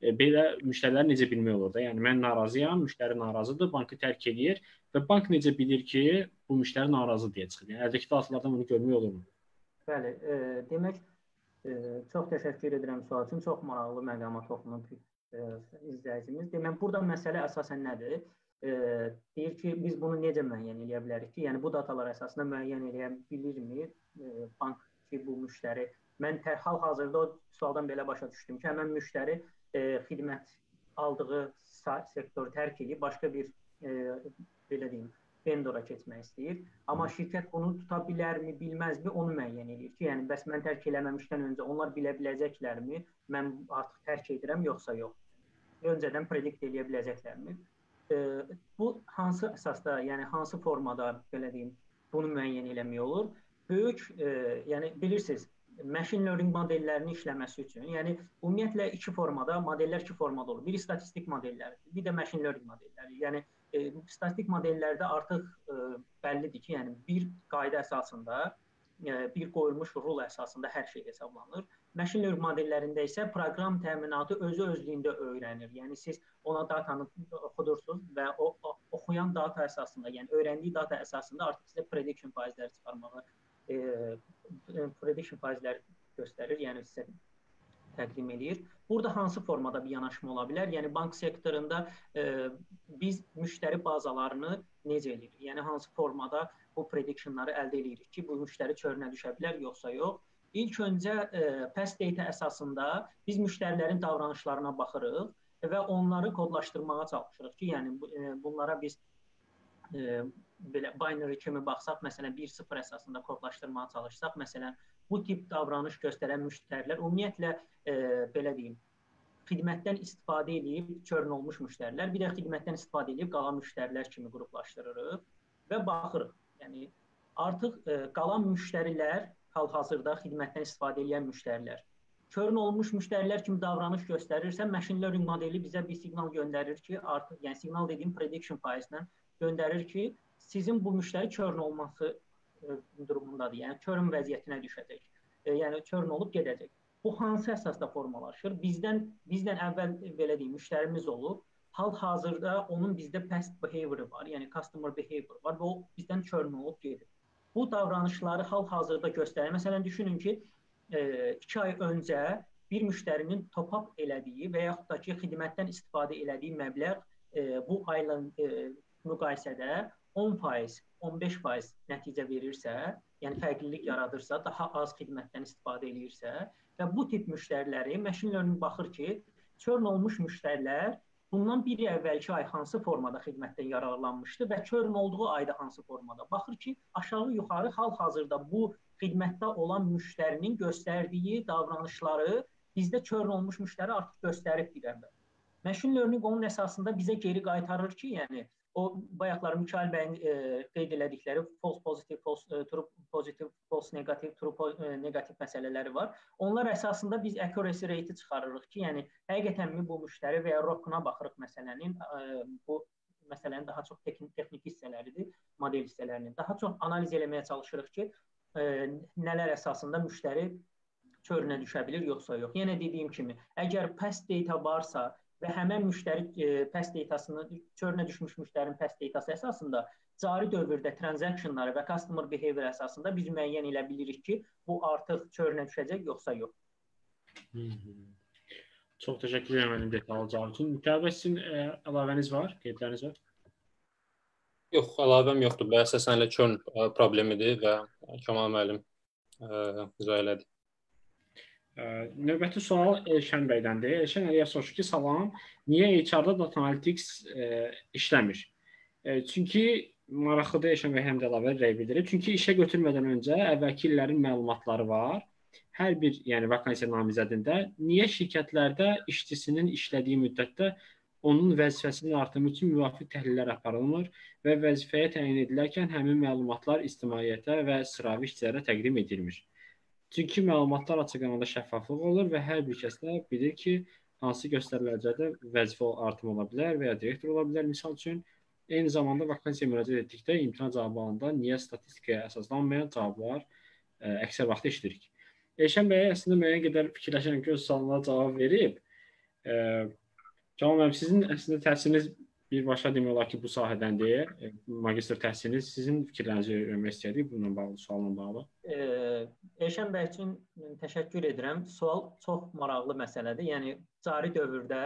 necə bilmək olur da? Yəni, mən narazıyam, müştəri narazıdır, bankı tərk edir və bank necə bilir ki, bu müştəri narazı deyə çıxır? Yəni, əldəki datalardan bunu görmək olurmu? Bəli, demək, çox təşəkkür edirəm sual üçün. Çox maraqlı məqama toxunub izləyicimiz. Demək, burada məsələ əsasən nədir? Deyir ki, biz bunu necə müəyyən edə bilərik ki, yəni bu datalar əsasında müəyyən edə bilirmi bank ki, bu müştəri? Mən hal-hazırda o sualdan belə başa düşdüm ki, həmən müştəri xidmət aldığı sektoru tərk edib, başqa bir, belə deyim, vendora keçmək istəyir. Amma şirkət bunu tuta bilərmi, bilməzmi, onu müəyyən edir ki, yəni bəs mən tərk eləməmişdən öncə onlar bilə biləcəklərmi, mən artıq tərk edirəm, yoxsa yox? Öncədən predikt edə biləcəklərmi? Bu hansı əsasda, yəni hansı formada, belə deyim, bunu müəyyən eləmək olur? Böyük, yəni bilirsiniz, machine learning modellərini işləməsi üçün, yəni ümumiyyətlə modellər iki formada olur. Biri statistik modellərdir, bir də machine learning modelləri. Yəni statistik modellərdə artıq bəllidir ki, yəni bir qayda əsasında, bir qoyulmuş rule əsasında hər şey hesablanır. Machine learning modellərində isə proqram təminatı özü-özlüyündə öyrənir. Yəni siz ona datanı oxudursunuz və o oxuyan data əsasında, yəni öyrəndiyi data əsasında artıq sizə prediction faizləri çıxarmağı prediction faizləri göstərir, yəni sizə təqdim edir. Burada hansı formada bir yanaşma ola bilər? Yəni bank sektorunda biz müştəri bazalarını necə edirik? Yəni hansı formada bu predictionları əldə edirik ki, bu müştəri çörünə düşə bilər, yoxsa yox? İlk öncə past data əsasında biz müştərilərin davranışlarına baxırıq və onları kodlaşdırmağa çalışırıq ki, yəni bunlara biz belə binary kimi baxsaq, məsələn 1-0 əsasında kodlaşdırmağa çalışsaq, məsələn bu tip davranış göstərən müştərilər ümumiyyətlə belə deyim, xidmətdən istifadə edib çörün olmuş müştərilər, bir də xidmətdən istifadə edib qalan müştərilər kimi qruplaşdırırıq və baxırıq. Yəni artıq qalan müştərilər hal-hazırda xidmətdən istifadə edən müştərilər. Çörün olmuş müştərilər kimi davranış göstərirsə, machine learning modeli bizə bir siqnal göndərir ki, artıq, yəni siqnal dediyim prediction faizindən göndərir ki, sizin bu müştəri churn olması durumundadır. Yəni churn vəziyyətinə düşəcək. Yəni churn olub gedəcək. Bu hansı əsasda formalaşır? Bizdən əvvəl belə deyim, müştərimiz olub. Hal-hazırda onun bizdə past behavior var, yəni customer behavior var və o bizdən churn olub gedir. Bu davranışları hal-hazırda göstərir. Məsələn, düşünün ki, 2 ay öncə bir müştərinin top-up elədiyi və yaxud da ki, xidmətdən istifadə elədiyi məbləğ bu ayla müqayisədə 10%, 15% nəticə verirsə, yəni fərqlilik yaradırsa, daha az xidmətdən istifadə edirsə və bu tip müştəriləri machine learning baxır ki, churn olmuş müştərilər bundan bir əvvəlki ay hansı formada xidmətdən yararlanmışdı və churn olduğu ayda hansı formada. Baxır ki, aşağı-yuxarı hal-hazırda bu xidmətdə olan müştərinin göstərdiyi davranışları bizdə churn olmuş müştəri artıq göstərib bir əvvəl. Machine learning onun əsasında bizə geri qaytarır ki, yəni o bayaqlar Mikail bəyin qeyd elədikləri false positive, true positive, false negative, true negative məsələləri var. Onlar əsasında biz accuracy rate çıxarırıq ki, yəni həqiqətənmi bu müştəri və ya ROC-una baxırıq məsələnin, bu məsələnin daha çox texnik hissələridir, model hissələrinin. Daha çox analiz eləməyə çalışırıq ki, nələr əsasında müştəri churn-ə düşə bilir, yoxsa yox. Yenə dediyim kimi, əgər past data varsa və həmən müştəri past datasını, churn-ə düşmüş müştərinin past datası əsasında cari dövrdə transactionları və customer behavior əsasında biz müəyyən edə bilirik ki, bu artıq churn-ə düşəcək, yoxsa yox. Çox təşəkkür edirəm mənim detallı cavab üçün. Mikail bəy, sizin əlavəniz var, qeydləriniz var? Yox, əlavəm yoxdur. Əsasən churn problemidir və Kamal müəllim izah elədi. Növbəti sual Elşən bəydəndir. Elşən Əliyev soruşur ki, salam, niyə HR-da data analytics işləmir? Çünki maraqlıdır, Elşən bəy həm də əlavə rəy bildirir. Çünki işə götürmədən öncə əvvəlki illərin məlumatları var. Hər bir, yəni vakansiya namizədində niyə şirkətlərdə işçisinin işlədiyi müddətdə onun vəzifəsinin artımı üçün müvafiq təhlillər aparılmır və vəzifəyə təyin edilərkən həmin məlumatlar ictimaiyyətə və sıravi işçilərə təqdim edilmir. Çünki məlumatlar açıq-aydın şəffaflıq olur və hər bir kəs də bilir ki, hansı göstəriləcəkdə vəzifə artımı ola bilər və ya direktor ola bilər. Misal üçün, eyni zamanda vakansiya müraciət etdikdə imtahan cavabı alanda niyə statistikaya əsaslanmayan cavablar əksər vaxt eşidirik. Elşən bəy əslində müəyyən qədər fikirləşən ki, öz sualına cavab verib. Camal müəllim, sizin əslində təhsiliniz birbaşa demək olar ki, bu sahədəndir. Magistr təhsiliniz, sizin fikirlərinizi öyrənmək istədik bununla bağlı, sualla bağlı. Elşən bəy üçün təşəkkür edirəm. Sual çox maraqlı məsələdir. Yəni cari dövrdə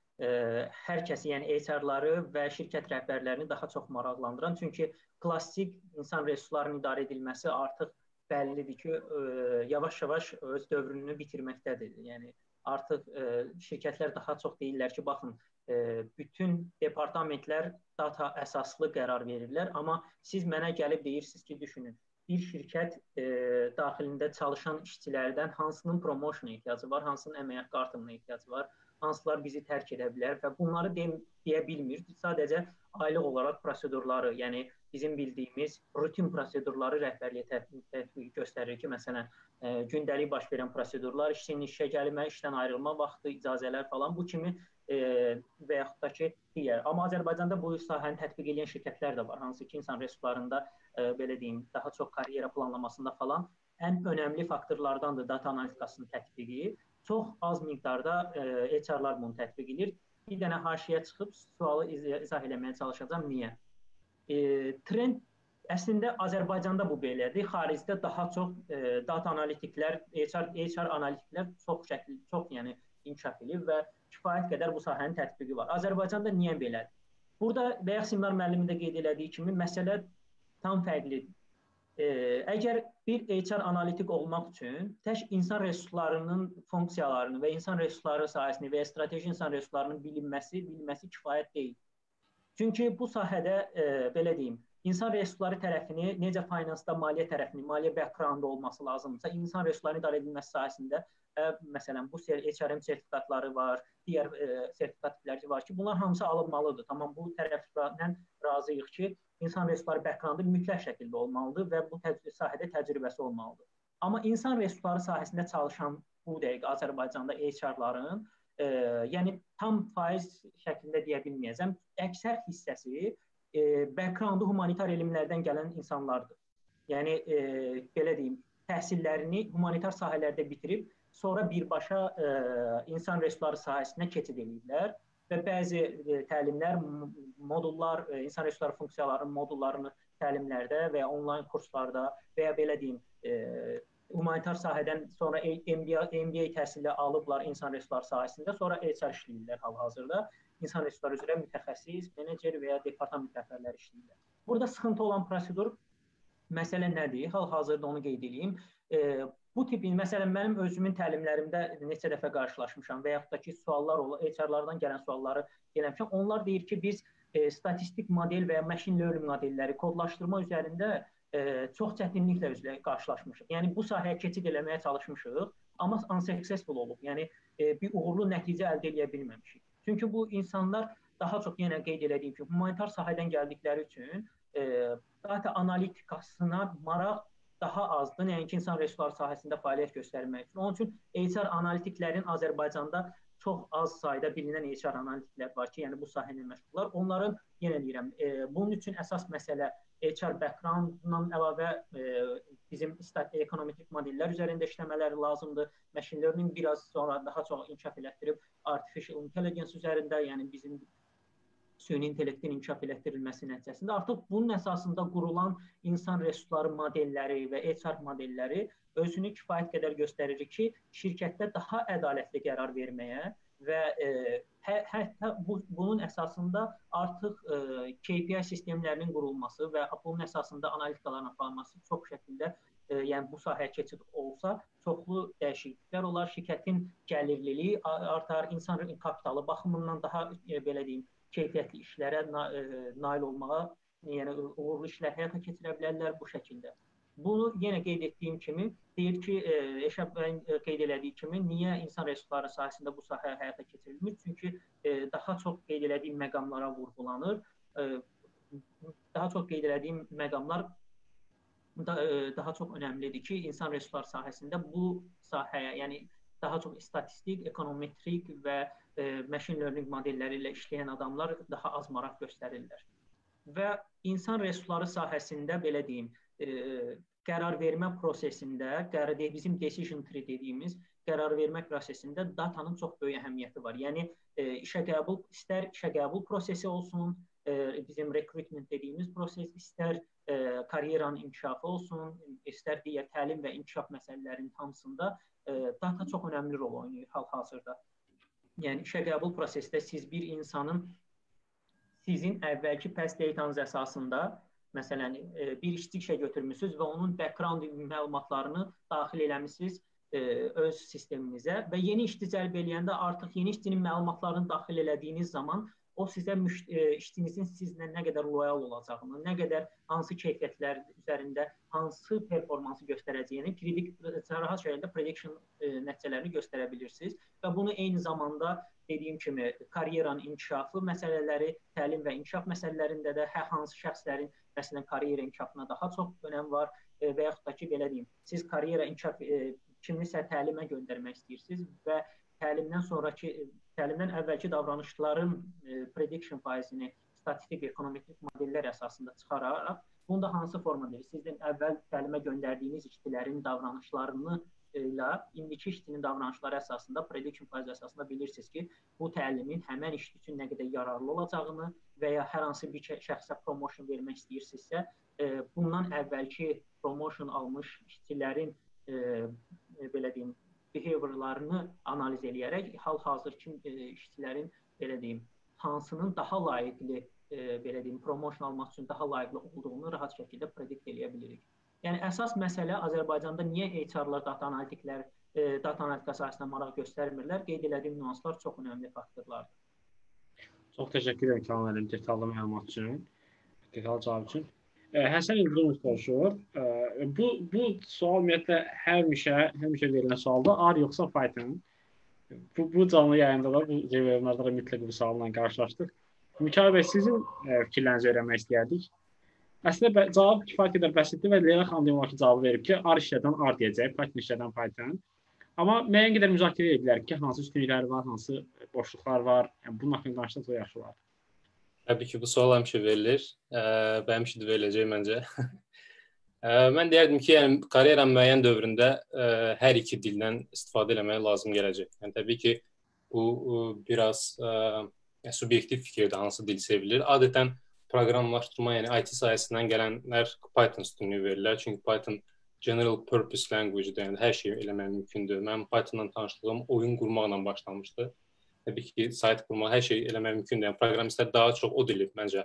hər kəsi, yəni HR-ları və şirkət rəhbərlərini daha çox maraqlandıran, çünki klassik insan resurslarının idarə edilməsi artıq bəllidir ki, yavaş-yavaş öz dövrünü bitirməkdədir. Yəni artıq şirkətlər daha çox deyirlər ki, baxın, bütün departamentlər data əsaslı qərar verirlər, amma siz mənə gəlib deyirsiniz ki, düşünün, bir şirkət daxilində çalışan işçilərdən hansının promotiona ehtiyacı var, hansının əmək haqqı artımına ehtiyacı var, hansılar bizi tərk edə bilər və bunları deyə bilmir. Sadəcə aylıq olaraq prosedurları, yəni bizim bildiyimiz rutin prosedurları rəhbərliyə tətbiq göstərir ki, məsələn, gündəlik baş verən prosedurlar, işçinin işə gəlmə, işdən ayrılma vaxtı, icazələr falan, bu kimi və yaxud da ki, digər. Amma Azərbaycanda bu sahəni tətbiq edən şirkətlər də var, hansı ki, insan resurslarında, belə deyim, daha çox karyera planlamasında falan ən önəmli faktorlardandır data analitikasının tətbiqi. Çox az miqdarda HR-lar bunu tətbiq edir. Bir dənə haşiyə çıxıb sualı izah eləməyə çalışacağam. Niyə? Trend əslində Azərbaycanda bu belədir. Xaricdə daha çox data analitiklər, HR analitiklər çox yəni inkişaf edir və kifayət qədər bu sahənin tətbiqi var. Azərbaycanda niyə belədir? Burada bayaq Simar müəllimin də qeyd elədiyi kimi məsələ tam fərqlidir. Əgər bir HR analitik olmaq üçün tək insan resurslarının funksiyalarını və insan resursları sahəsini və ya strateji insan resurslarının bilinməsi kifayət deyil. Çünki bu sahədə, belə deyim, insan resursları tərəfini, necə finansda maliyyə tərəfini, maliyyə background olması lazımdırsa, insan resurslarının idarə edilməsi sahəsində, məsələn, bu HRM sertifikatları var, digər sertifikat tipləri var ki, bunlar hamısı alınmalıdır. Tamam, bu tərəfdən razıyıq ki, insan resursları backgroundu mütləq şəkildə olmalıdır və bu sahədə təcrübəsi olmalıdır. Amma insan resursları sahəsində çalışan bu dəqiqə Azərbaycanda HR-ların, yəni tam faiz şəklində deyə bilməyəcəm, əksər hissəsi backgroundu humanitar elmlərdən gələn insanlardır. Yəni belə deyim, təhsillərini humanitar sahələrdə bitirib, sonra birbaşa insan resursları sahəsinə keçid edirlər və bəzi təlimlər, modullar, insan resursları funksiyalarının modullarını təlimlərdə və ya onlayn kurslarda və ya belə deyim, humanitar sahədən sonra MBA təhsili alıblar insan resursları sahəsində, sonra HR işləyirlər hal-hazırda. İnsan resursları üzrə mütəxəssis, menecer və ya departament rəhbərləri işləyirlər. Burada sıxıntı olan prosedur məsələ nədir? Hal-hazırda onu qeyd edeyim. Bu tipin, məsələn, mənim özümün təlimlərimdə neçə dəfə qarşılaşmışam və yaxud da ki, suallar olur, HR-lardan gələn sualları eləmişəm. Onlar deyir ki, biz statistik model və ya machine learning modelləri kodlaşdırma üzərində çox çətinliklə qarşılaşmışıq. Yəni, bu sahəyə keçid eləməyə çalışmışıq, amma unsuccessful olub. Yəni, bir uğurlu nəticə əldə edə bilməmişik. Çünki bu insanlar daha çox, yenə qeyd edədiyim ki, humanitar sahədən gəldikləri üçün data analitikasına maraq daha azdır, nəinki insan resursları sahəsində fəaliyyət göstərmək üçün. Onun üçün HR analitiklərin Azərbaycanda çox az sayda bilinen HR analitiklər var ki, yəni bu sahə ilə məşğullar. Onların, yenə deyirəm, bunun üçün əsas məsələ HR background-dan əlavə bizim ekonometrik modellər üzərində işləmələri lazımdır. Machine learning biraz sonra daha çox inkişaf elətdirib artificial intelligence üzərində, yəni bizim süni intellektin inkişaf elətdirilməsi nəticəsində artıq bunun əsasında qurulan insan resursları modelləri və HR modelləri özünü kifayət qədər göstərir ki, şirkətdə daha ədalətli qərar verməyə və hətta bunun əsasında artıq KPI sistemlərinin qurulması və bunun əsasında analitikaların aparılması çox şəkildə, yəni bu sahəyə keçid olsa, çoxlu dəyişikliklər olar, şirkətin gəlirliliyi artar, insan kapitalı baxımından daha, belə deyim, keyfiyyətli işlərə nail olmağa, yəni uğurlu işlər həyata keçirə bilərlər bu şəkildə. Bunu yenə qeyd etdiyim kimi, deyir ki, Eşəbəyin qeyd elədiyi kimi, niyə insan resursları sahəsində bu sahə həyata keçirilmir? Çünki daha çox qeyd elədiyim məqamlara vurğulanır. Daha çox qeyd elədiyim məqamlar daha çox önəmlidir ki, insan resursları sahəsində bu sahəyə, yəni daha çox statistik, ekonometrik və machine learning modelləri ilə işləyən adamlar daha az maraq göstərirlər. Və insan resursları sahəsində, belə deyim, qərar vermə prosesində, bizim decision tree dediyimiz qərar vermə prosesində datanın çox böyük əhəmiyyəti var. Yəni, istər işə qəbul prosesi olsun, bizim recruitment dediyimiz proses, istər karyeranın inkişafı olsun, istər digər təlim və inkişaf məsələlərinin hamısında data çox önəmli rol oynayır hal-hazırda. Yəni, işə qəbul prosesində siz bir insanın sizin əvvəlki past datanız əsasında, məsələn, bir işçi işə götürmüsünüz və onun background məlumatlarını daxil eləmişsiniz öz sisteminizə və yeni işçi cəlb eləyəndə artıq yeni işçinin məlumatlarını daxil elədiyiniz zaman o sizə işçinizin sizlə nə qədər loyal olacağını, nə qədər hansı keyfiyyətlər üzərində hansı performansı göstərəcəyini rahat şəkildə prediction nəticələrini göstərə bilirsiniz və bunu eyni zamanda dediyim kimi karyeranın inkişafı məsələləri, təlim və inkişaf məsələlərində də hansı şəxslərin məsələn karyera inkişafına daha çox önəm var və yaxud da ki, belə deyim, siz karyera inkişaf kimisə təlimə göndərmək istəyirsiniz və təlimdən əvvəlki davranışların prediction faizini statistik ekonometrik modellər əsasında çıxararaq, bunda hansı formadır? Sizin əvvəl təlimə göndərdiyiniz işçilərin davranışlarını ilə indiki işçinin davranışları əsasında, prediction faizi əsasında bilirsiniz ki, bu təlimin həmən işçi üçün nə qədər yararlı olacağını və ya hər hansı bir şəxsə promotion vermək istəyirsinizsə, bundan əvvəlki promotion almış işçilərin belə deyim, behaviorlarını analiz eləyərək hal-hazırki işçilərin belə deyim, hansının daha layiqli belə deyim, promotion almaq üçün daha layiqli olduğunu rahat şəkildə predikt eləyə bilirik. Yəni əsas məsələ Azərbaycanda niyə HR-lar data analitika sahəsində maraq göstərmirlər? Qeyd elədiyim nüanslar çox önəmli faktorlardır. Çox təşəkkür edirəm Kənan müəllim detallı məlumat üçün, detallı cavab üçün. Həsən İldırımov soruşur. Bu sual ümumiyyətlə həmişə verilən sualdır. R yoxsa Python? Bu canlı yayında da, bu webinarda da mütləq bu sualla qarşılaşdıq. Mikail bəy, sizin fikirlərinizi öyrənmək istəyərdik. Əslində cavab kifayət qədər bəsitdir və Leyla xanım demək olar ki, cavabı verib ki, R işlədən R deyəcək, Python işlədən Python. Amma müəyyən qədər müzakirə edə bilərik ki, hansı üstünlükləri var, hansı boşluqlar var. Yəni bunun haqqında danışsaq da yaxşı olar. Təbii ki, bu sual həmişə verilir və həmişə də veriləcək məncə. Mən deyərdim ki, yəni karyeram müəyyən dövründə hər iki dildən istifadə etmək lazım gələcək. Yəni təbii ki, bu biraz subyektiv fikirdir, hansı dil sevilir. Adətən proqramlaşdırma, yəni IT sahəsindən gələnlər Python üstünlüyü verirlər. Çünki Python general purpose language-dir, yəni hər şey eləmək mümkündür. Mənim Pythonla tanışlığım oyun qurmaqla başlamışdı. Təbii ki, sayt qurmaq, hər şey eləmək mümkündür. Yəni proqramistlər daha çox o dili məncə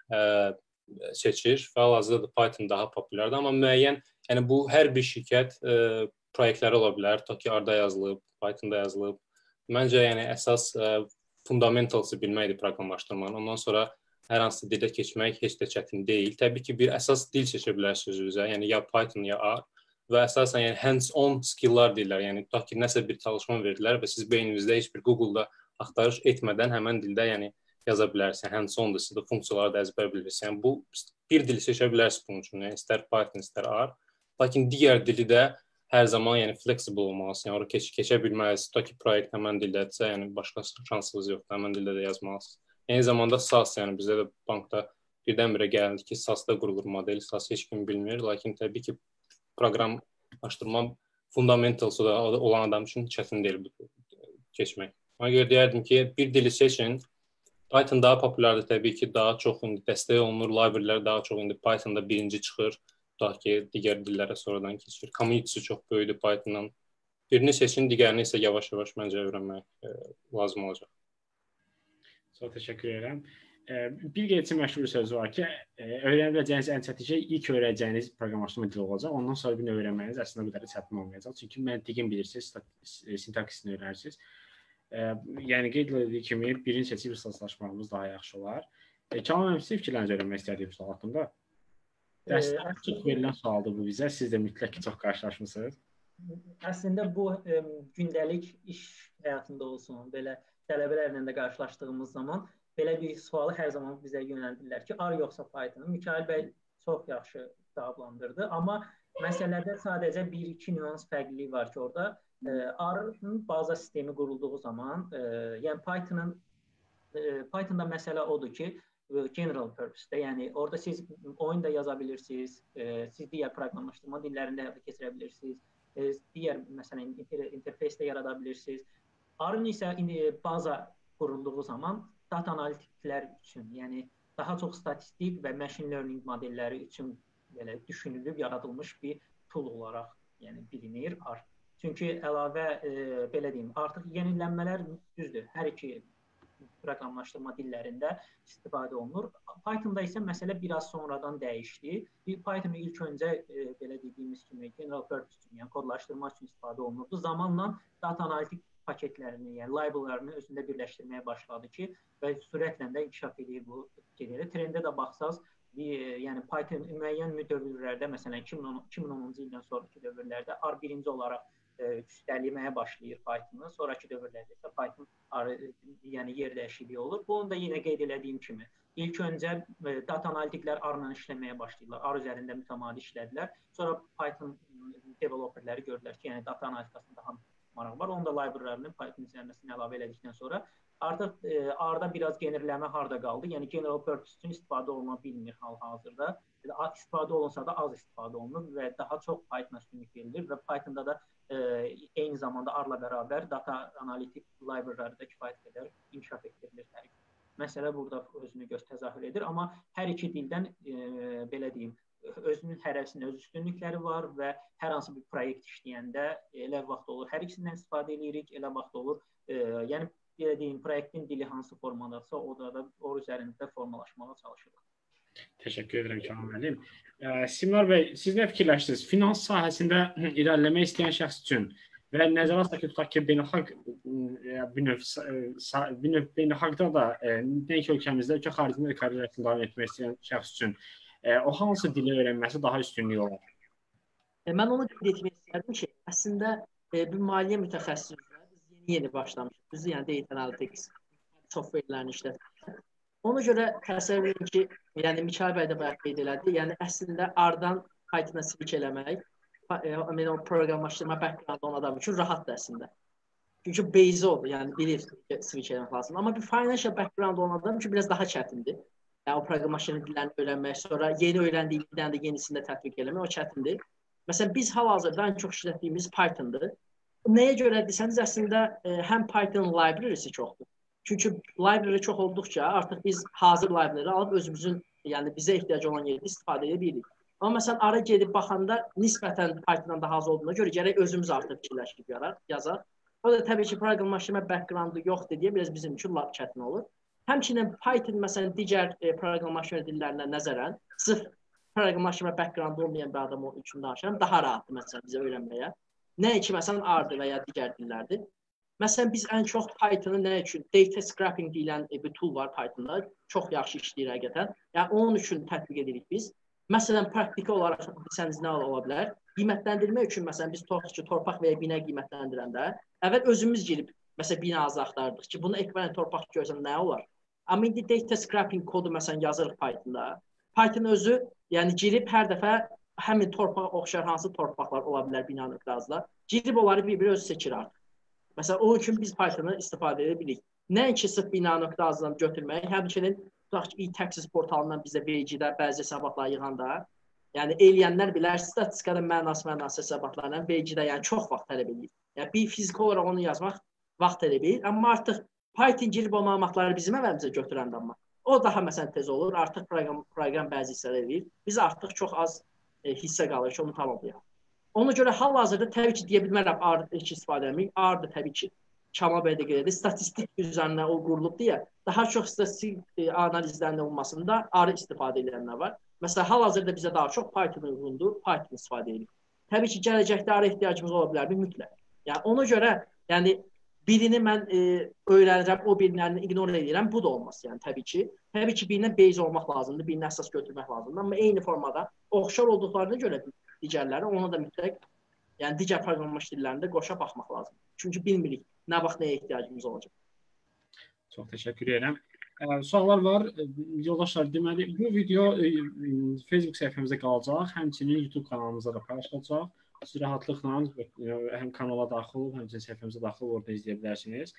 seçir və hal-hazırda Python daha populyardır. Amma müəyyən, yəni bu hər bir şirkət proyektləri ola bilər. Tutaq ki, R-da yazılıb, Python-da yazılıb. Məncə yəni əsas fundamentalsı bilməkdir proqramlaşdırmanın. Ondan sonra hər hansı dildə keçmək heç də çətin deyil. Təbii ki, bir əsas dil seçə bilərsiniz özünüzə. Yəni ya Python ya R və əsasən yəni hands-on skill'lar deyirlər. Yəni tutaq ki, nəsə bir çalışma verdilər və siz beyninizdə heç bir Google-da axtarış etmədən həmin dildə yəni yaza bilərsiniz. Hands-ondur, siz də funksiyaları da əzbər bilirsiniz. Yəni bu bir dili seçə bilərsiniz bunun üçün. Yəni istər Python, istər R. Lakin digər dili də hər zaman yəni flexible olmalısınız. Yəni ora keçə bilməlisiniz. Tutaq ki, proyekt həmin dildədirsə, yəni başqa şansınız yoxdur. Həmin dildə də yazmalısınız. Eyni zamanda SAS, yəni bizdə də bankda birdən-birə gəldi ki, SAS-da qurulur model. SAS heç kim bilmir. Lakin təbii ki, proqramlaşdırma fundamentalsı olan adam üçün çətin deyil keçmək. Ona görə deyərdim ki, bir dili seçin. Python daha populyardır təbii ki, daha çox indi dəstək olunur, library-lər daha çox indi Pythonda birinci çıxır. Tutaq ki, digər dillərə sonradan keçir. Community-si çox böyükdür Python'dan. Birini seçin, digərini isə yavaş-yavaş məncə öyrənmək lazım olacaq. Çox təşəkkür edirəm. Bir qeyd məşhur bir söz var ki, öyrənə biləcəyiniz ən çətin şey ilk öyrənəcəyiniz proqramlaşdırma dili olacaq. Ondan sonra bir öyrənməniz əslində bu qədər çətin olmayacaq. Çünki məntiqin bilirsiniz, sintaksisini öyrənirsiniz. Yəni qeyd edildiyi kimi birini seçib ixtisaslaşmağımız daha yaxşı olar. Kamal müəllim, sizin fikirlərinizi öyrənmək istədiyim sual haqqında. Dərsdə çox verilən sualdır bu bizə. Siz də mütləq ki, çox qarşılaşmısınız. Əslində bu gündəlik iş həyatında olsun, belə tələbələrlə də qarşılaşdığımız zaman belə bir sualı hər zaman bizə yönəldirlər ki, R yoxsa Python. Mikail bəy çox yaxşı cavablandırdı. Amma məsələdə sadəcə 1-2 nüans fərqliliyi var ki, orada R-ın baza sistemi qurulduğu zaman, yəni Pythonda məsələ odur ki, general purpose-də, yəni orada siz oyun da yaza bilirsiniz, siz digər proqramlaşdırma dillərində həyata keçirə bilirsiniz, digər məsələn interfeys də yarada bilirsiniz. R-ın isə baza qurulduğu zaman data analitiklər üçün, yəni daha çox statistik və machine learning modelləri üçün belə düşünülüb yaradılmış bir tool olaraq yəni bilinir R. Çünki əlavə belə deyim, artıq yenilənmələr düzdür, hər iki proqramlaşdırma dillərində istifadə olunur. Pythonda isə məsələ biraz sonradan dəyişdi. Python ilk öncə belə dediyimiz kimi general purpose üçün, yəni kodlaşdırma üçün istifadə olunurdu. Zamanla data analitik paketlərini, yəni library-lərini özündə birləşdirməyə başladı ki, və sürətlə də inkişaf edir bu gedir. Trendə də baxsaz, yəni Python müəyyən dövrlərdə, məsələn 2010-cu ildən sonraki dövrlərdə R birinci olaraq üstəlməyə başlayır Python-u. Sonraki dövrlərdə isə Python yəni yer dəyişikliyi olur. Bunu da yenə qeyd elədiyim kimi, ilk öncə data analitiklər R-la işləməyə başlayırlar. R üzərində mütəmadi işlədilər. Sonra Python developerləri gördülər ki, yəni data analitikasında daha maraq var. Onu da library-lərini Python üzərinə əlavə elədikdən sonra artıq R-da biraz genirləmə harda qaldı. Yəni general purpose üçün istifadə oluna bilmir hal-hazırda. İstifadə olunsa da az istifadə olunur və daha çox Python üstünlük verilir və Pythonda da eyni zamanda R-la bərabər data analitik library-lərdə kifayət qədər inkişaf etdirilir. Məsələ burada özünü təzahür edir, amma hər iki dildən belə deyim, özünün hərəsinin öz üstünlükləri var və hər hansı bir proyekt işləyəndə elə vaxt olur, hər ikisindən istifadə edirik, elə vaxt olur. Yəni belə deyim, proyektin dili hansı formadadsa, o da o üzərində formalaşmağa çalışırıq. Təşəkkür edirəm Kamal müəllim. Simar bəy, siz nə fikirləşirsiniz? Finans sahəsində irəliləmək istəyən şəxs üçün və nəzərə alsaq ki, tutaq ki, beynəlxalqda da, nəinki ölkəmizdə, ölkə xaricində də karyerasını davam etmək istəyən şəxs üçün o hansı dili öyrənməsi daha üstünlük olar? Mən onu qeyd etmək istərdim ki, əslində bir maliyyə mütəxəssisləri biz yeni başlamışıq. Biz yəni data analytics softverlərini işlətirik. Ona görə təsəvvür edin ki, yəni Mikail bəy də bayaq qeyd elədi, yəni əslində R-dan Python-a switch eləmək, o proqramlaşdırma background olan adam üçün rahatdır əslində. Çünki base odur, yəni bilir switch eləmək lazım. Amma bir financial background olan adam üçün biraz daha çətindir. Yəni, o proqramlaşma dillərini öyrənmək, sonra yeni öyrəndiyi dildən də yenisini də tətbiq eləmək o çətindir. Məsələn, biz hal-hazırda ən çox işlətdiyimiz Python'dır. Nəyə görə desəniz, əslində həm Python library'si çoxdur. Çünki library çox olduqca artıq biz hazır library alıb özümüzün, yəni bizə ehtiyac olan yerdə istifadə edə bilirik. Amma məsələn, ara gedib baxanda nisbətən Python'dan daha az olduğuna görə gərək özümüz artıq fikirləşib yazaq. O da təbii ki, proqramlaşma background-u yoxdur deyə biraz bizim üçün lap çətin olur. Həmçinin Python məsələn digər proqramlaşma dillərinə nəzərən sırf proqramlaşma background-u olmayan bir adam üçün danışıram, daha rahatdır məsələn bizə öyrənməyə. Nəinki məsələn R-dır və ya digər dillərdir. Məsələn biz ən çox Python-u nə üçün data scraping deyilən bir tool var Python-da. Çox yaxşı işləyir həqiqətən. Yəni onun üçün tətbiq edirik biz. Məsələn praktiki olaraq desəniz nə ola bilər? Qiymətləndirmək üçün məsələn biz torpaq və ya bina qiymətləndirəndə əvvəl özümüz girib məsələn binamızı axtardıq ki, bunu ekvivalent torpaq görsəm nə olar? Amma indi data scraping kodu məsələn yazırıq Python-da. Python özü yəni girib hər dəfə həmin torpağa oxşar hansı torpaqlar ola bilər binanın ətrafında. Girib onları bir-bir özü seçir artıq. Məsələn onun üçün biz Python-u istifadə edə bilirik. Nəinki sırf bina.az-dan götürmək, həmçinin tutaq ki, e-taxis portalından bizə vericidə bəzi hesabatlar yığanda, yəni eləyənlər bilər statistikada mənasız hesabatlarla vericidə yəni çox vaxt tələb edir. Yəni bir fiziki olaraq onu yazmaq vaxt tələb edir, amma artıq Python girib o məlumatları bizim əvəzimizə götürəndə amma o daha məsələn tez olur, artıq proqram bəzi hissələr edir. Biz artıq çox az hissə qalır ki, onu tamamlayaq. Ona görə hal-hazırda təbii ki, deyə bilmərəm R istifadə etmək. R da təbii ki, Kamal bəy də qeyd edir. Statistik üzərinə o qurulub deyə daha çox statistik analizlərin olmasında R istifadə edənlər var. Məsələn, hal-hazırda bizə daha çox Python uyğundur, Python istifadə edirik. Təbii ki, gələcəkdə R ehtiyacımız ola bilər, mütləq. Yəni ona görə, yəni birini mən öyrənirəm, o birini ignore edirəm, bu da olmaz. Yəni təbii ki, birinə base olmaq lazımdır, birinə əsas götürmək lazımdır. Amma eyni formada oxşar olduqlarına görə digərləri ona da mütləq, yəni digər proqramlaşma dillərində qoşa baxmaq lazımdır. Çünki bilmirik nə vaxt nəyə ehtiyacımız olacaq. Çox təşəkkür edirəm. Suallar var. Yoldaşlar, deməli bu video Facebook səhifəmizdə qalacaq, həmçinin YouTube kanalımızda da paylaşılacaq. Siz rahatlıqla həm kanala daxil olub, həmçinin səhifəmizə daxil olub orada izləyə bilərsiniz.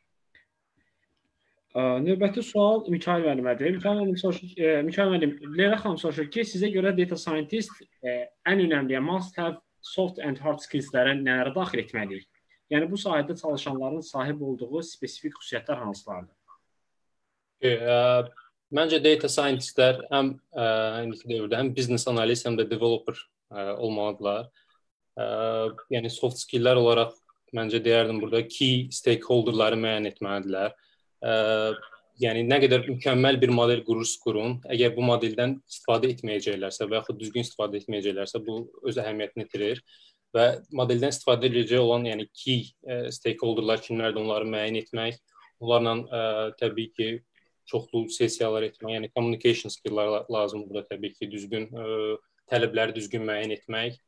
Növbəti sual Mikail müəllimədir. Mikail müəllim, Leyla xanım soruşur ki, sizə görə data scientist ən önəmli must have soft and hard skills-lərə nələrə daxil etməliyik? Yəni bu sahədə çalışanların sahib olduğu spesifik xüsusiyyətlər hansılardır? Məncə data scientistlər həm indiki dövrdə həm business analist, həm də developer olmalıdırlar. Yəni soft skilllər olaraq məncə deyərdim burada key stakeholderları müəyyən etməlidirlər. Yəni nə qədər mükəmməl bir model qurun, əgər bu modeldən istifadə etməyəcəklərsə və yaxud düzgün istifadə etməyəcəklərsə bu öz əhəmiyyətini itirir və modeldən istifadə edəcək olan yəni key stakeholderlar kimlərdir onları müəyyən etmək, onlarla təbii ki çoxlu sessiyalar etmək, yəni communication skilllər lazımdır burada təbii ki düzgün tələbləri düzgün müəyyən etmək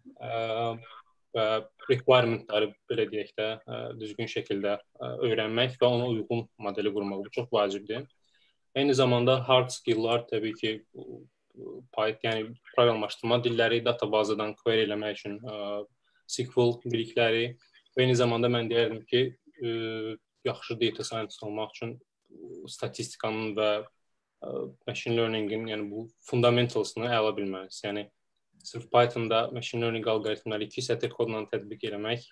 və requirementləri belə deyək də düzgün şəkildə öyrənmək və ona uyğun modeli qurmaq bu çox vacibdir. Eyni zamanda hard skilllər təbii ki yəni proqramlaşdırma dilləri, databazadan query eləmək üçün SQL bilikləri və eyni zamanda mən deyərdim ki yaxşı data scientist olmaq üçün statistikanın və machine learningin yəni bu fundamentalsını əla bilməlisiniz. Yəni sırf Python'da machine learning alqoritmləri 2 sətir kodla tətbiq eləmək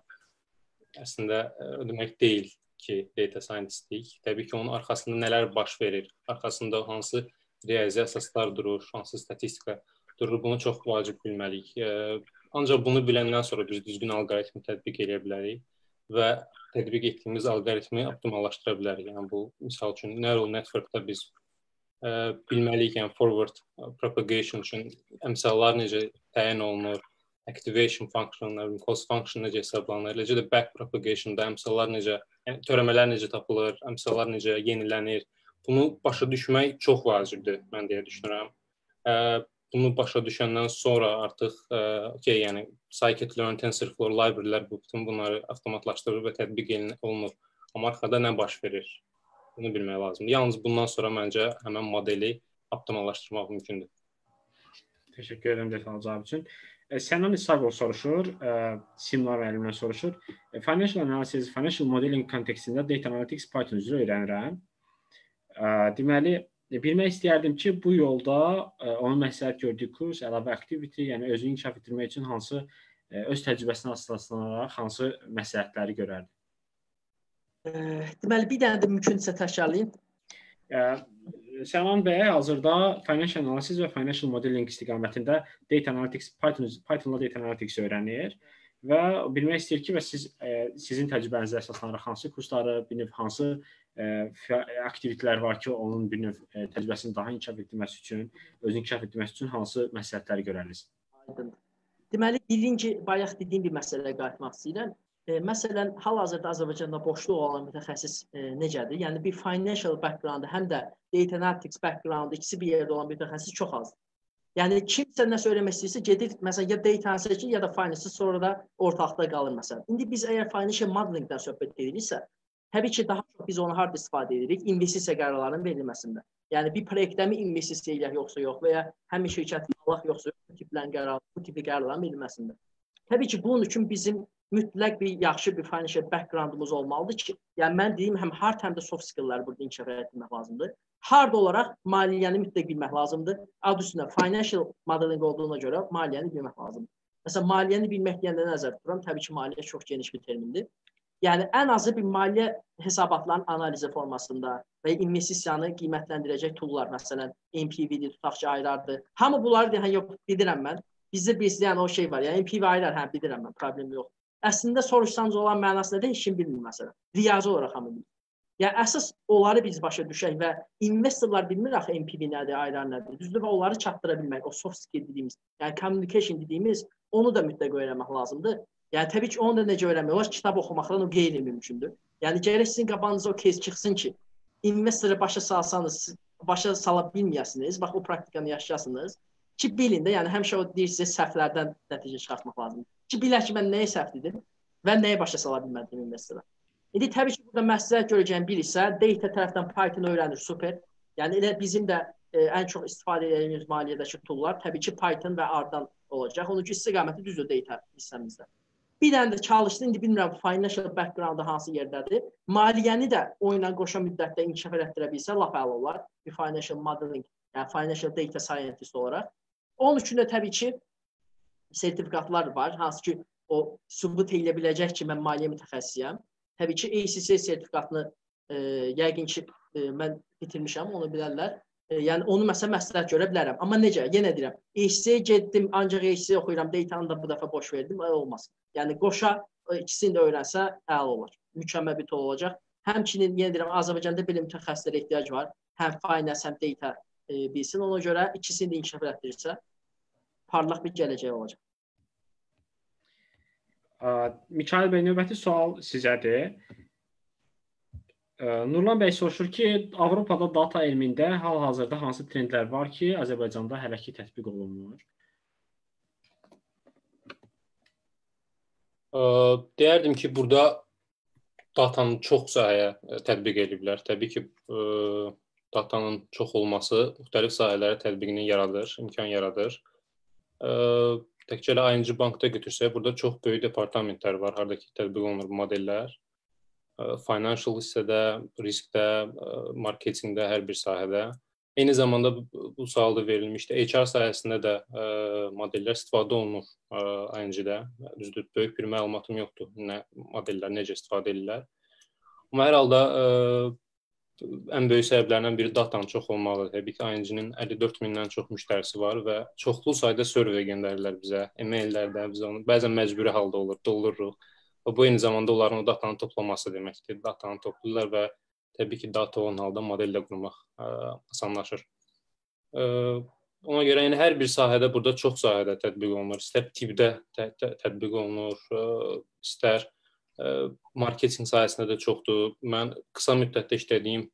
əslində demək deyil ki, data scientistlik. Təbii ki, onun arxasında nələr baş verir, arxasında hansı riyazi əsaslar durur, hansı statistika durur, bunu çox vacib bilməliyik. Ancaq bunu biləndən sonra biz düzgün alqoritmi tətbiq edə bilərik və tətbiq etdiyimiz alqoritmi optimallaşdıra bilərik. Yəni bu, misal üçün, neural networkda biz bilməliyik, yəni forward propagation üçün əmsallar necə təyin olunur, activation function, cost function necə hesablanır, eləcə də back propagationda əmsallar necə, yəni törəmələr necə tapılır, əmsallar necə yenilənir. Bunu başa düşmək çox vacibdir, mən deyə düşünürəm. Bunu başa düşəndən sonra artıq yəni scikit-learn, TensorFlow librarylər bütün bunları avtomatlaşdırır və tətbiq olunur. Amma arxada nə baş verir? Bunu bilmək lazımdır. Yalnız bundan sonra məncə həmən modeli optimallaşdırmaq mümkündür. Təşəkkür edirəm detallı cavab üçün. Sənan İsaqov soruşur, Simlar müəllimdən soruşur. Financial Analysis, Financial Modeling kontekstində Data Analytics Python üzrə öyrənirəm. Deməli, bilmək istəyərdim ki, bu yolda onun məsləhət gördüyü kurs, əlavə activity, yəni özünü inkişaf etdirmək üçün hansı öz təcrübəsinə əsaslanaraq hansı məsləhətləri görərdi? Deməli, bir dənə də mümkünsə təkrarlayın. Sənan bəy hazırda financial analysis və financial modeling istiqamətində data analytics, Pythonla data analytics öyrənir və bilmək istəyir ki, və sizin təcrübənizə əsaslanaraq hansı kursları, bir növ hansı aktivitetlər var ki, onun bir növ təcrübəsini daha inkişaf etdirməsi üçün, özünü inkişaf etdirməsi üçün hansı məsləhətləri görərsiniz? Deməli, birinci, bayaq dediyim bir məsələyə qayıtmaq istəyirəm. Məsələn, hal-hazırda Azərbaycanda boşluq olan mütəxəssis necədir? Yəni, bir financial background, həm də data analytics background, ikisi bir yerdə olan mütəxəssis çox azdır. Yəni, kimsə nəsə öyrənmək istəyirsə, gedir, məsələn, ya data analytics ya da finance, sonra da ortaqda qalır, məsələn. İndi biz əgər financial modelingdən söhbət ediriksə, təbii ki, daha çox biz onu harada istifadə edirik? İnvestisiya qərarlarının verilməsində. Yəni, bir proyektdə mi investisiya eləyək yoxsa yox və ya həmin şirkəti alaq yoxsa yox, bu tipli qərarların verilməsində. Təbii ki, bunun üçün bizim mütləq bir yaxşı bir financial backgroundumuz olmalıdır ki, yəni mən deyim, həm hard, həm də soft skill'ləri burada inkişaf etdirmək lazımdır. Hard olaraq maliyyəni mütləq bilmək lazımdır. Adı üstünə financial modeling olduğuna görə maliyyəni bilmək lazımdır. Məsələn, maliyyəni bilmək deyəndə nəzərdə tuturam, təbii ki, maliyyə çox geniş bir termindir. Yəni, ən azı bir maliyyə hesabatlarının analizi formasında və investisiyanı qiymətləndirəcək toollar, məsələn, NPV-dir, tutaq ki, ayrardır. Hamı bunları deyən, yox, bilirəm mən. Bizdə yəni o şey var, yəni NPV ayrar, hə, bilirəm mən, problem yox. Əslində soruşsanız olan mənasında da heç kim bilmir, məsələn. Riyazi olaraq hamı bilir. Yəni, əsas onları biz başa düşək və investorlar bilmir axı NPV nədir, ayrar nədir. Düzdür və onları çatdıra bilmək, o soft skill dediyimiz, yəni communication dediyimiz, onu da mütləq öyrənmək lazımdır. Yəni, təbii ki, onu da necə öyrənmək olar? Kitab oxumaqla o qeyri-mümkündür. Yəni, gərək sizin qabağınıza o case çıxsın ki, investoru başa salsanız, başa sala bilməyəsiniz, bax, o praktikanı yaşayasınız ki, bilin də, yəni, həmişə o deyir sizə səhvlərdən nəticə çıxartmaq lazımdır. Ki, bilək ki, mən nəyə səhv dedim və nəyə başa sala bilmədim investora. İndi, təbii ki, burada məsləhət görəcəyim bir isə, data tərəfdən Python öyrənir, super. Yəni, elə bizim də ən çox istifadə edəcəyimiz maliyyədəki toollar, təbii ki, Python və R-dan olacaq. Onun ki, istiqaməti düzdür data hissəmizdə. Bir dənə də çalışdı, indi bilmirəm, financial background-da hansı yerdədir. Maliyyəni də oyunla qoşa müddətdə inkişaf etdirə bilsə, lap əla olar. Bir financial modeling, yəni financial data scientist olaraq. Onun üçün də təbii ki, sertifikatlar var, hansı ki, o sübut eləyə biləcək ki, mən maliyyə mütəxəssisiyəm. Təbii ki, ACC sertifikatını yəqin ki, mən bitirmişəm, onu bilərlər. Yəni, onu məsələn məsləhət görə bilərəm. Amma necə? Yenə deyirəm, ACC getdim, ancaq ACC oxuyuram, datanı da bu dəfə boş verdim, olmaz. Yəni, qoşa ikisini də öyrənsə, əla olur. Mükəmməl bir tool olacaq. Həmçinin, yenə deyirəm, Azərbaycanda belə mütəxəssislərə ehtiyac var. Həm finance, həm data bilsin. Ona görə ikisini də inkişaf etdirirsə, parlaq bir gələcək olacaq. Mikail bəy, növbəti sual sizədir. Nurlan bəy soruşur ki, Avropada data elmində hal-hazırda hansı trendlər var ki, Azərbaycanda hələ ki tətbiq olunmur? Deyərdim ki, burada datanın çox sahəyə tətbiq ediblər. Təbii ki, datanın çox olması müxtəlif sahələrə tətbiqini yaradır, imkan yaradır. Təkcə elə ING Bankda götürsək, burada çox böyük departamentlər var, haradakı tətbiq olunur modellər. Financial hissədə, riskdə, marketinqdə, hər bir sahədə. Eyni zamanda bu sualda verilmişdi. HR sahəsində də modellər istifadə olunur ING-də. Düzdür, böyük bir məlumatım yoxdur, nə modellər necə istifadə edirlər. Amma hər halda ən böyük səbəblərindən biri datanın çox olmalıdır. Təbii ki, ING-nin 54 mindən çox müştərisi var və çoxlu sayda survey göndərirlər bizə. E-maillərdə biz onu bəzən məcburi halda olur, doldururuq. Və bu eyni zamanda onların o datanı toplaması deməkdir. Datanı toplayırlar və təbii ki, data olan halda modellə qurmaq asanlaşır. Ona görə yəni, hər bir sahədə burada çox sahədə tətbiq olunur. İstər tipdə tətbiq olunur, istər marketinq sahəsində də çoxdur. Mən qısa müddətdə işlədiyim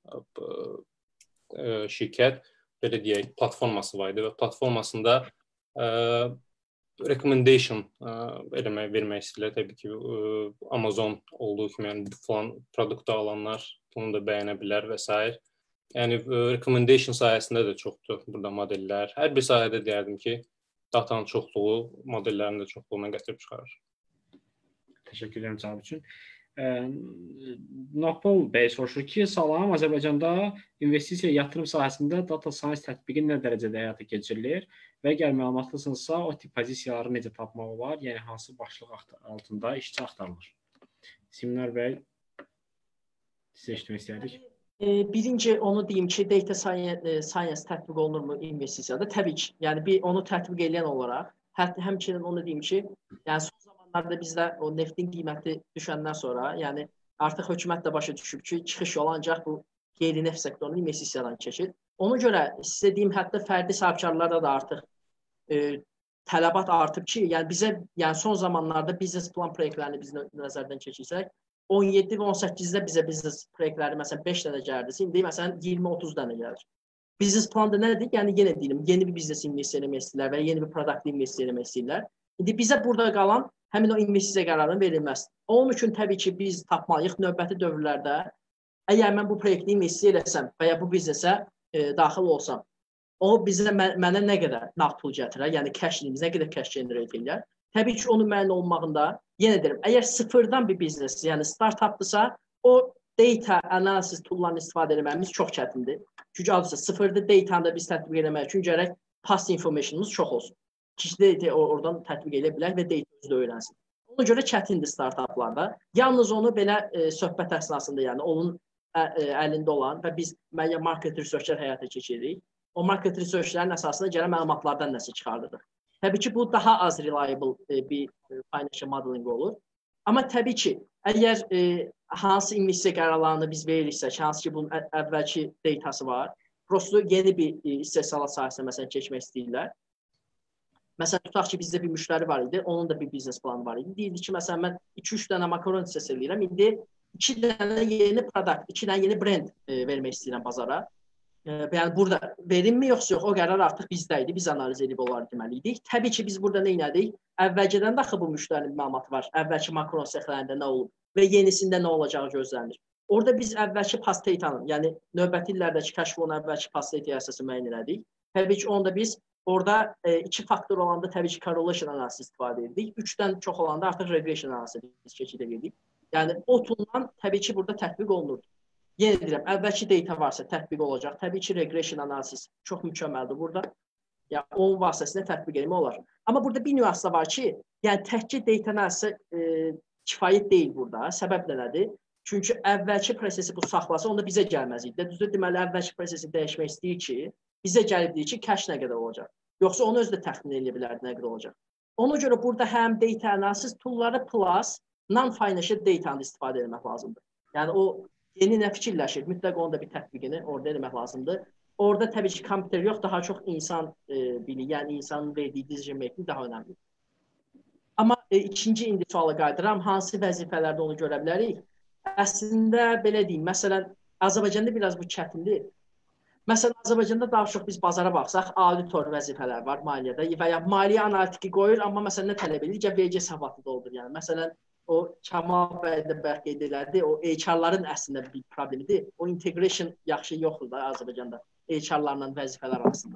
şirkət, belə deyək, platforması var idi və platformasında recommendation vermək istəyirlər. Təbii ki, Amazon olduğu kimi, yəni falan produktu alanlar bunu da bəyənə bilər və s. Yəni, recommendation sayəsində də çoxdur burada modellər. Hər bir sahədə deyərdim ki, datanın çoxluğu, modellərin də çoxluğuna gətirib çıxarır. Təşəkkür edirəm cavab üçün. Nopol bəy soruşur ki, salam, Azərbaycanda investisiya yatırım sahəsində data science tətbiqi nə dərəcədə həyata keçirilir və əgər məlumatlısınızsa, o tip pozisiyaları necə tapmaq olar? Yəni hansı başlıq altında işçi axtarılır? Seminar bəy, sizə eşitmək istərdik. Birinci onu deyim ki, data science tətbiq olunurmu investisiyada? Təbii ki. Yəni onu tətbiq edən olaraq, həmçinin onu deyim ki, yəni son zamanlarda bizdə o neftin qiyməti düşəndən sonra, yəni artıq hökumət də başa düşüb ki, çıxış yolu ancaq bu qeyri-neft sektorunun investisiyadan keçir. Ona görə sizə deyim, hətta fərdi sahibkarlarda da artıq tələbat artıb ki, yəni bizə, yəni son zamanlarda biznes plan proyektlərini biz nəzərdən keçirsək, 17 və 18-də bizə biznes proyektləri məsələn 5 dənə gəldi. İndi məsələn 20-30 dənə gəlir. Biznes planda nədir? Yəni yenə deyim, yeni bir biznes investisiya etmək istəyirlər və yeni bir produkt investisiya etmək istəyirlər. İndi bizə burada qalan həmin o investisiya qərarının verilməsi. Onun üçün təbii ki, biz tapmalıyıq növbəti dövrlərdə. Əgər mən bu proyektə investisiya etsəm və ya bu biznesə daxil olsam, o bizə mənə nə qədər nağd pul gətirər, yəni cash-imiz nə qədər cash generate edir. Təbii ki, onun müəyyən olunmağında yenə deyirəm, əgər sıfırdan bir biznes, yəni startupdırsa, o data analysis toollarını istifadə etməyimiz çox çətindir. Çünki adısa sıfırda datanı da biz tətbiq etmək üçün gərək past informationumuz çox olsun. Kişi oradan tətbiq edə bilər və data özü də öyrənsin. Ona görə çətindir startuplarda. Yalnız onu belə söhbət əsnasında, yəni onun əlində olan və biz müəyyən market researchlər həyata keçiririk. O market researchlərin əsasında gələn məlumatlardan nəsə çıxardırıq. Təbii ki, bu daha az reliable bir financial modeling olur. Amma təbii ki, əgər hansı investisiya qərarlarını biz veririksə, hansı ki, bunun əvvəlki datası var, prosto yeni bir istehsalat sahəsinə məsələn keçmək istəyirlər. Məsələn, tutaq ki, bizdə bir müştəri var idi, onun da bir biznes planı var idi. Deyirdi ki, məsələn, mən 2-3 dənə makaron istehsal edirəm, indi 2 dənə yeni produkt, 2 dənə yeni brend vermək istəyirəm bazara. Yəni burada verimmi yoxsa yox, o qərar artıq bizdə idi, biz analiz edib onları deməliydik. Təbii ki, biz burada nə etdik? Əvvəlcədən daxı bu müştərinin məlumatı var, əvvəlki makaron sexlərində nə olub və yenisində nə olacağı gözlənilir. Orada biz əvvəlki past datanın, yəni növbəti illərdəki kəşf olunan əvvəlki past data əsası müəyyən elədik. Təbii ki, onda biz orada 2 faktor olanda təbii ki, correlation analizi istifadə etdik. 3-dən çox olanda artıq regression analizi biz keçid edirdik. Yəni o tooldan təbii ki, burada tətbiq olunurdu. Yenə deyirəm, əvvəlki data varsa tətbiq olacaq. Təbii ki, regression analiz çox mükəmməldir burada. Yəni, onun vasitəsilə tətbiq etmək olar. Amma burada bir nüans da var ki, yəni təkcə data analizi kifayət deyil burada. Səbəb də nədir? Çünki əvvəlki prosesi bu saxlasa, onda bizə gəlməz idi. Düzdür, deməli, əvvəlki prosesi dəyişmək istəyir ki, bizə gəlib deyir ki, cash nə qədər olacaq. Yoxsa onu özü də təxmin edə bilərdi nə qədər olacaq. Ona görə burada həm data analiz toolları plus non-financial data-nı istifadə etmək lazımdır. Yəni, o yeni nə fikirləşir, mütləq onu da bir tətbiqini orada eləmək lazımdır. Orada təbii ki, kompüter yox, daha çox insan bilir, yəni insanın verdiyi decision making daha önəmlidir. Amma ikinci indi suala qayıdıram, hansı vəzifələrdə onu görə bilərik? Əslində, belə deyim, məsələn, Azərbaycanda biraz bu çətindir. Məsələn, Azərbaycanda daha çox biz bazara baxsaq, auditor vəzifələr var maliyyədə və ya maliyyə analitiki qoyur, amma məsələn, nə tələb edir? VC səbatı da olur, yəni. Məsələn, o Kamal bəy də bəlkə qeyd elədi, o HR-ların əslində bir problemidir. O integration yaxşı yoxdur da Azərbaycanda HR-larla vəzifələr arasında.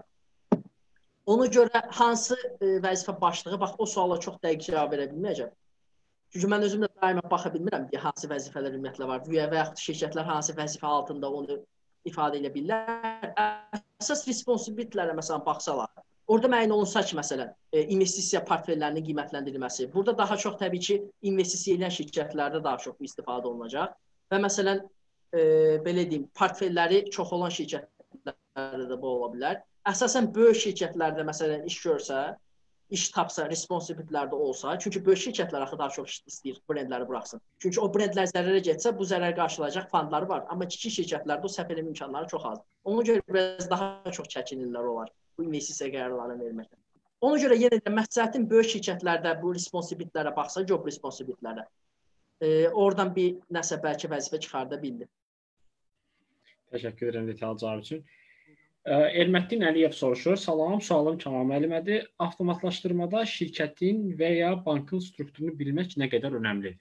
Ona görə hansı vəzifə başlığı, bax o suala çox dəqiq cavab verə bilməyəcəm. Çünki mən özüm də daima baxa bilmirəm ki, hansı vəzifələr ümumiyyətlə var və yaxud şirkətlər hansı vəzifə altında onu ifadə edə bilirlər. Əsas responsibilitylərə məsələn baxsalar, orada müəyyən olunsa ki, məsələn, investisiya portfellərinin qiymətləndirilməsi. Burada daha çox təbii ki, investisiya edən şirkətlərdə daha çox istifadə olunacaq. Və məsələn, belə deyim, portfelləri çox olan şirkətlərdə də bu ola bilər. Əsasən böyük şirkətlərdə məsələn iş görsə, iş tapsa, responsibilitylərdə olsa, çünki böyük şirkətlər axı daha çox istəyir brendləri buraxsın. Çünki o brendlər zərərə getsə, bu zərər qarşılayacaq fondları var. Amma kiçik şirkətlərdə o səhv eləmə imkanları çox azdır. Ona görə biraz daha çox çəkinirlər olar bu investisiya qərarlarını verməkdən. Ona görə yenə də məsləhətim böyük şirkətlərdə bu responsibilitylərə baxsa, job responsibilitylərə, oradan bir nəsə bəlkə vəzifə çıxarda bildi. Təşəkkür edirəm detallı cavab üçün. Elməddin Əliyev soruşur. Salam, sualım Kamal müəllimədir. Avtomatlaşdırmada şirkətin və ya bankın strukturunu bilmək nə qədər önəmlidir?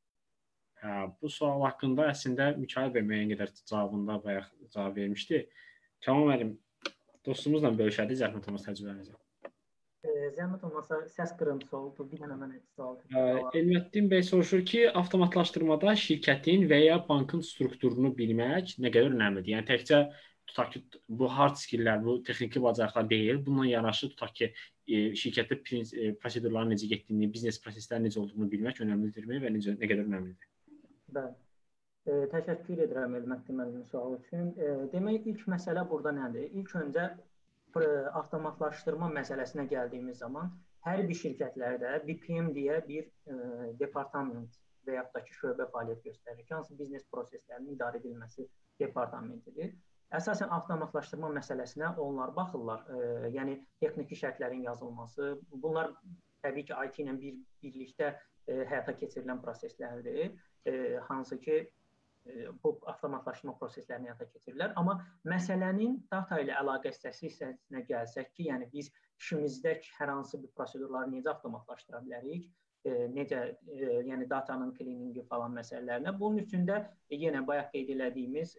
Bu sual haqqında əslində Mikail bəy müəyyən qədər cavabında bayaq cavab vermişdi. Kamal müəllim, dostumuzla bölüşədik zəhmət olmasa təcrübənizi. Zəhmət olmasa səs qırıntısı oldu. Bir dənə mənə sual. Elməddin bəy soruşur ki, avtomatlaşdırmada şirkətin və ya bankın strukturunu bilmək nə qədər önəmlidir? Yəni təkcə tutaq ki, bu hard skilllər, bu texniki bacarıqlar deyil. Bununla yanaşı tutaq ki, şirkətdə prosedurların necə getdiyini, biznes proseslərin necə olduğunu bilmək önəmlidirmi və nə qədər önəmlidir? Bəli. Təşəkkür edirəm Elməddin müəllimin sualı üçün. Demək, ilk məsələ burada nədir? İlk öncə avtomatlaşdırma məsələsinə gəldiyimiz zaman hər bir şirkətlərdə BPM deyə bir departament və yaxud da ki, şöbə fəaliyyət göstərir ki, hansı biznes proseslərinin idarə edilməsi departamentidir. Əsasən avtomatlaşdırma məsələsinə onlar baxırlar. Yəni texniki şərtlərin yazılması, bunlar təbii ki, IT ilə birlikdə həyata keçirilən proseslərdir. Hansı ki, bu avtomatlaşdırma proseslərini həyata keçirirlər. Amma məsələnin data ilə əlaqə hissəsinə gəlsək ki, yəni biz işimizdə hər hansı bir prosedurları necə avtomatlaşdıra bilərik, necə, yəni datanın cleaningi falan məsələlərinə. Bunun üçün də yenə bayaq qeyd elədiyimiz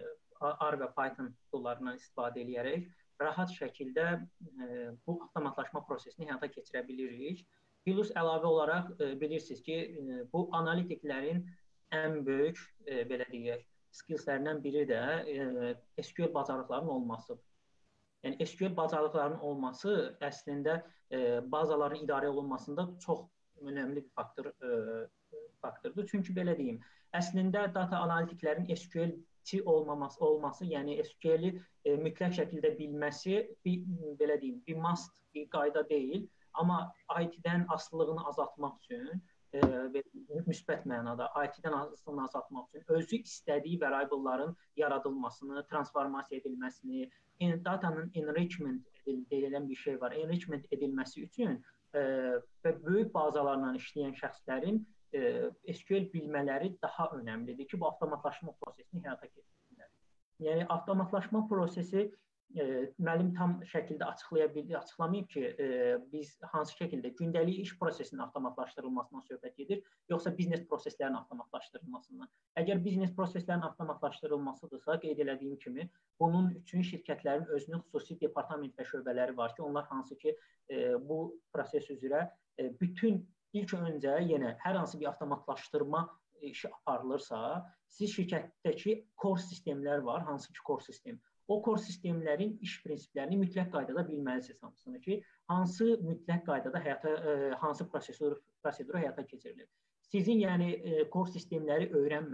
R və Python toollarından istifadə edərək rahat şəkildə bu avtomatlaşma prosesini həyata keçirə bilirik. Plus əlavə olaraq bilirsiniz ki, bu analitiklərin ən böyük, belə deyək, skillslərindən biri də SQL bacarıqlarının olmasıdır. Yəni, SQL bacarıqlarının olması əslində bazaların idarə olunmasında çox önəmli bir faktordur. Çünki belə deyim, əslində data analitiklərin SQL-ci olması, yəni SQL-i mütləq şəkildə bilməsi, belə deyim, bir must, bir qayda deyil. Amma IT-dən asılılığını azaltmaq üçün, müsbət mənada IT-dən asılılığını azaltmaq üçün özü istədiyi variableların yaradılmasını, transformasiya edilməsini, datanın enrichment edilən bir şey var, enrichment edilməsi üçün və böyük bazalarla işləyən şəxslərin SQL bilmələri daha önəmlidir ki, bu avtomatlaşma prosesini həyata keçirsinlər. Yəni, avtomatlaşma prosesi müəllim tam şəkildə açıqlamayıb ki, biz hansı şəkildə gündəlik iş prosesinin avtomatlaşdırılmasından söhbət edir, yoxsa biznes proseslərinin avtomatlaşdırılmasından. Əgər biznes proseslərinin avtomatlaşdırılmasıdırsa, qeyd elədiyim kimi, bunun üçün şirkətlərin özünün xüsusi departament və şöbələri var ki, onlar hansı ki, bu proses üzrə bütün ilk öncə yenə hər hansı bir avtomatlaşdırma işi aparılırsa, siz şirkətdəki core sistemlər var, hansı ki, core sistem. O core sistemlərin iş prinsiplərini mütləq qaydada bilməlisiniz hamısını ki, hansı mütləq qaydada hansı proseduru həyata keçirilir. Sizin yəni core sistemləri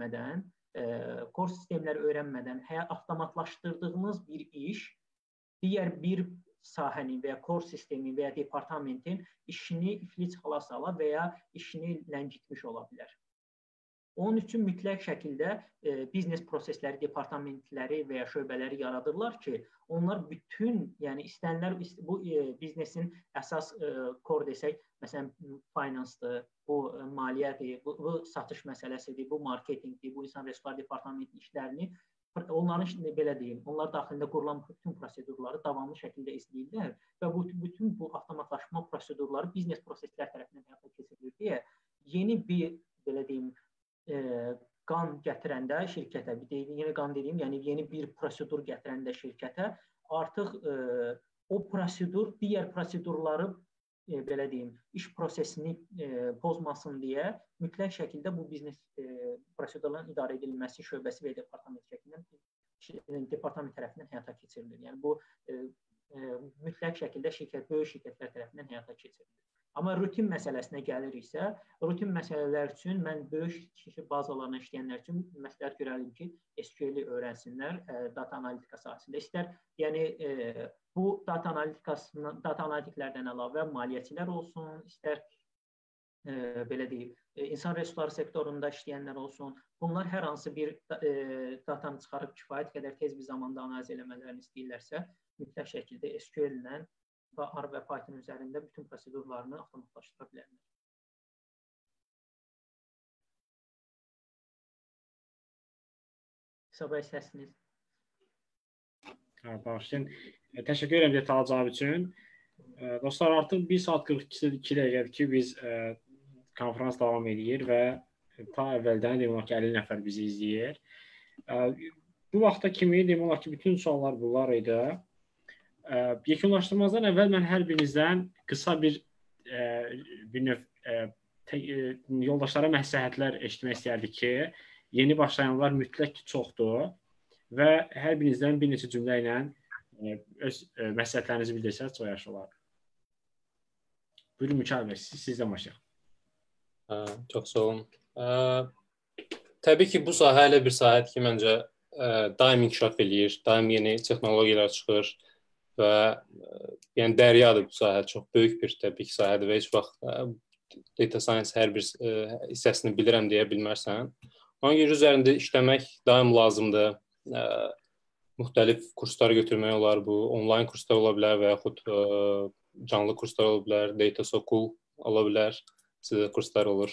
öyrənmədən avtomatlaşdırdığınız bir iş digər bir sahənin və ya core sistemin və ya departamentin işini iflic hala sala və ya işini ləngitmiş ola bilər. Onun üçün mütləq şəkildə biznes prosesləri, departamentləri və ya şöbələri yaradırlar ki, onlar bütün, yəni istənilər bu biznesin əsas core desək, məsələn, finance-dır, bu maliyyədir, bu satış məsələsidir, bu marketinqdir, bu insan resursları departamentinin işlərini, onların belə deyim, onlar daxilində qurulan bütün prosedurları davamlı şəkildə izləyirlər və bütün bu avtomatlaşma prosedurları biznes proseslər tərəfindən həyata keçirilir deyə yeni bir, belə deyim, qan gətirəndə şirkətə, yeni qan dediyim, yəni yeni bir prosedur gətirəndə şirkətə artıq o prosedur digər prosedurları, belə deyim, iş prosesini pozmasın deyə mütləq şəkildə bu biznes prosedurların idarə edilməsi şöbəsi və departament tərəfindən həyata keçirilir. Yəni bu mütləq şəkildə böyük şirkətlər tərəfindən həyata keçirilir. Amma rutin məsələsinə gəliriksə, rutin məsələlər üçün mən böyük şirkət bazalarına işləyənlər üçün məsləhət görərdim ki, SQL-i öyrənsinlər data analitika sahəsində. İstər, yəni bu data analitiklərdən əlavə maliyyəçilər olsun, istər belə deyim, insan resursları sektorunda işləyənlər olsun. Bunlar hər hansı bir datanı çıxarıb kifayət qədər tez bir zamanda analiz eləmələrini istəyirlərsə, mütləq şəkildə SQL-lə və R və Python üzərində bütün prosedurlarını avtomatlaşdıra bilərlər. Sabah səsiniz. Bağışlayın. Təşəkkür edirəm detallı cavab üçün. Dostlar, artıq 1 saat 42 dəqiqədir ki, biz konferans davam edir və ta əvvəldən demək olar ki, 50 nəfər bizi izləyir. Bu vaxta kimi demək olar ki, bütün suallar bunlar idi. Yekunlaşdırmazdan əvvəl mən hər birinizdən qısa bir növ yoldaşlara məsləhətlər eşitmək istərdik ki, yeni başlayanlar mütləq çoxdur və hər birinizdən bir neçə cümlə ilə öz məsləhətlərinizi bildirsəz çox yaxşı olar. Buyurun Mükəmməl bəy, sizdən başlayaq. Çox sağ olun. Təbii ki, bu sahə elə bir sahədir ki, məncə daim inkişaf eləyir, daim yeni texnologiyalar çıxır və yəni dəryadır bu sahə, çox böyük bir təbii ki sahədir və heç vaxt data science hər bir hissəsini bilirəm deyə bilmərsən. Ona görə üzərində işləmək daim lazımdır. Müxtəlif kurslar götürmək olar, bu onlayn kurslar ola bilər və yaxud canlı kurslar ola bilər, Data School ola bilər, sizə kurslar olur.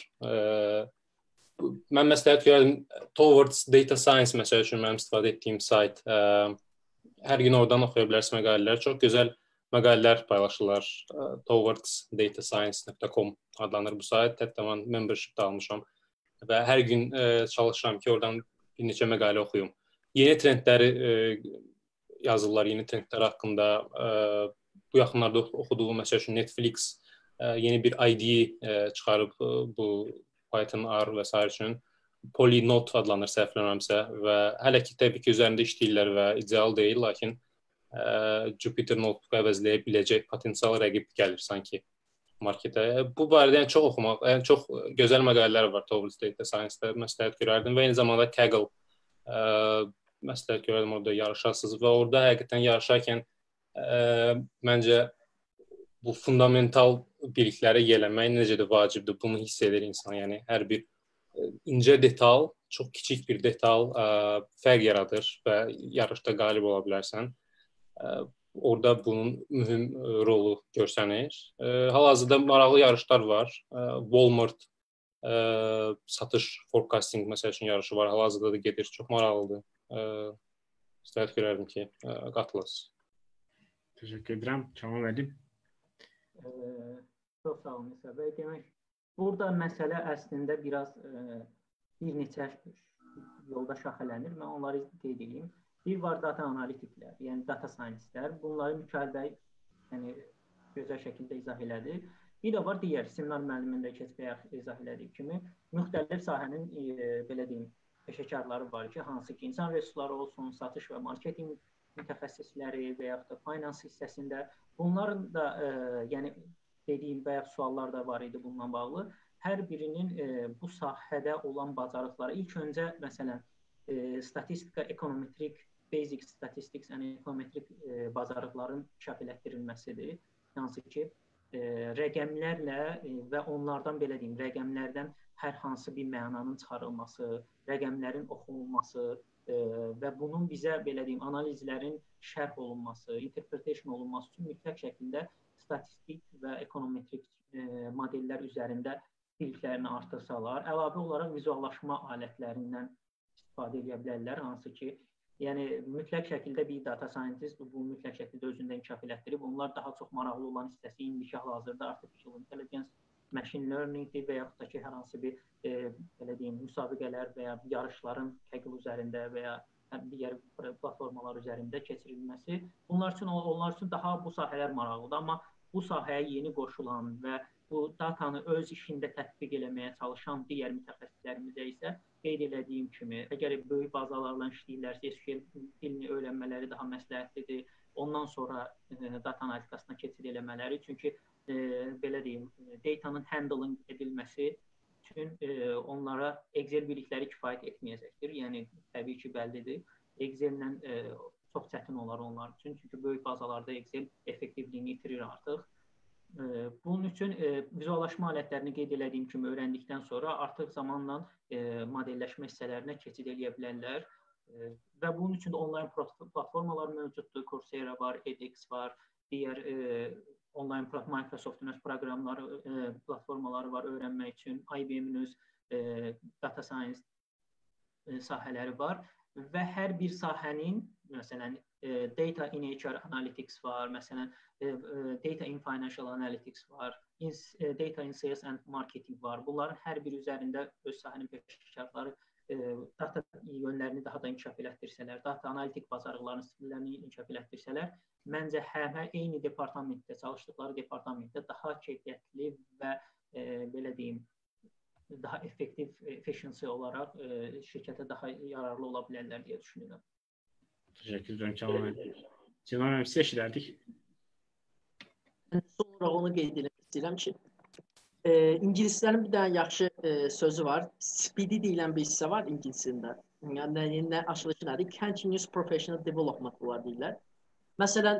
Mən məsləhət görərdim, Towards Data Science məsəl üçün mənim istifadə etdiyim sayt. Hər gün oradan oxuya bilərsiniz məqalələr. Çox gözəl məqalələr paylaşırlar. towardsdatascience.com adlanır bu sayt. Hətta mən membership də almışam və hər gün çalışıram ki, oradan bir neçə məqalə oxuyum. Yeni trendləri yazırlar, yeni trendlər haqqında. Bu yaxınlarda oxuduğum məsəl üçün Netflix yeni bir IDE çıxarıb bu Python, R və s. üçün. Polynode adlanır səhvləmirəmsə və hələ ki təbii ki üzərində işləyirlər və ideal deyil, lakin Jupyter Notebook əvəzləyə biləcək potensial rəqib gəlir sanki marketə. Bu barədə çox oxumaq, çox gözəl məqalələr var Towards Data Science-də məsləhət görərdim və eyni zamanda Kaggle məsləhət görərdim, orada yarışasınız və orada həqiqətən yarışarkən məncə bu fundamental bilikləri yiyələmək necə də vacibdir, bunu hiss edir insan. Yəni hər bir incə detal, çox kiçik bir detal fərq yaradır və yarışda qalib ola bilərsən. Orada bunun mühüm rolu görsənir. Hal-hazırda maraqlı yarışlar var. Walmart satış forecasting məsəl üçün yarışı var. Hal-hazırda da gedir. Çox maraqlıdır. İstəyət görərdim ki, qatılasınız. Təşəkkür edirəm. Kamal müəllim. Çox sağ olun İsa bəy. Demək, burada məsələ əslində biraz bir neçə yolda şaxələnir. Mən onları qeyd edeyim. Bir var data analitiklər, yəni data scientistlər. Bunları Mükəmməl bəy yəni gözəl şəkildə izah elədi. Bir də var digər seminar müəllimində keçbəyək izah elədiyi kimi müxtəlif sahənin belə deyim peşəkarları var ki, hansı ki insan resursları olsun, satış və marketinq mütəxəssisləri və yaxud da finans hissəsində bunların da yəni dediyim bayaq suallar da var idi bununla bağlı. Hər birinin bu sahədə olan bacarıqları ilk öncə məsələn statistika, ekonometrik, basic statistics, yəni ekonometrik bacarıqların inkişaf etdirilməsidir. Hansı ki rəqəmlərlə və onlardan belə deyim, rəqəmlərdən hər hansı bir mənanın çıxarılması, rəqəmlərin oxunulması və bunun bizə belə deyim, analizlərin şərh olunması, interpretation olunması üçün mütləq şəkildə statistik və ekonometrik modellər üzərində biliklərini artırsalar, əlavə olaraq vizuallaşma alətlərindən istifadə edə bilərlər, hansı ki, yəni mütləq şəkildə bir data scientist bu mütləq şəkildə özündə inkişaf etdirib. Onlar daha çox maraqlı olan hissəsi indiki hal-hazırda artificial intelligence, machine learning-dir və yaxud da ki, hər hansı bir belə deyim, müsabiqələr və ya yarışların Kaggle üzərində və ya digər platformalar üzərində keçirilməsi. Onlar üçün daha bu sahələr maraqlıdır, amma bu sahəyə yeni qoşulan və bu datanı öz işində tətbiq eləməyə çalışan digər mütəxəssislərimizə isə qeyd elədiyim kimi, əgər böyük bazalarla işləyirlərsə, SQL dilini öyrənmələri daha məsləhətlidir. Ondan sonra data analitikasına keçid eləmələri, çünki belə deyim, datanın handling edilməsi üçün onlara Excel bilikləri kifayət etməyəcəkdir. Yəni təbii ki, bəllidir. Excel-lə çox çətin olar onlar üçün, çünki böyük bazalarda Excel effektivliyini itirir artıq. Bunun üçün vizuallaşma alətlərini qeyd elədiyim kimi öyrəndikdən sonra artıq zamanla modelləşmə hissələrinə keçid eləyə bilərlər. Və bunun üçün də onlayn platformalar mövcuddur. Coursera var, edX var, digər onlayn Microsoft-un öz proqramları, platformaları var öyrənmək üçün. IBM-in öz data science sahələri var və hər bir sahənin, məsələn, data in HR analytics var, məsələn, data in financial analytics var, data in sales and marketing var. Bunların hər biri üzərində öz sahənin peşəkarları data yönlərini daha da inkişaf elətdirsələr, data analitik bacarıqlarının skilllərini inkişaf elətdirsələr, məncə həm eyni departamentdə, çalışdıqları departamentdə daha keyfiyyətli və belə deyim, daha effektiv, efficiency olaraq şirkətə daha yararlı ola bilərlər deyə düşünürəm. Təşəkkür edirəm Kamal müəllim. Sinan müəllim, siz eşidərdik. Sonra onu qeyd etmək istəyirəm ki, İngilislərin bir dənə yaxşı sözü var. Speedy deyilən bir hissə var ingilisində. Yəni nə açılışı nədir? Continuous Professional Development var deyirlər. Məsələn,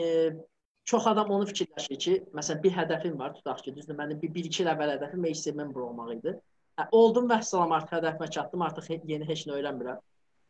çox adam onu fikirləşir ki, məsələn bir hədəfim var, tutaq ki, düzdür, mənim bir iki il əvvəl hədəfim ACC member olmaq idi. Oldum və salam artıq hədəfimə çatdım, artıq yeni heç nə öyrənmirəm.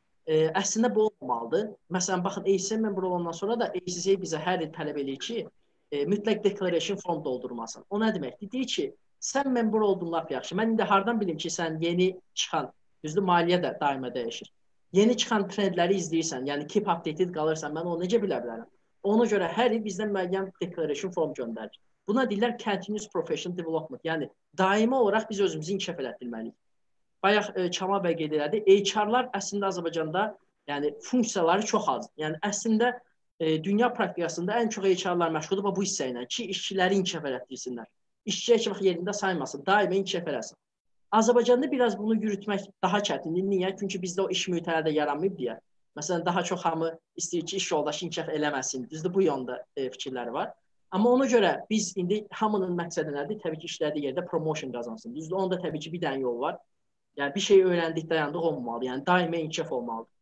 Əslində bu olmamalıdır. Məsələn, baxın, ACC member olandan sonra da ACC bizə hər il tələb edir ki, mütləq declaration form doldurmasın. O nə deməkdir? Deyir ki, sən member oldun lap yaxşı. Mən indi hardan bilim ki, sən yeni çıxan, düzdür, maliyyə də daima dəyişir. Yeni çıxan trendləri izləyirsən, yəni keep updated qalırsan, mən onu necə bilə bilərəm? Ona görə hər il bizdən müəyyən declaration form göndərir. Buna deyirlər continuous professional development. Yəni daimi olaraq biz özümüzü inkişaf elətdirməliyik. Bayaq Kamal bəy qeyd elədi, HR-lar əslində Azərbaycanda yəni funksiyaları çox az. Yəni əslində dünya praktikasında ən çox HR-lar məşğuldur bu hissə ilə ki, işçiləri inkişaf elətdirsinlər. İşçi heç vaxt yerində saymasın, daima inkişaf eləsin. Azərbaycanda biraz bunu yürütmək daha çətindir. Niyə? Çünki bizdə o iş mühiti hələ də yaranmayıb deyə. Məsələn, daha çox hamı istəyir ki, iş yoldaşı inkişaf eləməsin. Düzdür, bu yöndə fikirləri var. Amma ona görə biz indi hamının məqsədi nədir? Təbii ki, işlədiyi yerdə promotion qazansın. Düzdür, onda təbii ki, bir dənə yol var. Yəni bir şey öyrəndik, dayandıq olmamalı. Yəni daimi inkişaf olmalıdır.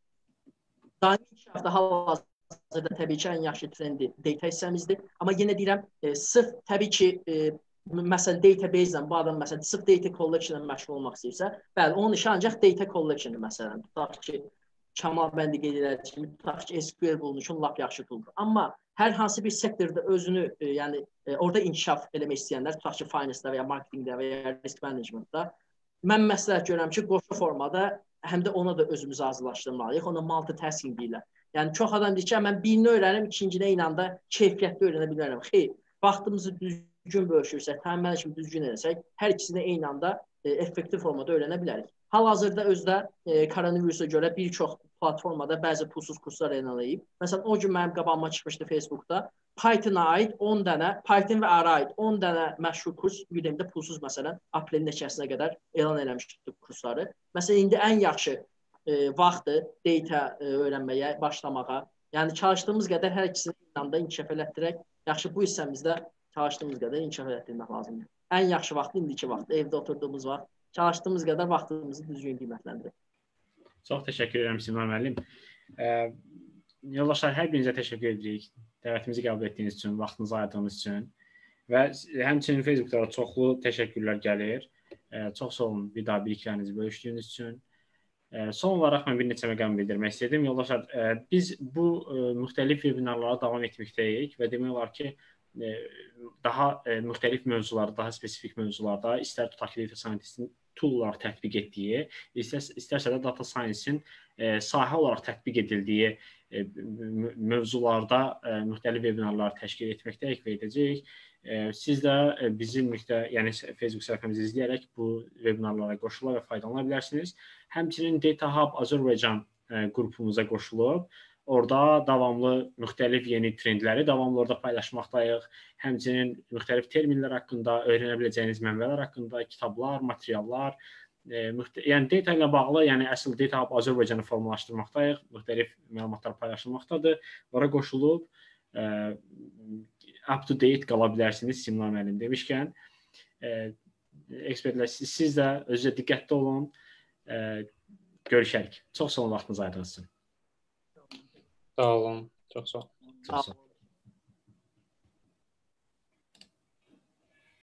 Daimi inkişafda hal-hazırda təbii ki, ən yaxşı trendi data hissəmizdir. Amma yenə deyirəm, sırf təbii ki, məsələn, database-dən bu adam məsələn, sırf data collection-la məşğul olmaq istəyirsə, bəli, onun işi ancaq data collection-dır məsələn. Tutaq ki, Kamal bəndi qeyd elədiyi kimi, tutaq ki, SQL bunun üçün lap yaxşı tooldur. Amma hər hansı bir sektorda özünü, yəni orada inkişaf eləmək istəyənlər, tutaq ki, finance-da və ya marketingdə və ya risk management-da, mən məsləhət görürəm ki, qoşu formada həm də ona da özümüzü hazırlaşdırmalıyıq. Ona multitasking deyirlər. Yəni çox adam deyir ki, mən birini öyrənim, ikincinə inanda keyfiyyətli öyrənə bilərəm. Xeyr, vaxtımızı düzgün bölüşürsək, time management düzgün etsək, hər ikisini eyni anda effektiv formada öyrənə bilərik. Hal-hazırda özdə koronavirusa görə bir çox platformada bəzi pulsuz kurslar elan edib. Məsələn, o gün mənim qabağıma çıxmışdı Facebookda. Python-a aid 10 dənə, Python və R-a aid 10 dənə məşhur kurs, Udemy-də pulsuz məsələn, aprelin neçəsinə qədər elan eləmişdik kursları. Məsələn, indi ən yaxşı vaxtdır data öyrənməyə, başlamağa. Yəni çalışdığımız qədər hər ikisini inanda inkişaf elətdirək. Yaxşı, bu hissəmizdə çalışdığımız qədər inkişaf elətdirmək lazımdır. Ən yaxşı vaxt indiki vaxt, evdə oturduğumuz vaxt. Çalışdığımız qədər vaxtımızı düzgün qiymətləndirək. Çox təşəkkür edirəm Sinan müəllim. Yoldaşlar, hər birinizə təşəkkür edirik. Dəvətimizi qəbul etdiyiniz üçün, vaxtınızı ayırdığınız üçün və həmçinin Facebookda çoxlu təşəkkürlər gəlir. Çox sağ olun bir daha biliklərinizi bölüşdüyünüz üçün. Son olaraq mən bir neçə məqam bildirmək istədim. Yoldaşlar, biz bu müxtəlif webinarlara davam etməkdəyik və demək olar ki, daha müxtəlif mövzularda, daha spesifik mövzularda istər tutaq ki, data scientist'in tool olaraq tətbiq etdiyi, istərsə də data science-in sahə olaraq tətbiq edildiyi mövzularda müxtəlif webinarlar təşkil etməkdəyik və edəcəyik. Siz də bizim yəni Facebook səhifəmizi izləyərək bu webinarlara qoşula və faydalana bilərsiniz. Həmçinin Data Hub Azərbaycan qrupumuza qoşulub, orada davamlı müxtəlif yeni trendləri davamlı orada paylaşmaqdayıq. Həmçinin müxtəlif terminlər haqqında, öyrənə biləcəyiniz mənbələr haqqında, kitablar, materiallar, yəni data ilə bağlı, yəni əsl Data Hub Azərbaycanı formalaşdırmaqdayıq. Müxtəlif məlumatlar paylaşılmaqdadır. Ora qoşulub up to date qala bilərsiniz Sinan müəllim demişkən. Ekspertlər, siz də özünüzə diqqətli olun. Görüşərik. Çox sağ olun vaxtınızı ayırdığınız üçün. Sağ olun. Çox sağ olun. Sağ olun.